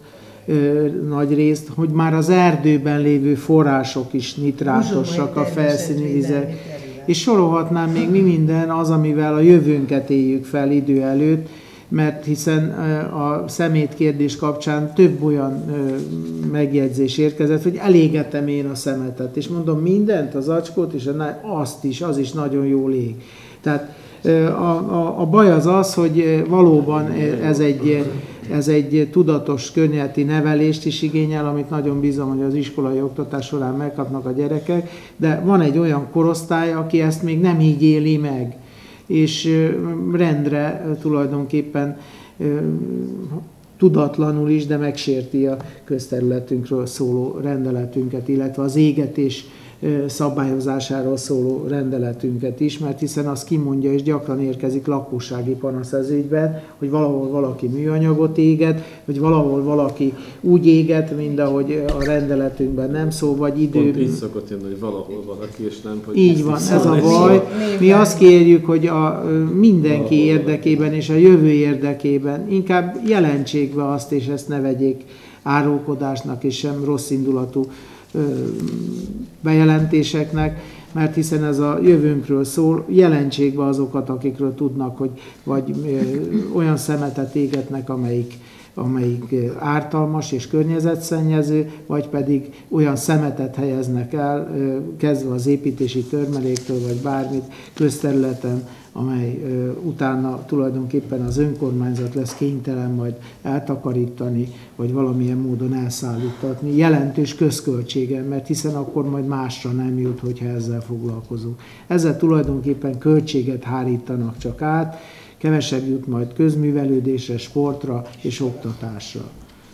nagy részt, hogy már az erdőben lévő források is nitrátosak a felszíni vizek. És sorolhatnám még mi minden az, amivel a jövőnket éljük fel idő előtt, mert hiszen a szemétkérdés kapcsán több olyan megjegyzés érkezett, hogy elégetem én a szemetet, és mondom mindent, az acskót, és azt is, az is nagyon jól ég. Tehát A, a, a baj az az, hogy valóban ez egy, ez egy tudatos környezeti nevelést is igényel, amit nagyon bízom, hogy az iskolai oktatás során megkapnak a gyerekek, de van egy olyan korosztály, aki ezt még nem így éli meg, és rendre tulajdonképpen tudatlanul is, de megsérti a közterületünkről szóló rendeletünket, illetve az égetés szabályozásáról szóló rendeletünket is, mert hiszen az kimondja, és gyakran érkezik lakossági panasz ez ügyben, hogy valahol valaki műanyagot éget, vagy valahol valaki úgy éget, mint ahogy a rendeletünkben nem szó, vagy idő... Pont így szokott jönni, hogy valahol valaki, és nem, hogy... Így van, ez a baj. Mi azt kérjük, hogy a mindenki érdekében és a jövő érdekében inkább jelentsék be azt, és ezt ne vegyék árulkodásnak, és sem rossz indulatú bejelentéseknek, mert hiszen ez a jövőnkről szól, jelentsék be azokat, akikről tudnak, hogy vagy olyan szemetet égetnek, amelyik, amelyik ártalmas és környezetszennyező, vagy pedig olyan szemetet helyeznek el, kezdve az építési törmeléktől, vagy bármit közterületen, amely ö, utána tulajdonképpen az önkormányzat lesz kénytelen majd eltakarítani, vagy valamilyen módon elszállítatni. Jelentős közköltsége, mert hiszen akkor majd másra nem jut, hogyha ezzel foglalkozunk. Ezzel tulajdonképpen költséget hárítanak csak át, kevesebb jut majd közművelődésre, sportra és oktatásra.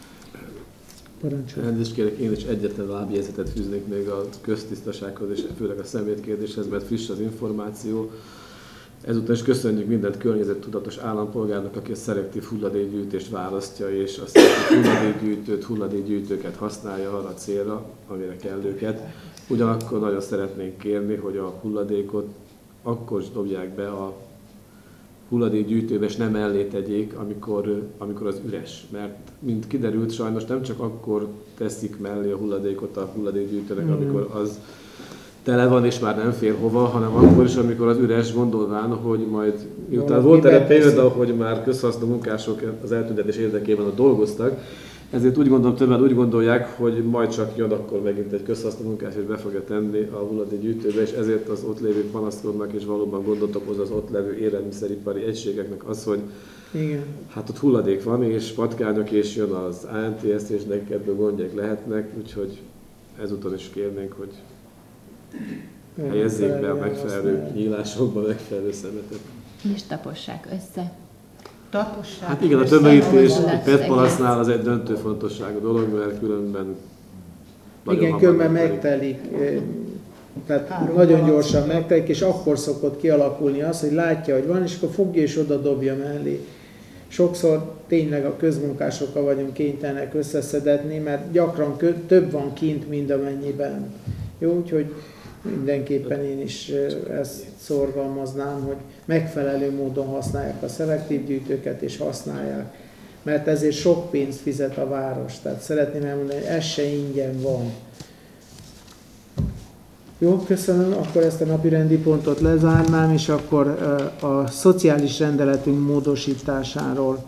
Parancsolj. Elnézést kérek, én is egyetlen lábjegyzetet fűznék még a köztisztasághoz, és főleg a szemétkérdéshez, mert friss az információ. Ezúttal is köszönjük mindent környezettudatos állampolgárnak, aki a szelektív hulladékgyűjtést választja, és a szelektív hulladékgyűjtőt, hulladékgyűjtőket használja arra a célra, amire kell őket. Ugyanakkor nagyon szeretnénk kérni, hogy a hulladékot akkor is dobják be a hulladékgyűjtőbe, és nem mellé tegyék, amikor, amikor az üres. Mert, mint kiderült, sajnos nem csak akkor teszik mellé a hulladékot a hulladékgyűjtőnek, amikor az tele van és már nem fér hova, hanem akkor is, amikor az üres, gondolván, hogy majd, miután volt erre példa, hogy már közhasznú munkások az eltüntetés érdekében ott dolgoztak, ezért úgy gondolom, többen úgy gondolják, hogy majd csak jön akkor megint egy közhasznú munkás, és be fogja tenni a hulladékgyűjtőbe, és ezért az ott lévők panaszkodnak, és valóban gondot okoz az ott levő élelmiszeripari egységeknek az, hogy igen. Hát ott hulladék van, és patkányok, és jön az á en té es, és nekik ebből gondjaik lehetnek, úgyhogy ezúton is kérnénk, hogy helyezzék be a megfelelő nyílásokba, megfelelő szemetet. És tapossák össze. Tapossák. Hát igen, a tömegítés pé e té palasznál az egy döntő fontosságú dolog, mert különben igen, különben megtelik, tehát Három nagyon gyorsan megtelik, és akkor szokott kialakulni az, hogy látja, hogy van, és akkor fogja és oda dobja mellé. Sokszor tényleg a közmunkásokkal vagyunk kénytelenek összeszedetni, mert gyakran több van kint, mint amennyiben. Jó, úgyhogy mindenképpen én is ezt szorgalmaznám, hogy megfelelő módon használják a szelektív gyűjtőket, és használják. Mert ezért sok pénzt fizet a város. Tehát szeretném elmondani, hogy ez se ingyen van. Jó, köszönöm. Akkor ezt a napi rendi pontot lezárnám, és akkor a szociális rendeletünk módosításáról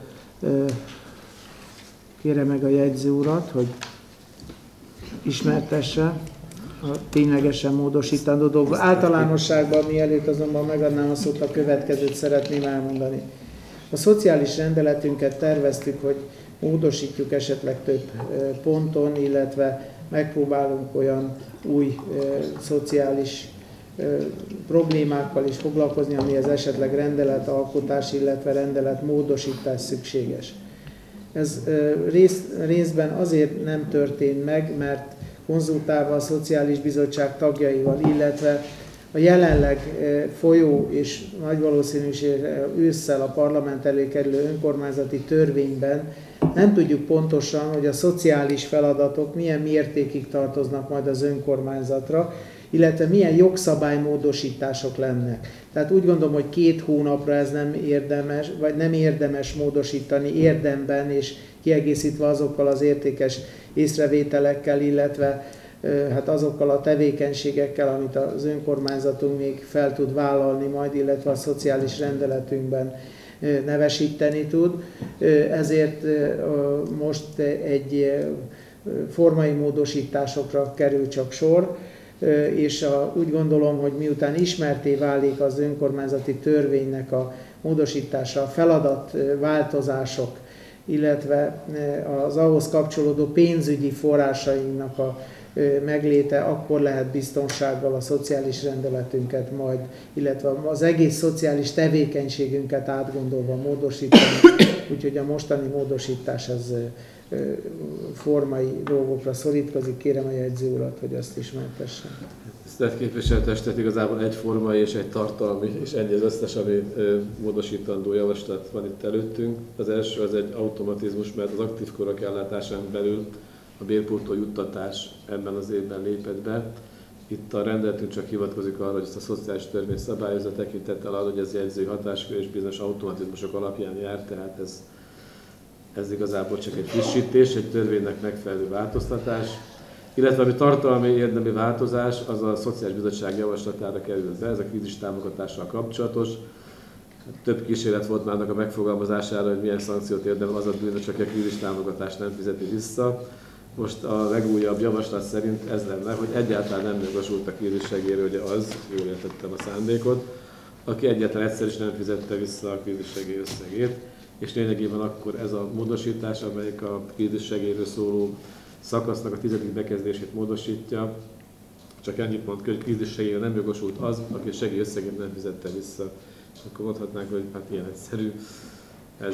kérem meg a jegyző urat, hogy ismertesse a ténylegesen módosítandó dolgok. Általánosságban, mielőtt azonban megadnám a szót, a következőt szeretném elmondani. A szociális rendeletünket terveztük, hogy módosítjuk esetleg több ponton, illetve megpróbálunk olyan új e, szociális e, problémákkal is foglalkozni, amihez esetleg rendeletalkotás, illetve rendeletmódosítás szükséges. Ez e, rész, részben azért nem történt meg, mert konzultálva a Szociális Bizottság tagjaival, illetve a jelenleg folyó és nagy valószínűséggel ősszel a parlament elé kerülő önkormányzati törvényben nem tudjuk pontosan, hogy a szociális feladatok milyen mértékig tartoznak majd az önkormányzatra, illetve milyen jogszabálymódosítások lennek. Tehát úgy gondolom, hogy két hónapra ez nem érdemes, vagy nem érdemes módosítani érdemben, és kiegészítve azokkal az értékes észrevételekkel, illetve hát azokkal a tevékenységekkel, amit az önkormányzatunk még fel tud vállalni majd, illetve a szociális rendeletünkben nevesíteni tud. Ezért most egy formai módosításokra kerül csak sor. és a, úgy gondolom, hogy miután ismerté válik az önkormányzati törvénynek a módosítása, a feladatváltozások, illetve az ahhoz kapcsolódó pénzügyi forrásainknak a megléte, akkor lehet biztonsággal a szociális rendeletünket majd, illetve az egész szociális tevékenységünket átgondolva módosítani. Úgyhogy a mostani módosítás az formai dolgokra szorítkozik. Kérem a jegyző urat, hogy azt ismertessen. Tisztelt képviselőtestet, igazából egy formai és egy tartalmi, és ennyi az összes, ami módosítandó javaslat van itt előttünk. Az első az egy automatizmus, mert az aktív korok ellátásán belül a bérpótló juttatás ebben az évben lépett be. Itt a rendeletünk csak hivatkozik arra, hogy ezt a szociális törvény szabályozza tekintettel arra, hogy ez jegyzői hatáskör és bizonyos automatizmusok alapján jár, tehát ez, ez igazából csak egy frissítés, egy törvénynek megfelelő változtatás. Illetve ami tartalmi érdemi változás, az a Szociális Bizottság javaslatára került be, ez a krízis támogatással kapcsolatos. Több kísérlet volt már a megfogalmazására, hogy milyen szankciót érdemel az a bűn, csak a krízis támogatást nem fizeti vissza. Most a legújabb javaslat szerint ez lenne, hogy egyáltalán nem jogosult a krízissegélyre, hogy az, jól értettem a szándékot, aki egyáltalán egyszer is nem fizette vissza a krízissegély összegét, és lényegében akkor ez a módosítás, amelyik a krízissegélyről szóló szakasznak a tizedik bekezdését módosítja, csak ennyit mond ki, hogy krízissegélyre nem jogosult az, aki a segély összegét nem fizette vissza. És akkor mondhatnánk, hogy hát ilyen egyszerű ez.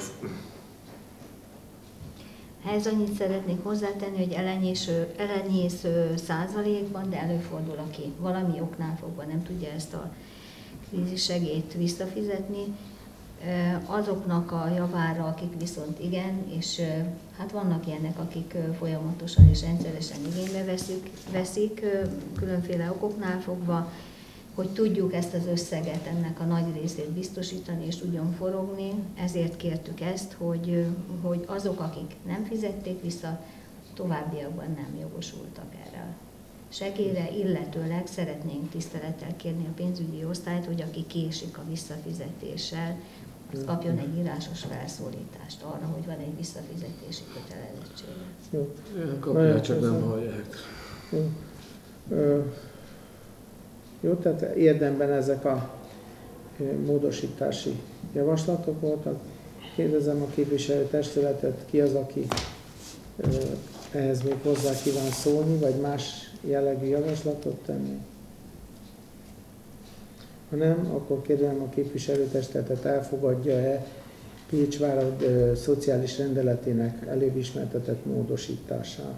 Ehhez annyit szeretnék hozzátenni, hogy elenyésző, elenyésző százalékban, de előfordul, aki valami oknál fogva nem tudja ezt a krízissegélyt visszafizetni, azoknak a javára, akik viszont igen, és hát vannak ilyenek, akik folyamatosan és rendszeresen igénybe veszik, veszik különféle okoknál fogva, hogy tudjuk ezt az összeget, ennek a nagy részét biztosítani és tudjon forogni. Ezért kértük ezt, hogy, hogy azok, akik nem fizették vissza, továbbiakban nem jogosultak erre a segélyre, illetőleg szeretnénk tisztelettel kérni a pénzügyi osztályt, hogy aki késik a visszafizetéssel, az kapjon egy írásos felszólítást arra, hogy van egy visszafizetési kötelezettsége. Jó. Kapják, csak nem hallják. Jó. Ö, jó, tehát érdemben ezek a módosítási javaslatok voltak. Kérdezem a képviselőtestületet, ki az, aki ehhez még hozzá kíván szólni, vagy más jellegű javaslatot tenni? Ha nem, akkor kérdezem a képviselőtestületet, elfogadja-e Pécsvárad e, szociális rendeletének előbb ismertetett módosítását.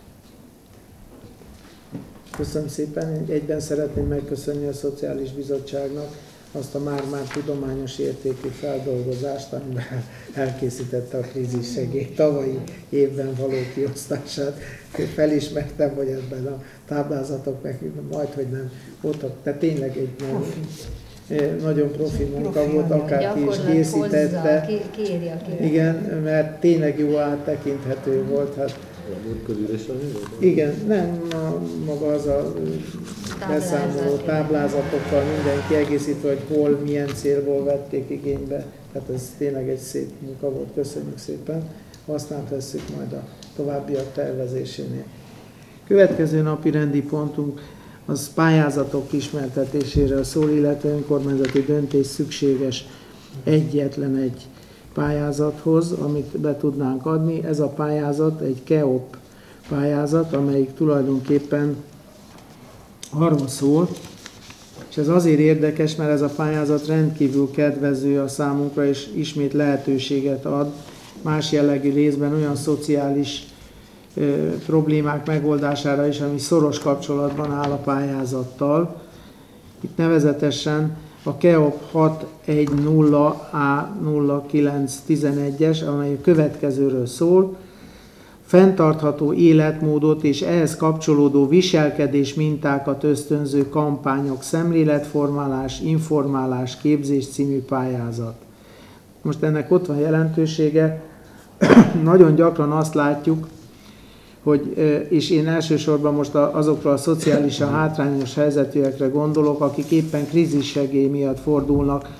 Köszönöm szépen. Egyben szeretném megköszönni a Szociális Bizottságnak azt a már-már tudományos értékű feldolgozást, amiben elkészítette a krízissegély tavalyi évben való kiosztását. Felismertem, hogy ebben a táblázatok meg majd, hogy nem voltak, de tényleg egy nagyon, nagyon profi munka volt, akárki is készítette. Igen, mert tényleg jó áttekinthető volt. Hát, igen, nem maga az a beszámoló táblázatokkal minden kiegészítve, hogy hol, milyen célból vették igénybe. Tehát ez tényleg egy szép munka volt, köszönjük szépen. Használt vesszük majd a továbbiak tervezésénél. Következő napi rendi pontunk az pályázatok ismertetéséről szól, illetve önkormányzati döntés szükséges egyetlen egy pályázathoz, amit be tudnánk adni. Ez a pályázat egy KEOP pályázat, amelyik tulajdonképpen arról szól, és ez azért érdekes, mert ez a pályázat rendkívül kedvező a számunkra, és ismét lehetőséget ad más jellegű részben olyan szociális ö, problémák megoldására is, ami szoros kapcsolatban áll a pályázattal. Itt nevezetesen a KEOP hat egy nulla A nulla kilenc tizenegyes, amely a következőről szól: fenntartható életmódot és ehhez kapcsolódó viselkedés mintákat ösztönző kampányok, szemléletformálás, informálás, képzés című pályázat. Most ennek ott van jelentősége, nagyon gyakran azt látjuk, hogy, és én elsősorban most azokra a szociálisan hátrányos helyzetűekre gondolok, akik éppen krízissegély miatt fordulnak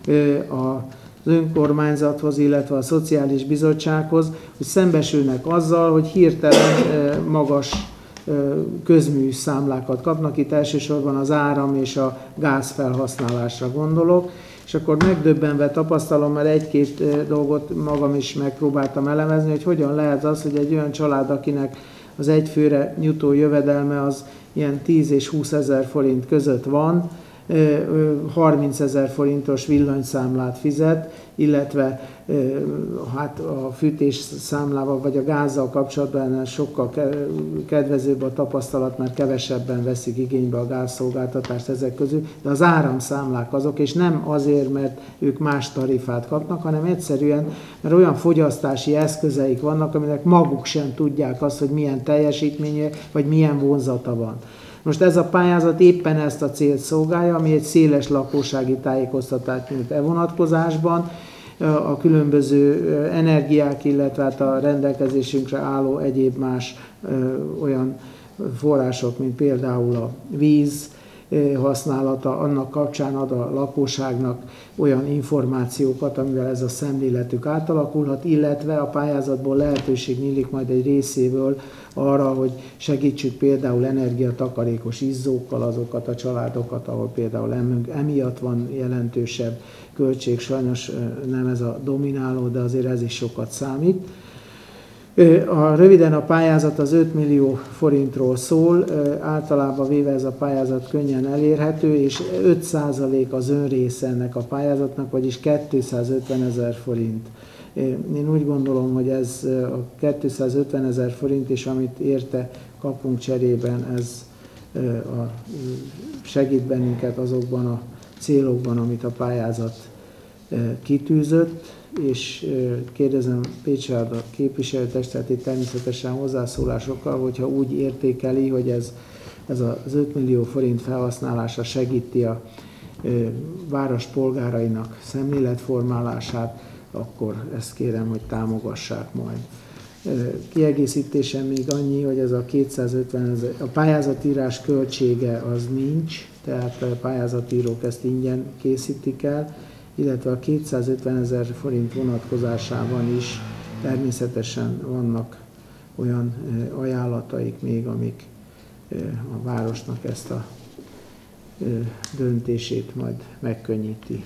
az önkormányzathoz, illetve a Szociális Bizottsághoz, hogy szembesülnek azzal, hogy hirtelen magas közmű számlákat kapnak. Itt elsősorban az áram és a gáz felhasználásra gondolok. És akkor megdöbbenve tapasztalom, mert egy-két dolgot magam is megpróbáltam elemezni, hogy hogyan lehet az, hogy egy olyan család, akinek az egyfőre jutó jövedelme az ilyen tíz és húsz ezer forint között van, harminc ezer forintos villanyszámlát fizet, illetve hát a fűtés számlával vagy a gázzal kapcsolatban sokkal kedvezőbb a tapasztalat, mert kevesebben veszik igénybe a gázszolgáltatást ezek közül, de az áramszámlák azok, és nem azért, mert ők más tarifát kapnak, hanem egyszerűen, mert olyan fogyasztási eszközeik vannak, aminek maguk sem tudják azt, hogy milyen teljesítménye, vagy milyen vonzata van. Most ez a pályázat éppen ezt a célt szolgálja, ami egy széles lakossági tájékoztatást nyújt e vonatkozásban, a különböző energiák, illetve hát a rendelkezésünkre álló egyéb más olyan források, mint például a víz használata, annak kapcsán ad a lakosságnak olyan információkat, amivel ez a szemléletük átalakulhat, illetve a pályázatból lehetőség nyílik majd egy részéből arra, hogy segítsük például energiatakarékos izzókkal azokat a családokat, ahol például emiatt van jelentősebb költség, sajnos nem ez a domináló, de azért ez is sokat számít. A, röviden a pályázat az öt millió forintról szól, általában véve ez a pályázat könnyen elérhető, és öt százalék az önrésze ennek a pályázatnak, vagyis kétszázötven ezer forint. Én úgy gondolom, hogy ez a kétszázötven ezer forint, és amit érte kapunk cserében, ez a, segít bennünket azokban a célokban, amit a pályázat kitűzött, és kérdezem Pécsvárda képviselőtestetét természetesen hozzászólásokkal, hogyha úgy értékeli, hogy ez, ez az öt millió forint felhasználása segíti a város polgárainak szemléletformálását, akkor ezt kérem, hogy támogassák majd. Kiegészítésen még annyi, hogy ez a kétszázötven ezer, a pályázatírás költsége az nincs, tehát a pályázatírók ezt ingyen készítik el, illetve a kétszázötven ezer forint vonatkozásában is természetesen vannak olyan ajánlataik még, amik a városnak ezt a döntését majd megkönnyíti.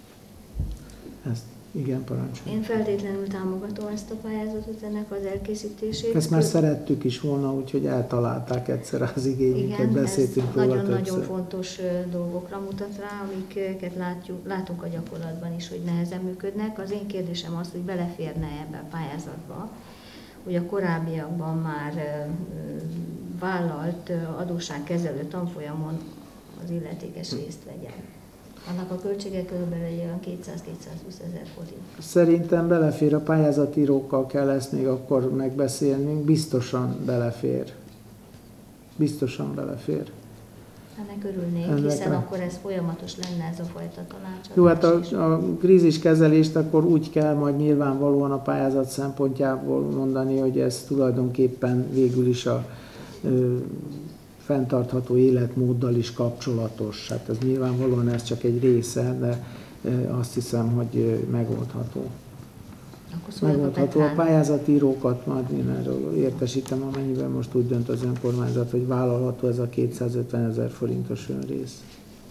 Ezt igen, parancsolj. Én feltétlenül támogatom ezt a pályázatot, ennek az elkészítését. Ezt már szerettük is volna, úgyhogy eltalálták egyszer az igényünket, beszéltünk róla többször. Nagyon-nagyon fontos dolgokra mutat rá, amiket látjuk, látunk a gyakorlatban is, hogy nehezen működnek. Az én kérdésem az, hogy beleférne ebbe a pályázatba, hogy a korábbiakban már vállalt adósságkezelő tanfolyamon az illetékes részt vegyen. Annak a költsége körülbelül egy olyan kétszáz-kétszázhúsz ezer forint. Szerintem belefér, a pályázatírókkal kell ezt még akkor megbeszélnünk, biztosan belefér. Biztosan belefér. Ennek örülnék, Ennek hiszen a... akkor ez folyamatos lenne ez a fajta tanácsadás. Jó, hát a, a kríziskezelést akkor úgy kell majd nyilvánvalóan a pályázat szempontjából mondani, hogy ez tulajdonképpen végül is a ö, fenntartható életmóddal is kapcsolatos. Hát ez nyilvánvalóan ez csak egy része, de azt hiszem, hogy megoldható. Megoldható. A pályázatírókat majd én erről értesítem, amennyiben most úgy dönt az önkormányzat, hogy vállalható ez a kétszázötven ezer forintos önrész.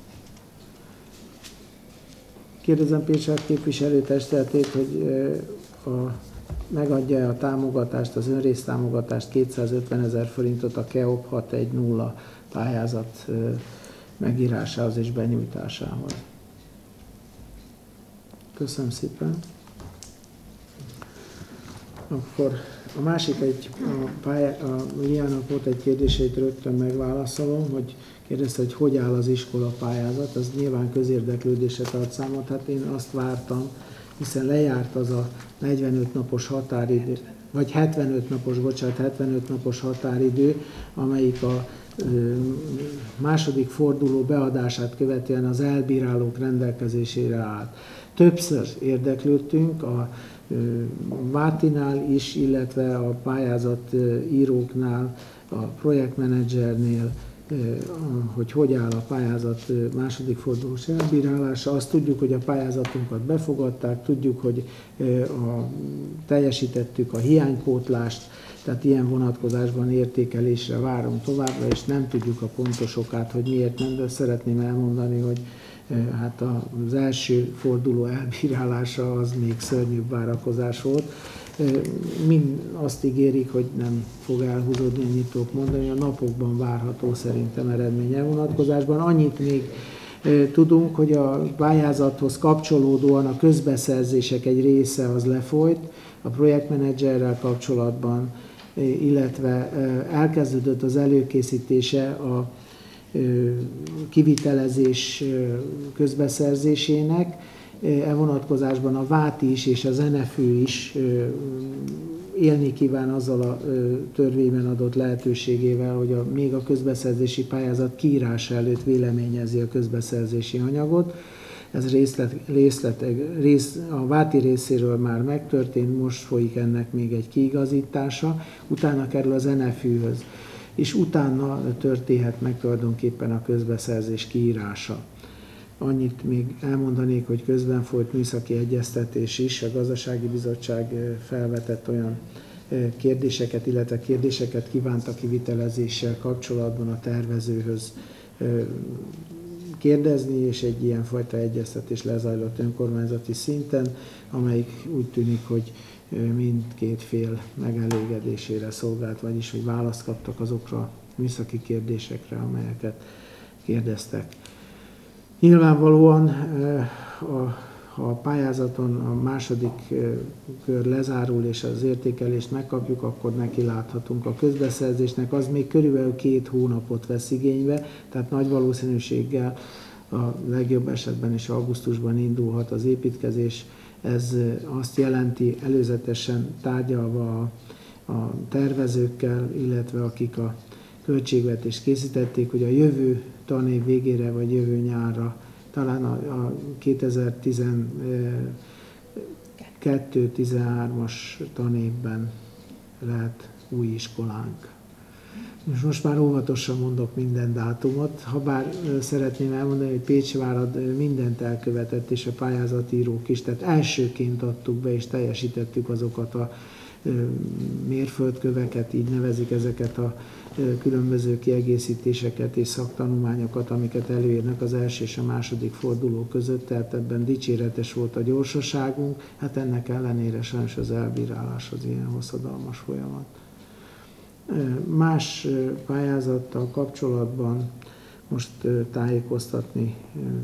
Kérdezem Pécsvárda képviselőtestületét, hogy a megadja a támogatást, az önrész támogatást, kétszázötven ezer forintot a KEOP hatszáztíz pályázat megírásához és benyújtásához. Köszönöm szépen. Akkor a másik egy, a, pályá, a Liának volt egy kérdését, rögtön megválaszolom, hogy kérdezte, hogy hogy áll az iskola pályázat, az nyilván közérdeklődésre tart számot, hát én azt vártam, hiszen lejárt az a negyvenöt napos határidő, vagy hetvenöt napos, bocsánat, hetvenöt napos határidő, amelyik a ö, második forduló beadását követően az elbírálók rendelkezésére állt. Többször érdeklődtünk a ö, Vátinál is, illetve a pályázat ö, íróknál, a projektmenedzsernél, hogy hogy áll a pályázat második fordulós elbírálása. Azt tudjuk, hogy a pályázatunkat befogadták, tudjuk, hogy a, teljesítettük a hiánypótlást, Tehát ilyen vonatkozásban értékelésre várunk továbbra, és nem tudjuk a pontos okát, hogy miért nem, de szeretném elmondani, hogy hát az első forduló elbírálása az még szörnyűbb várakozás volt. Mind azt ígérik, hogy nem fog elhúzódni, ennyit tudok mondani, a napokban várható szerintem eredménye vonatkozásban. Annyit még tudunk, hogy a pályázathoz kapcsolódóan a közbeszerzések egy része az lefolyt, a projektmenedzserrel kapcsolatban, illetve elkezdődött az előkészítése a kivitelezés közbeszerzésének. E vonatkozásban a Váti is és az en ef ü is élni kíván azzal a törvényben adott lehetőségével, hogy a, még a közbeszerzési pályázat kiírása előtt véleményezi a közbeszerzési anyagot. Ez részlet, részlet, rész, a Váti részéről már megtörtént, most folyik ennek még egy kiigazítása, utána kerül az en ef ü-höz, és utána történhet meg tulajdonképpen a közbeszerzés kiírása. Annyit még elmondanék, hogy közben folyt műszaki egyeztetés is, a Gazdasági Bizottság felvetett olyan kérdéseket, illetve kérdéseket kívánt a kivitelezéssel kapcsolatban a tervezőhöz kérdezni, és egy ilyenfajta egyeztetés lezajlott önkormányzati szinten, amelyik úgy tűnik, hogy mindkét fél megelégedésére szolgált, vagyis hogy választ kaptak azokra a műszaki kérdésekre, amelyeket kérdeztek. Nyilvánvalóan, ha a pályázaton a második kör lezárul és az értékelést megkapjuk, akkor neki láthatunk a közbeszerzésnek. Az még körülbelül két hónapot vesz igénybe, tehát nagy valószínűséggel a legjobb esetben is augusztusban indulhat az építkezés. Ez azt jelenti, előzetesen tárgyalva a, a tervezőkkel, illetve akik a költségvetést készítették, hogy a jövő tanév végére vagy jövő nyárra, talán a, a kétezer-tizenkettő tizenhármas tanévben lehet új iskolánk. És most már óvatosan mondok minden dátumot, habár szeretném elmondani, hogy Pécsvárad mindent elkövetett, és a pályázatírók is, tehát elsőként adtuk be és teljesítettük azokat a mérföldköveket, így nevezik ezeket a különböző kiegészítéseket és szaktanulmányokat, amiket előírnak az első és a második forduló között, tehát ebben dicséretes volt a gyorsaságunk, hát ennek ellenére sajnos az elbírálás az ilyen hosszadalmas folyamat. Más pályázattal kapcsolatban most tájékoztatni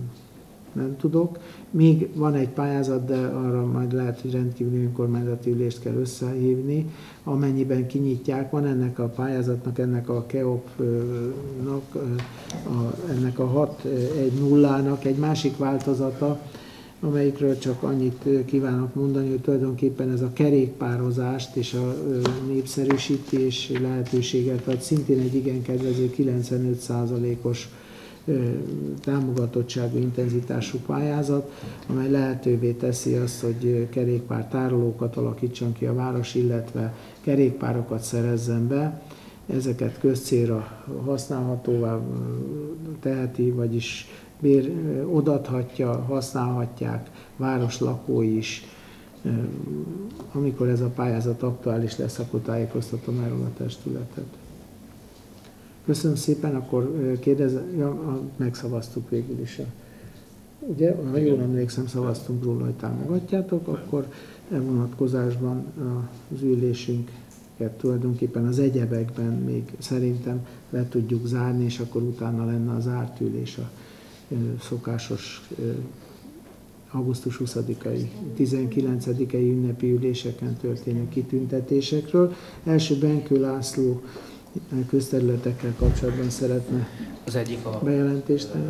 nem tudok. Még van egy pályázat, de arra majd lehet, hogy rendkívüli önkormányzati ülést kell összehívni, amennyiben kinyitják. Van ennek a pályázatnak, ennek a ká e o pé-nak, ennek a hat egy nullának egy másik változata, amelyikről csak annyit kívánok mondani, hogy tulajdonképpen ez a kerékpározást és a népszerűsítés lehetőséget ad, szintén egy igen kedvező kilencvenöt százalékos támogatottságú intenzitású pályázat, amely lehetővé teszi azt, hogy kerékpártárolókat alakítson ki a város, illetve kerékpárokat szerezzen be. Ezeket közcélra használhatóvá teheti, vagyis bér, odathatja, használhatják város lakói is. Amikor ez a pályázat aktuális lesz, akkor tájékoztatom erről a testületet. Köszönöm szépen, akkor kérdezem, ja, megszavaztuk végül is. Ugye, ha jól emlékszem, szavaztunk róla, hogy támogatjátok, akkor e vonatkozásban az ülésünket tulajdonképpen az egyebekben még szerintem le tudjuk zárni, és akkor utána lenne az zárt ülés a szokásos augusztus huszadikai, tizenkilencedikei ünnepi üléseken történő kitüntetésekről. Első Benkő László közterületekkel kapcsolatban szeretne az egyik a bejelentést tenni.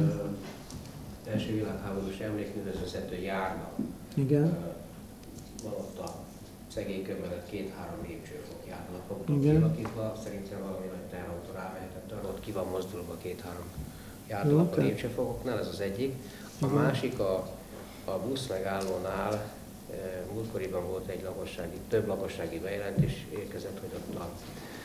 Ö, első világháborús emlékművezető járna. Igen. Van ott a szegénykör mellett két-három lépcsőfok járnak, fogtok kialakítva, szerintem valami nagy teherautó rámehetett arra, ott ki van mozdulva két-három járnak a lépcsőfokoknál, ez az egyik. A uh-huh. másik a, a busz megállónál, e, múltkoriban volt egy lakossági, több lakossági bejelentés érkezett, hogy ott a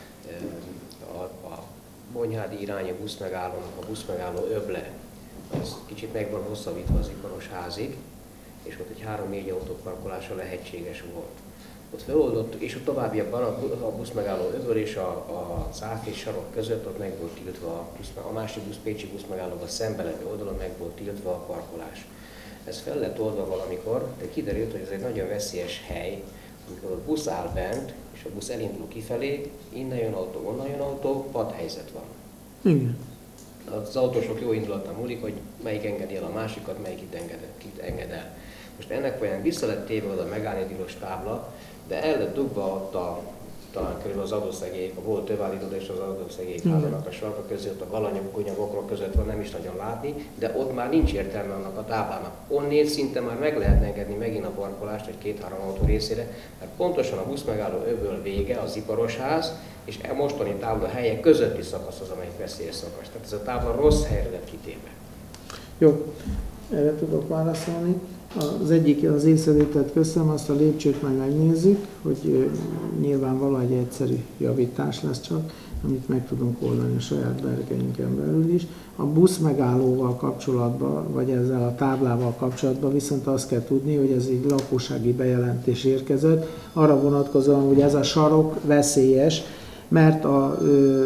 A, a Bonyhádi irányú buszmegállónak, a buszmegálló öble, az kicsit meg van hosszabbítva az iparos házig, és ott egy három-négy autó parkolása lehetséges volt. ott feloldottuk, és a továbbiakban a buszmegálló öböl és a, a Záfés sarok között ott meg volt tiltva, a, busz, a másik busz, Pécsi buszmegállóval szembe levő oldalon meg volt tiltva a parkolás. Ez fel lett oldva valamikor, de kiderült, hogy ez egy nagyon veszélyes hely, amikor a busz áll bent, és a busz elindul kifelé, innen jön autó, onnan jön autó, padhelyzet van. Igen. Az autósok jó indulatán múlik, hogy melyik engedi el a másikat, melyik itt enged, kit enged el. Most ennek olyan vissza lett téve oda megállni tilos tábla, de el lett dugva ott a, talán körülbelül az adószegélyek, a volt tövállító és az adószegélyek házának a sarka között, a galanyagok között van, nem is nagyon látni, de ott már nincs értelme annak a táblának. Onnét szinte már meg lehet engedni megint a parkolást egy két-három autó részére, mert pontosan a buszmegálló öböl vége, az iparos ház, és a mostani tábla helye közötti szakasz az, amelyik veszélyes szakasz. Tehát ez a tábla rossz helyre lett kitéve. Jó, erre tudok válaszolni. Az egyik, az észrevételt köszönöm, azt a lépcsőt meg megnézzük, hogy nyilvánvalóan egy egyszerű javítás lesz csak, amit meg tudunk oldani a saját berkeinken belül is. A busz megállóval kapcsolatban, vagy ezzel a táblával kapcsolatban viszont azt kell tudni, hogy ez egy lakossági bejelentés érkezett, arra vonatkozóan, hogy ez a sarok veszélyes, mert a ö,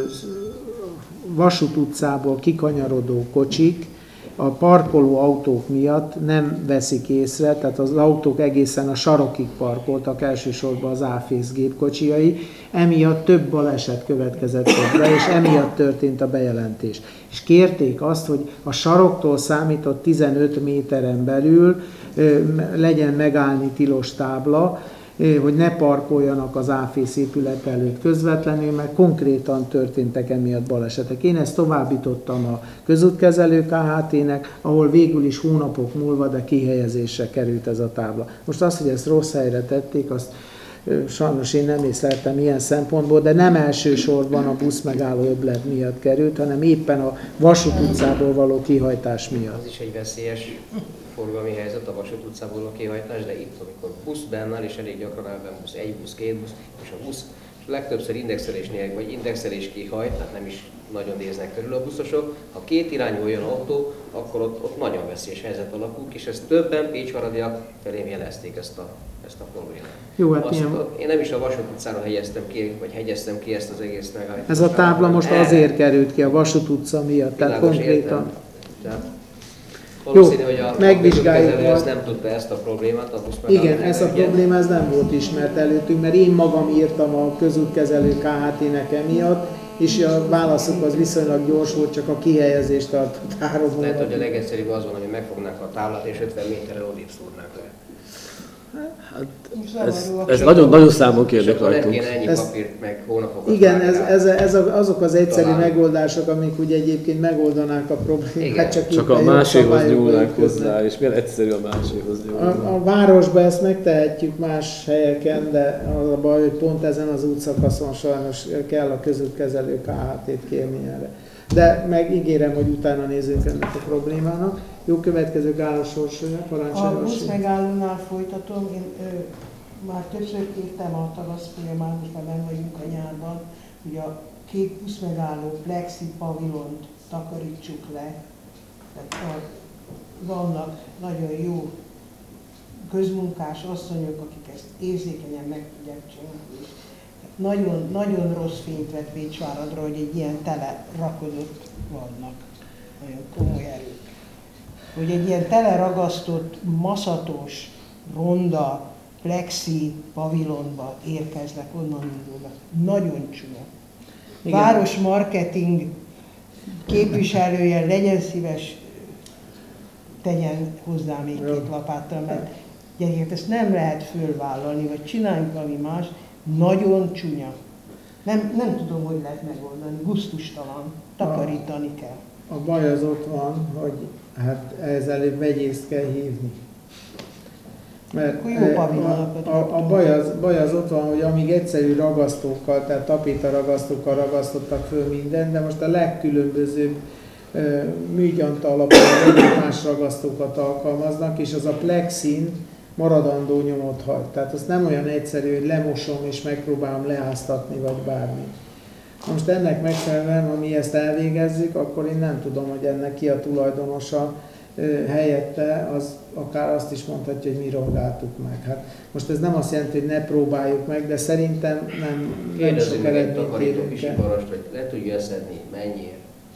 Vasút utcából kikanyarodó kocsik a parkoló autók miatt nem veszik észre, tehát az autók egészen a sarokig parkoltak, elsősorban az Áfész gépkocsijai, emiatt több baleset következett be, és emiatt történt a bejelentés. És kérték azt, hogy a saroktól számított tizenöt méteren belül ö, legyen megállni tilos tábla, hogy ne parkoljanak az Áfész épület előtt közvetlenül, mert konkrétan történtek emiatt balesetek. Én ezt továbbítottam a közútkezelő ká há té-nek, ahol végül is hónapok múlva, de kihelyezésre került ez a tábla. Most azt, hogy ezt rossz helyre tették, azt sajnos én nem észleltem ilyen szempontból, de nem elsősorban a buszmegálló öblet miatt került, hanem éppen a Vasút utcából való kihajtás miatt. Az is egy veszélyes forgalmi helyzet, a Vasút utcából a kihajtás, de itt, amikor busz bennel, és elég gyakran áll busz, egy busz, két busz, és a busz és legtöbbször indexelés nélkül, vagy indexelés kihajt, tehát nem is nagyon néznek körül a buszosok. Ha két irányból jön autó, akkor ott, ott nagyon veszélyes helyzet alakul, és ezt többen pécsvaradiak felém jelezték ezt a, ezt a problémát. Jó, hát Azt, ilyen... Én nem is a Vasút utcára helyeztem ki, vagy hegyeztem ki ezt az egész megállítást. Ez a tábla most azért került ki a Vasút utca miatt, tehát konkrétan. Valószínű, hogy a megvizsgáljuk. Ez nem tudta ezt a problémát, a busz igen, ez a probléma ez nem volt ismert előttünk, mert én magam írtam a közútkezelő ká há té-nek emiatt, és a válaszok az viszonylag gyors volt, csak a kihelyezést tartott három hónapig. Lehet, hogy a legegyszerűbb az van, hogy megfognák a táblát, és ötven méterrel odébb szúrnák le. Hát, ez, ez nagyon, nagyon számon kérnek rajtunk. Nem kéne ennyi papírt, meg hónapokat. Igen, ez, ez, ez azok az egyszerű talán megoldások, amik ugye egyébként megoldanák a problémát. Csak, csak a máséhoz nyúlnánk hozzá, és milyen egyszerű a máséhoz nyúlnánk. A, a városban ezt megtehetjük más helyeken, de az a baj, hogy pont ezen az útszakaszon sajnos kell a közútkezelő ká há té-t kérni erre. De megígérem, hogy utána nézzünk ennek a problémának. Jó, következő Gálos Orsolya, parancsolja. A busz megállónál folytatom. Én ö, már többször kértem a tavasz folyamán, most már nem vagyunk a nyárban, hogy a két busz megálló plexi pavilont takarítsuk le. Tehát a, vannak nagyon jó közmunkás asszonyok, akik ezt érzékenyen meg tudják csinálni. Nagyon, nagyon rossz fényt vett Pécsváradra, hogy egy ilyen tele rakodott vannak. Nagyon komoly erők. Hogy egy ilyen teleragasztott, maszatos, ronda, plexi pavilonba érkeznek, onnan indulnak. Nagyon csúnya. Város marketing képviselője legyen szíves, tegyen hozzá még két lapáttal, mert gyerekek, ezt nem lehet fölvállalni, vagy csináljunk valami más. Nagyon csúnya. Nem, nem tudom, hogy lehet megoldani. Gusztustalan. Takarítani kell. A baj az ott van, hogy hát ez előbb vegyészt kell hívni. Mert jó a, a, a baj, az, baj az ott van, hogy amíg egyszerű ragasztókkal, tehát tapéta ragasztókkal ragasztottak föl mindent, de most a legkülönbözőbb uh, műgyanta alapon más ragasztókat alkalmaznak, és az a plexin maradandó nyomot hagy. Tehát az nem olyan egyszerű, hogy lemosom és megpróbálom leáztatni, vagy bármi. Most ennek megfelelően, ha mi ezt elvégezzük, akkor én nem tudom, hogy ennek ki a tulajdonosa. helyette, az akár azt is mondhatja, hogy mi rongáltuk meg. Hát most ez nem azt jelenti, hogy ne próbáljuk meg, de szerintem nem, nem sok eredményt érünk el. Hogy le tudja szedni, mennyiért?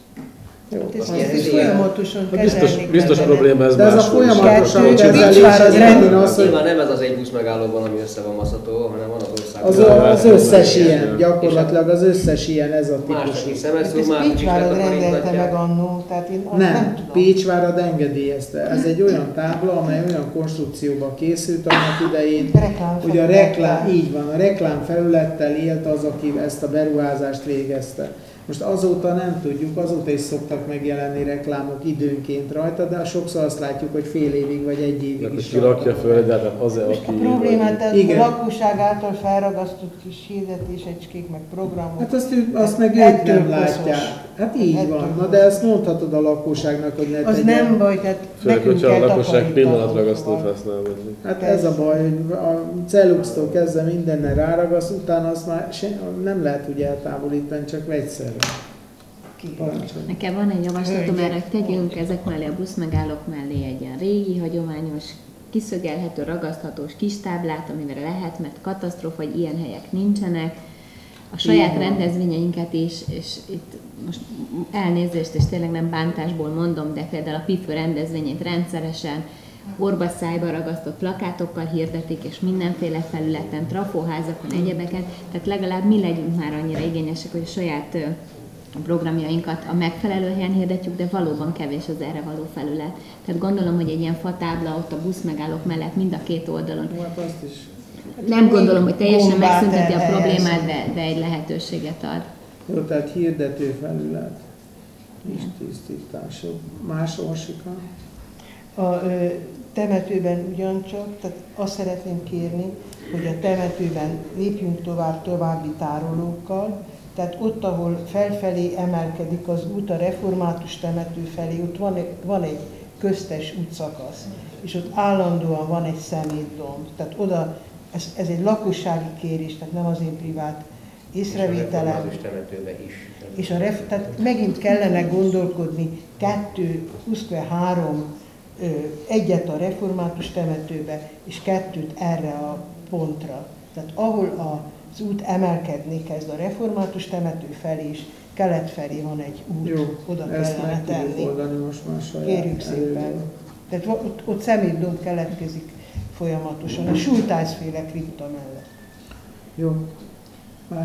Jó, ezt azt is folyamatosan biztos, biztos probléma ez. De ez a folyamatosan kezelés, az rendben az, hogy nyilván nem ez az egy busz megállóban, ami össze van maszatolva, hanem van az ország. az, az összes ilyen, gyakorlatilag az összes ilyen ez a típusú. Másnak is szemeszül, Ezt másnak is Pécsvárad rendelte meg letakarítgatják. annó, tehát én azt Nem, nem tudom. Pécsvárad engedélyezte. Ez egy olyan tábla, amely olyan konstrukcióba készült annak idején, hogy a reklám, így van, a reklámfelülettel élt az, aki ezt a beruházást végezte. Most azóta nem tudjuk, azóta is szoktak megjelenni reklámok időnként rajta, de sokszor azt látjuk, hogy fél évig vagy egy évig Mert is. ki rakja föl, de hát az-e, Most a aki... problémát, tehát Igen. a lakosság által felragasztott kis hirdetésecskék, meg programok. Hát azt, ők, azt meg ők Ettől nem koszos. látják. Hát így Ettől van, na koszos. de ezt mondhatod a lakosságnak, hogy ne Az tegyen. nem baj, tehát Főleg, nekünk hogyha a kell lakosság takarítanunk. pillanatragasztót Szóval. használ. vagy. Hát ez a baj, hogy a Celuxtól kezdve mindennel ráragaszt, utána azt már se, nem lehet ugye eltávolítani, csak vegyszerre. Parancsolj. Nekem van egy javaslatom Hölgyek. erre, hogy tegyünk ezek mellé, a buszmegállók mellé egy ilyen régi, hagyományos, kiszögelhető, ragaszthatós kis táblát, amivel lehet, mert katasztrófa, hogy ilyen helyek nincsenek. A saját Igen. rendezvényeinket is, és itt most elnézést, és tényleg nem bántásból mondom, de például a Pifő rendezvényét rendszeresen orbaszájba ragasztott plakátokkal hirdetik, és mindenféle felületen, trafóházakon, egyebeket, tehát legalább mi legyünk már annyira igényesek, hogy a saját a programjainkat a megfelelő helyen hirdetjük, de valóban kevés az erre való felület. Tehát gondolom, hogy egy ilyen fatábla ott a buszmegállók mellett mind a két oldalon. Jó, hát azt is. Nem gondolom, hogy teljesen Bombát megszünteti a elhelyez. problémát, de, de egy lehetőséget ad. Jó, tehát hirdető felület. Kis tisztítások. Más Orsika? A ö, temetőben ugyancsak, tehát azt szeretném kérni, hogy a temetőben lépjünk tovább további tárolókkal, tehát ott, ahol felfelé emelkedik az út a református temető felé, ott van egy, van egy köztes útszakasz, és ott állandóan van egy szemétdomb. Tehát oda, ez, ez egy lakossági kérés, tehát nem az én privát észrevételem. És a temetőbe is. És a ref, tehát megint kellene gondolkodni kettő, huszonhárom, egyet a református temetőbe, és kettőt erre a pontra. Tehát ahol az út emelkedni kezd a református temető felé is, kelet felé van egy út, Jó, oda ezt kellene meg tudjuk tenni. oldani most már saját. Kérjük szépen. erőből. Tehát ott, ott szemétdomb keletkezik folyamatosan, a Schultheis-féle kripta mellett. Jó. Más?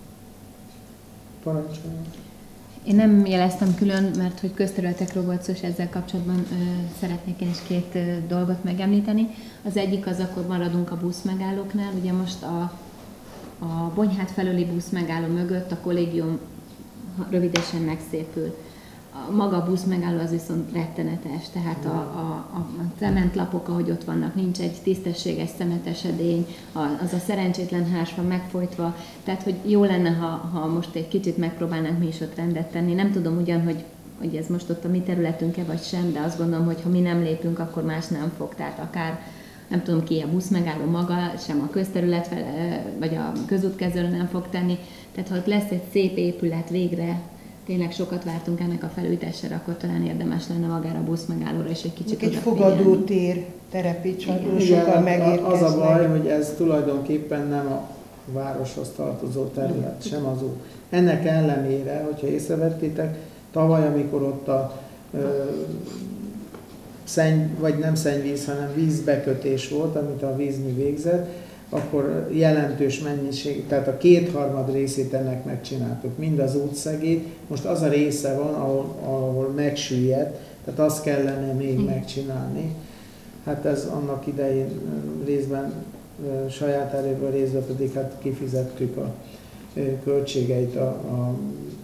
Parancsoljon. Én nem jeleztem külön, mert hogy közterületekről volt szó, és ezzel kapcsolatban ö, szeretnék én is két ö, dolgot megemlíteni. Az egyik az, akkor maradunk a buszmegállóknál. Ugye most a, a Bonyhád felőli buszmegálló mögött a kollégium rövidesen megszépül. A maga a buszmegálló az viszont rettenetes, tehát a, a, a, a cementlapok, ahogy ott vannak, nincs egy tisztességes szemetes edény, a, az a szerencsétlen házfa megfojtva, tehát hogy jó lenne, ha, ha most egy kicsit megpróbálnánk mi is ott rendet tenni. Nem tudom ugyan, hogy, hogy ez most ott a mi területünk-e vagy sem, de azt gondolom, hogy ha mi nem lépünk, akkor más nem fog, tehát akár nem tudom ki, a buszmegálló maga, sem a közterület vagy a közútkezelő nem fog tenni, tehát ha ott lesz egy szép épület végre, tényleg sokat vártunk ennek a felújítására, akkor talán érdemes lenne magára a buszmegállóra és egy kicsit Egy odafigyelni. fogadótér terepítsön, Igen, sokan hát megérkeznek. az a baj, hogy ez tulajdonképpen nem a városhoz tartozó terület, sem az út. Ennek ellenére, hogyha észrevettétek, tavaly, amikor ott a ö, szenny, vagy nem szennyvíz, hanem vízbekötés volt, amit a vízmű végzett, akkor jelentős mennyiség, tehát a kétharmad részét ennek megcsináltuk, mind az útszegét. Most az a része van, ahol, ahol megsüllyedt, tehát azt kellene még megcsinálni. Hát ez annak idején részben saját erőből, részben pedig hát kifizettük a költségeit, a, a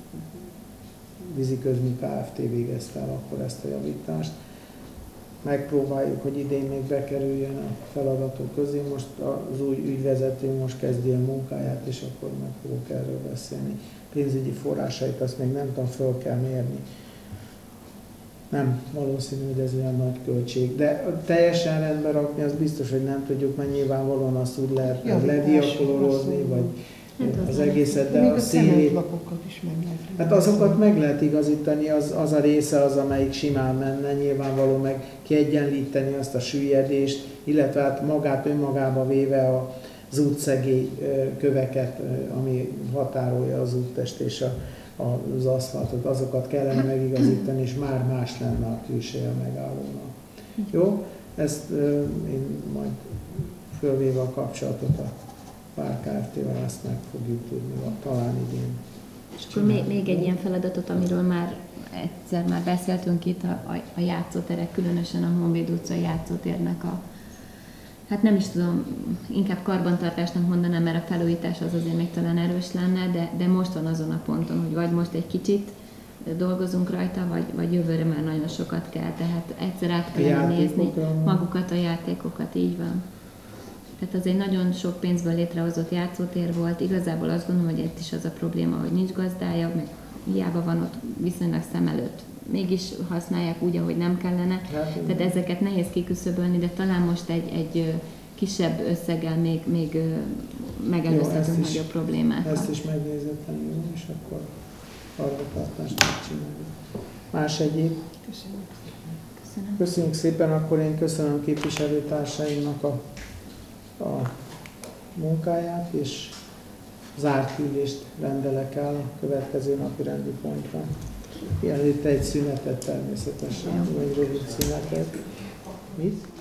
Víziközmű Kft. Végezte el akkor ezt a javítást. Megpróbáljuk, hogy idén még bekerüljön a feladatok közé. Most az új ügyvezető most kezdi a munkáját, és akkor meg fogok erről beszélni. Pénzügyi forrásait azt még nem tudom, föl kell mérni. Nem valószínű, hogy ez olyan nagy költség. De teljesen rendben rakni, az biztos, hogy nem tudjuk, mert nyilvánvalóan azt úgy lehet Javítás, leviakolózni, hosszú. vagy az egészet, de Még a a szélét... cementlapokat is meg lehet. Hát azokat meg lehet igazítani, az, az a része az, amelyik simán menne, nyilvánvaló meg kiegyenlíteni azt a süllyedést, illetve hát magát önmagába véve az útszegély köveket, ami határolja az úttest és a, az aszfaltot, azokat kellene megigazítani, és már más lenne a külseje a megállónak. Jó? Ezt én majd fölvéve a kapcsolatot a Pár Kft-vel ezt meg fogjuk tudni talán idén. És akkor még, még egy ilyen feladatot, amiről már egyszer már beszéltünk itt, a, a, a játszóterek, különösen a Honvéd utcai játszótérnek a, hát nem is tudom, inkább karbantartásnak mondanám, mert a felújítás az azért még talán erős lenne, de, de most van azon a ponton, hogy vagy most egy kicsit dolgozunk rajta, vagy, vagy jövőre már nagyon sokat kell, tehát egyszer át kell nézni magukat a játékokat, így van. Tehát az egy nagyon sok pénzből létrehozott játszótér volt. Igazából azt gondolom, hogy itt is az a probléma, hogy nincs gazdája, meg hiába van ott viszonylag szem előtt. Mégis használják úgy, ahogy nem kellene. Hát, tehát ezeket nehéz kiküszöbölni, de talán most egy, egy kisebb összeggel még, még megelőzhetünk nagyobb problémákat. Ezt is megnézettem, jó, és akkor karbantartást megcsináljuk. Más egyéb? Köszönöm. Köszönöm. Köszönjük szépen, akkor én köszönöm képviselőtársaimnak a a munkáját, és zárt ülést rendelek el a következő napi rendi pontra. Előtte egy szünetet természetesen, vagy rövid szünetet. Mit?